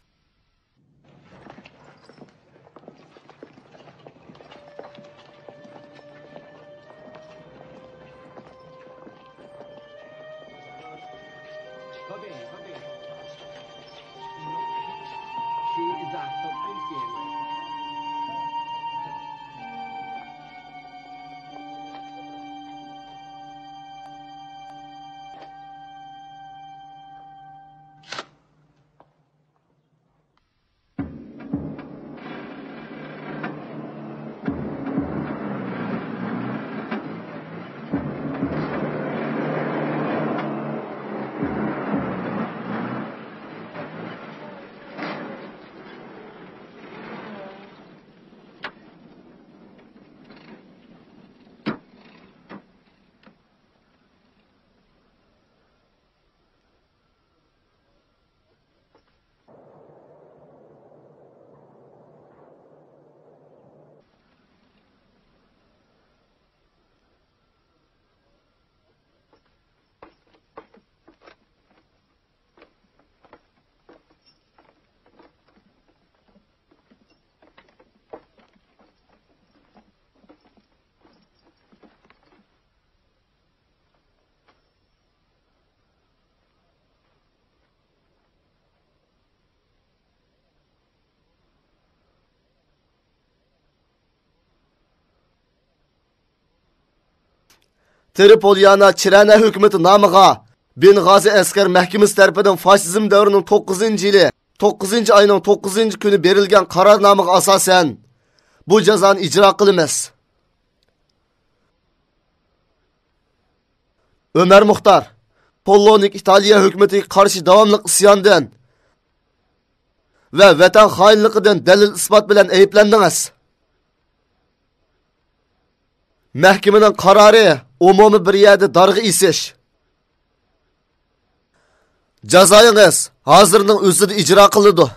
Tripolyana Çirana hükümeti namıga Benghazi askar mahkemesi tarafından faşizm davrının to'qqizinchi yili to'qqizinchi ayının to'qqizinchi kuni berilgan qarornomaga asosan bu jazoni ijro qilamiz. Ömer Muxtar, Pollonik İtaliya hükümetiga qarshi davomli isyondan ve vatan xoinligidan dalil isbot bilan ayblendingiz. Mahkamaning qarori umumiy bir yerda dorg'a isish. Jazoyingiz hozirning o'zida ijro qilindi.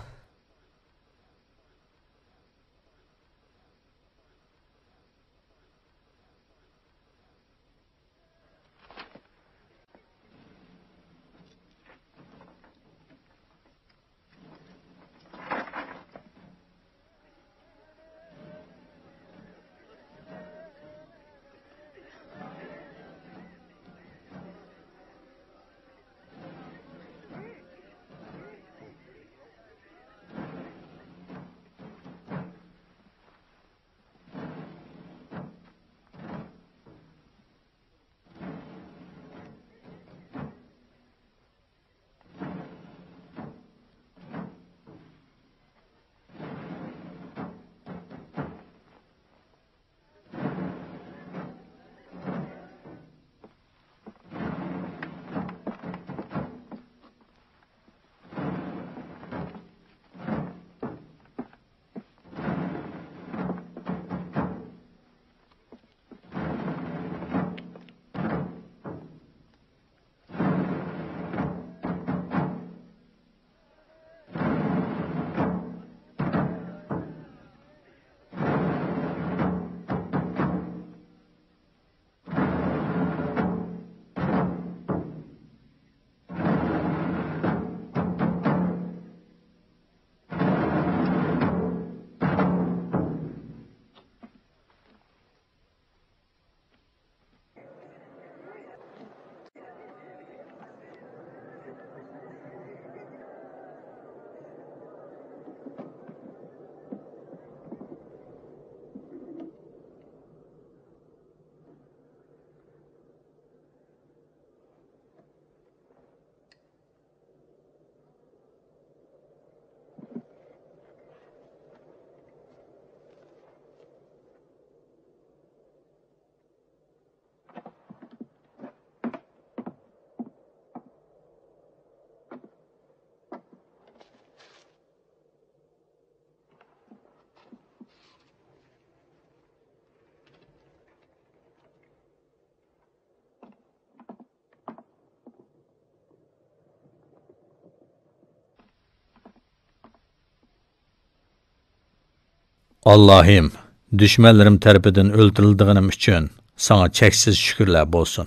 Allah'ım, düşmanlarım tərəfindən öldürüldüğüm üçün sana çəksiz şükürlər olsun.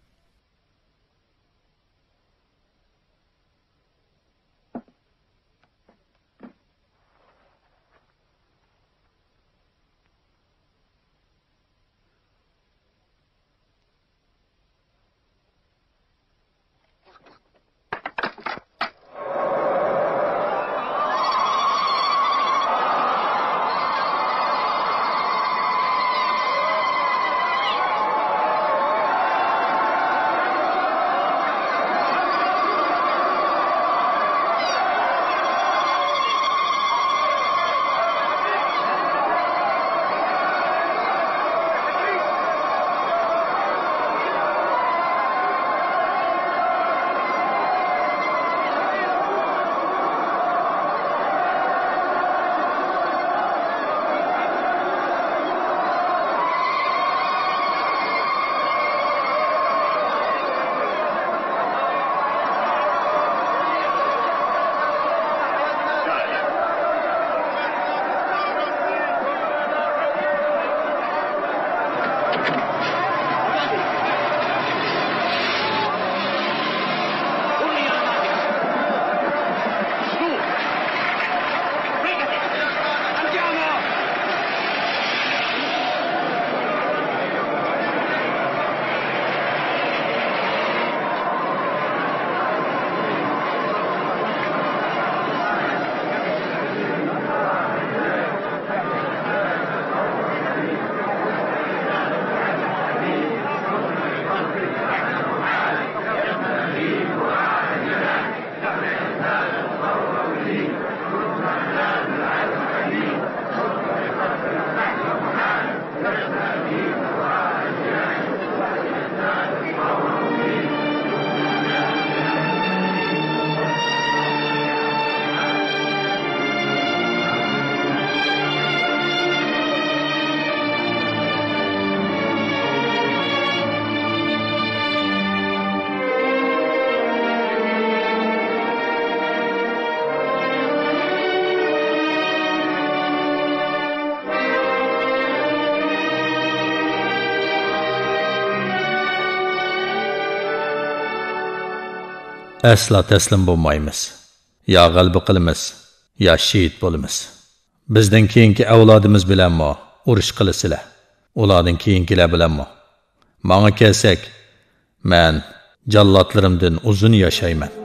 Asla teslim bo'lmaymiz. Ya g'alaba qilamiz, ya shahid bo'lamiz. Bizdan keyingi avlodimiz bilanmi urush qilasizlar. Ulardan keyingilar bilanmi? Menga kelsak, men jallodlarimdan uzun yashayman.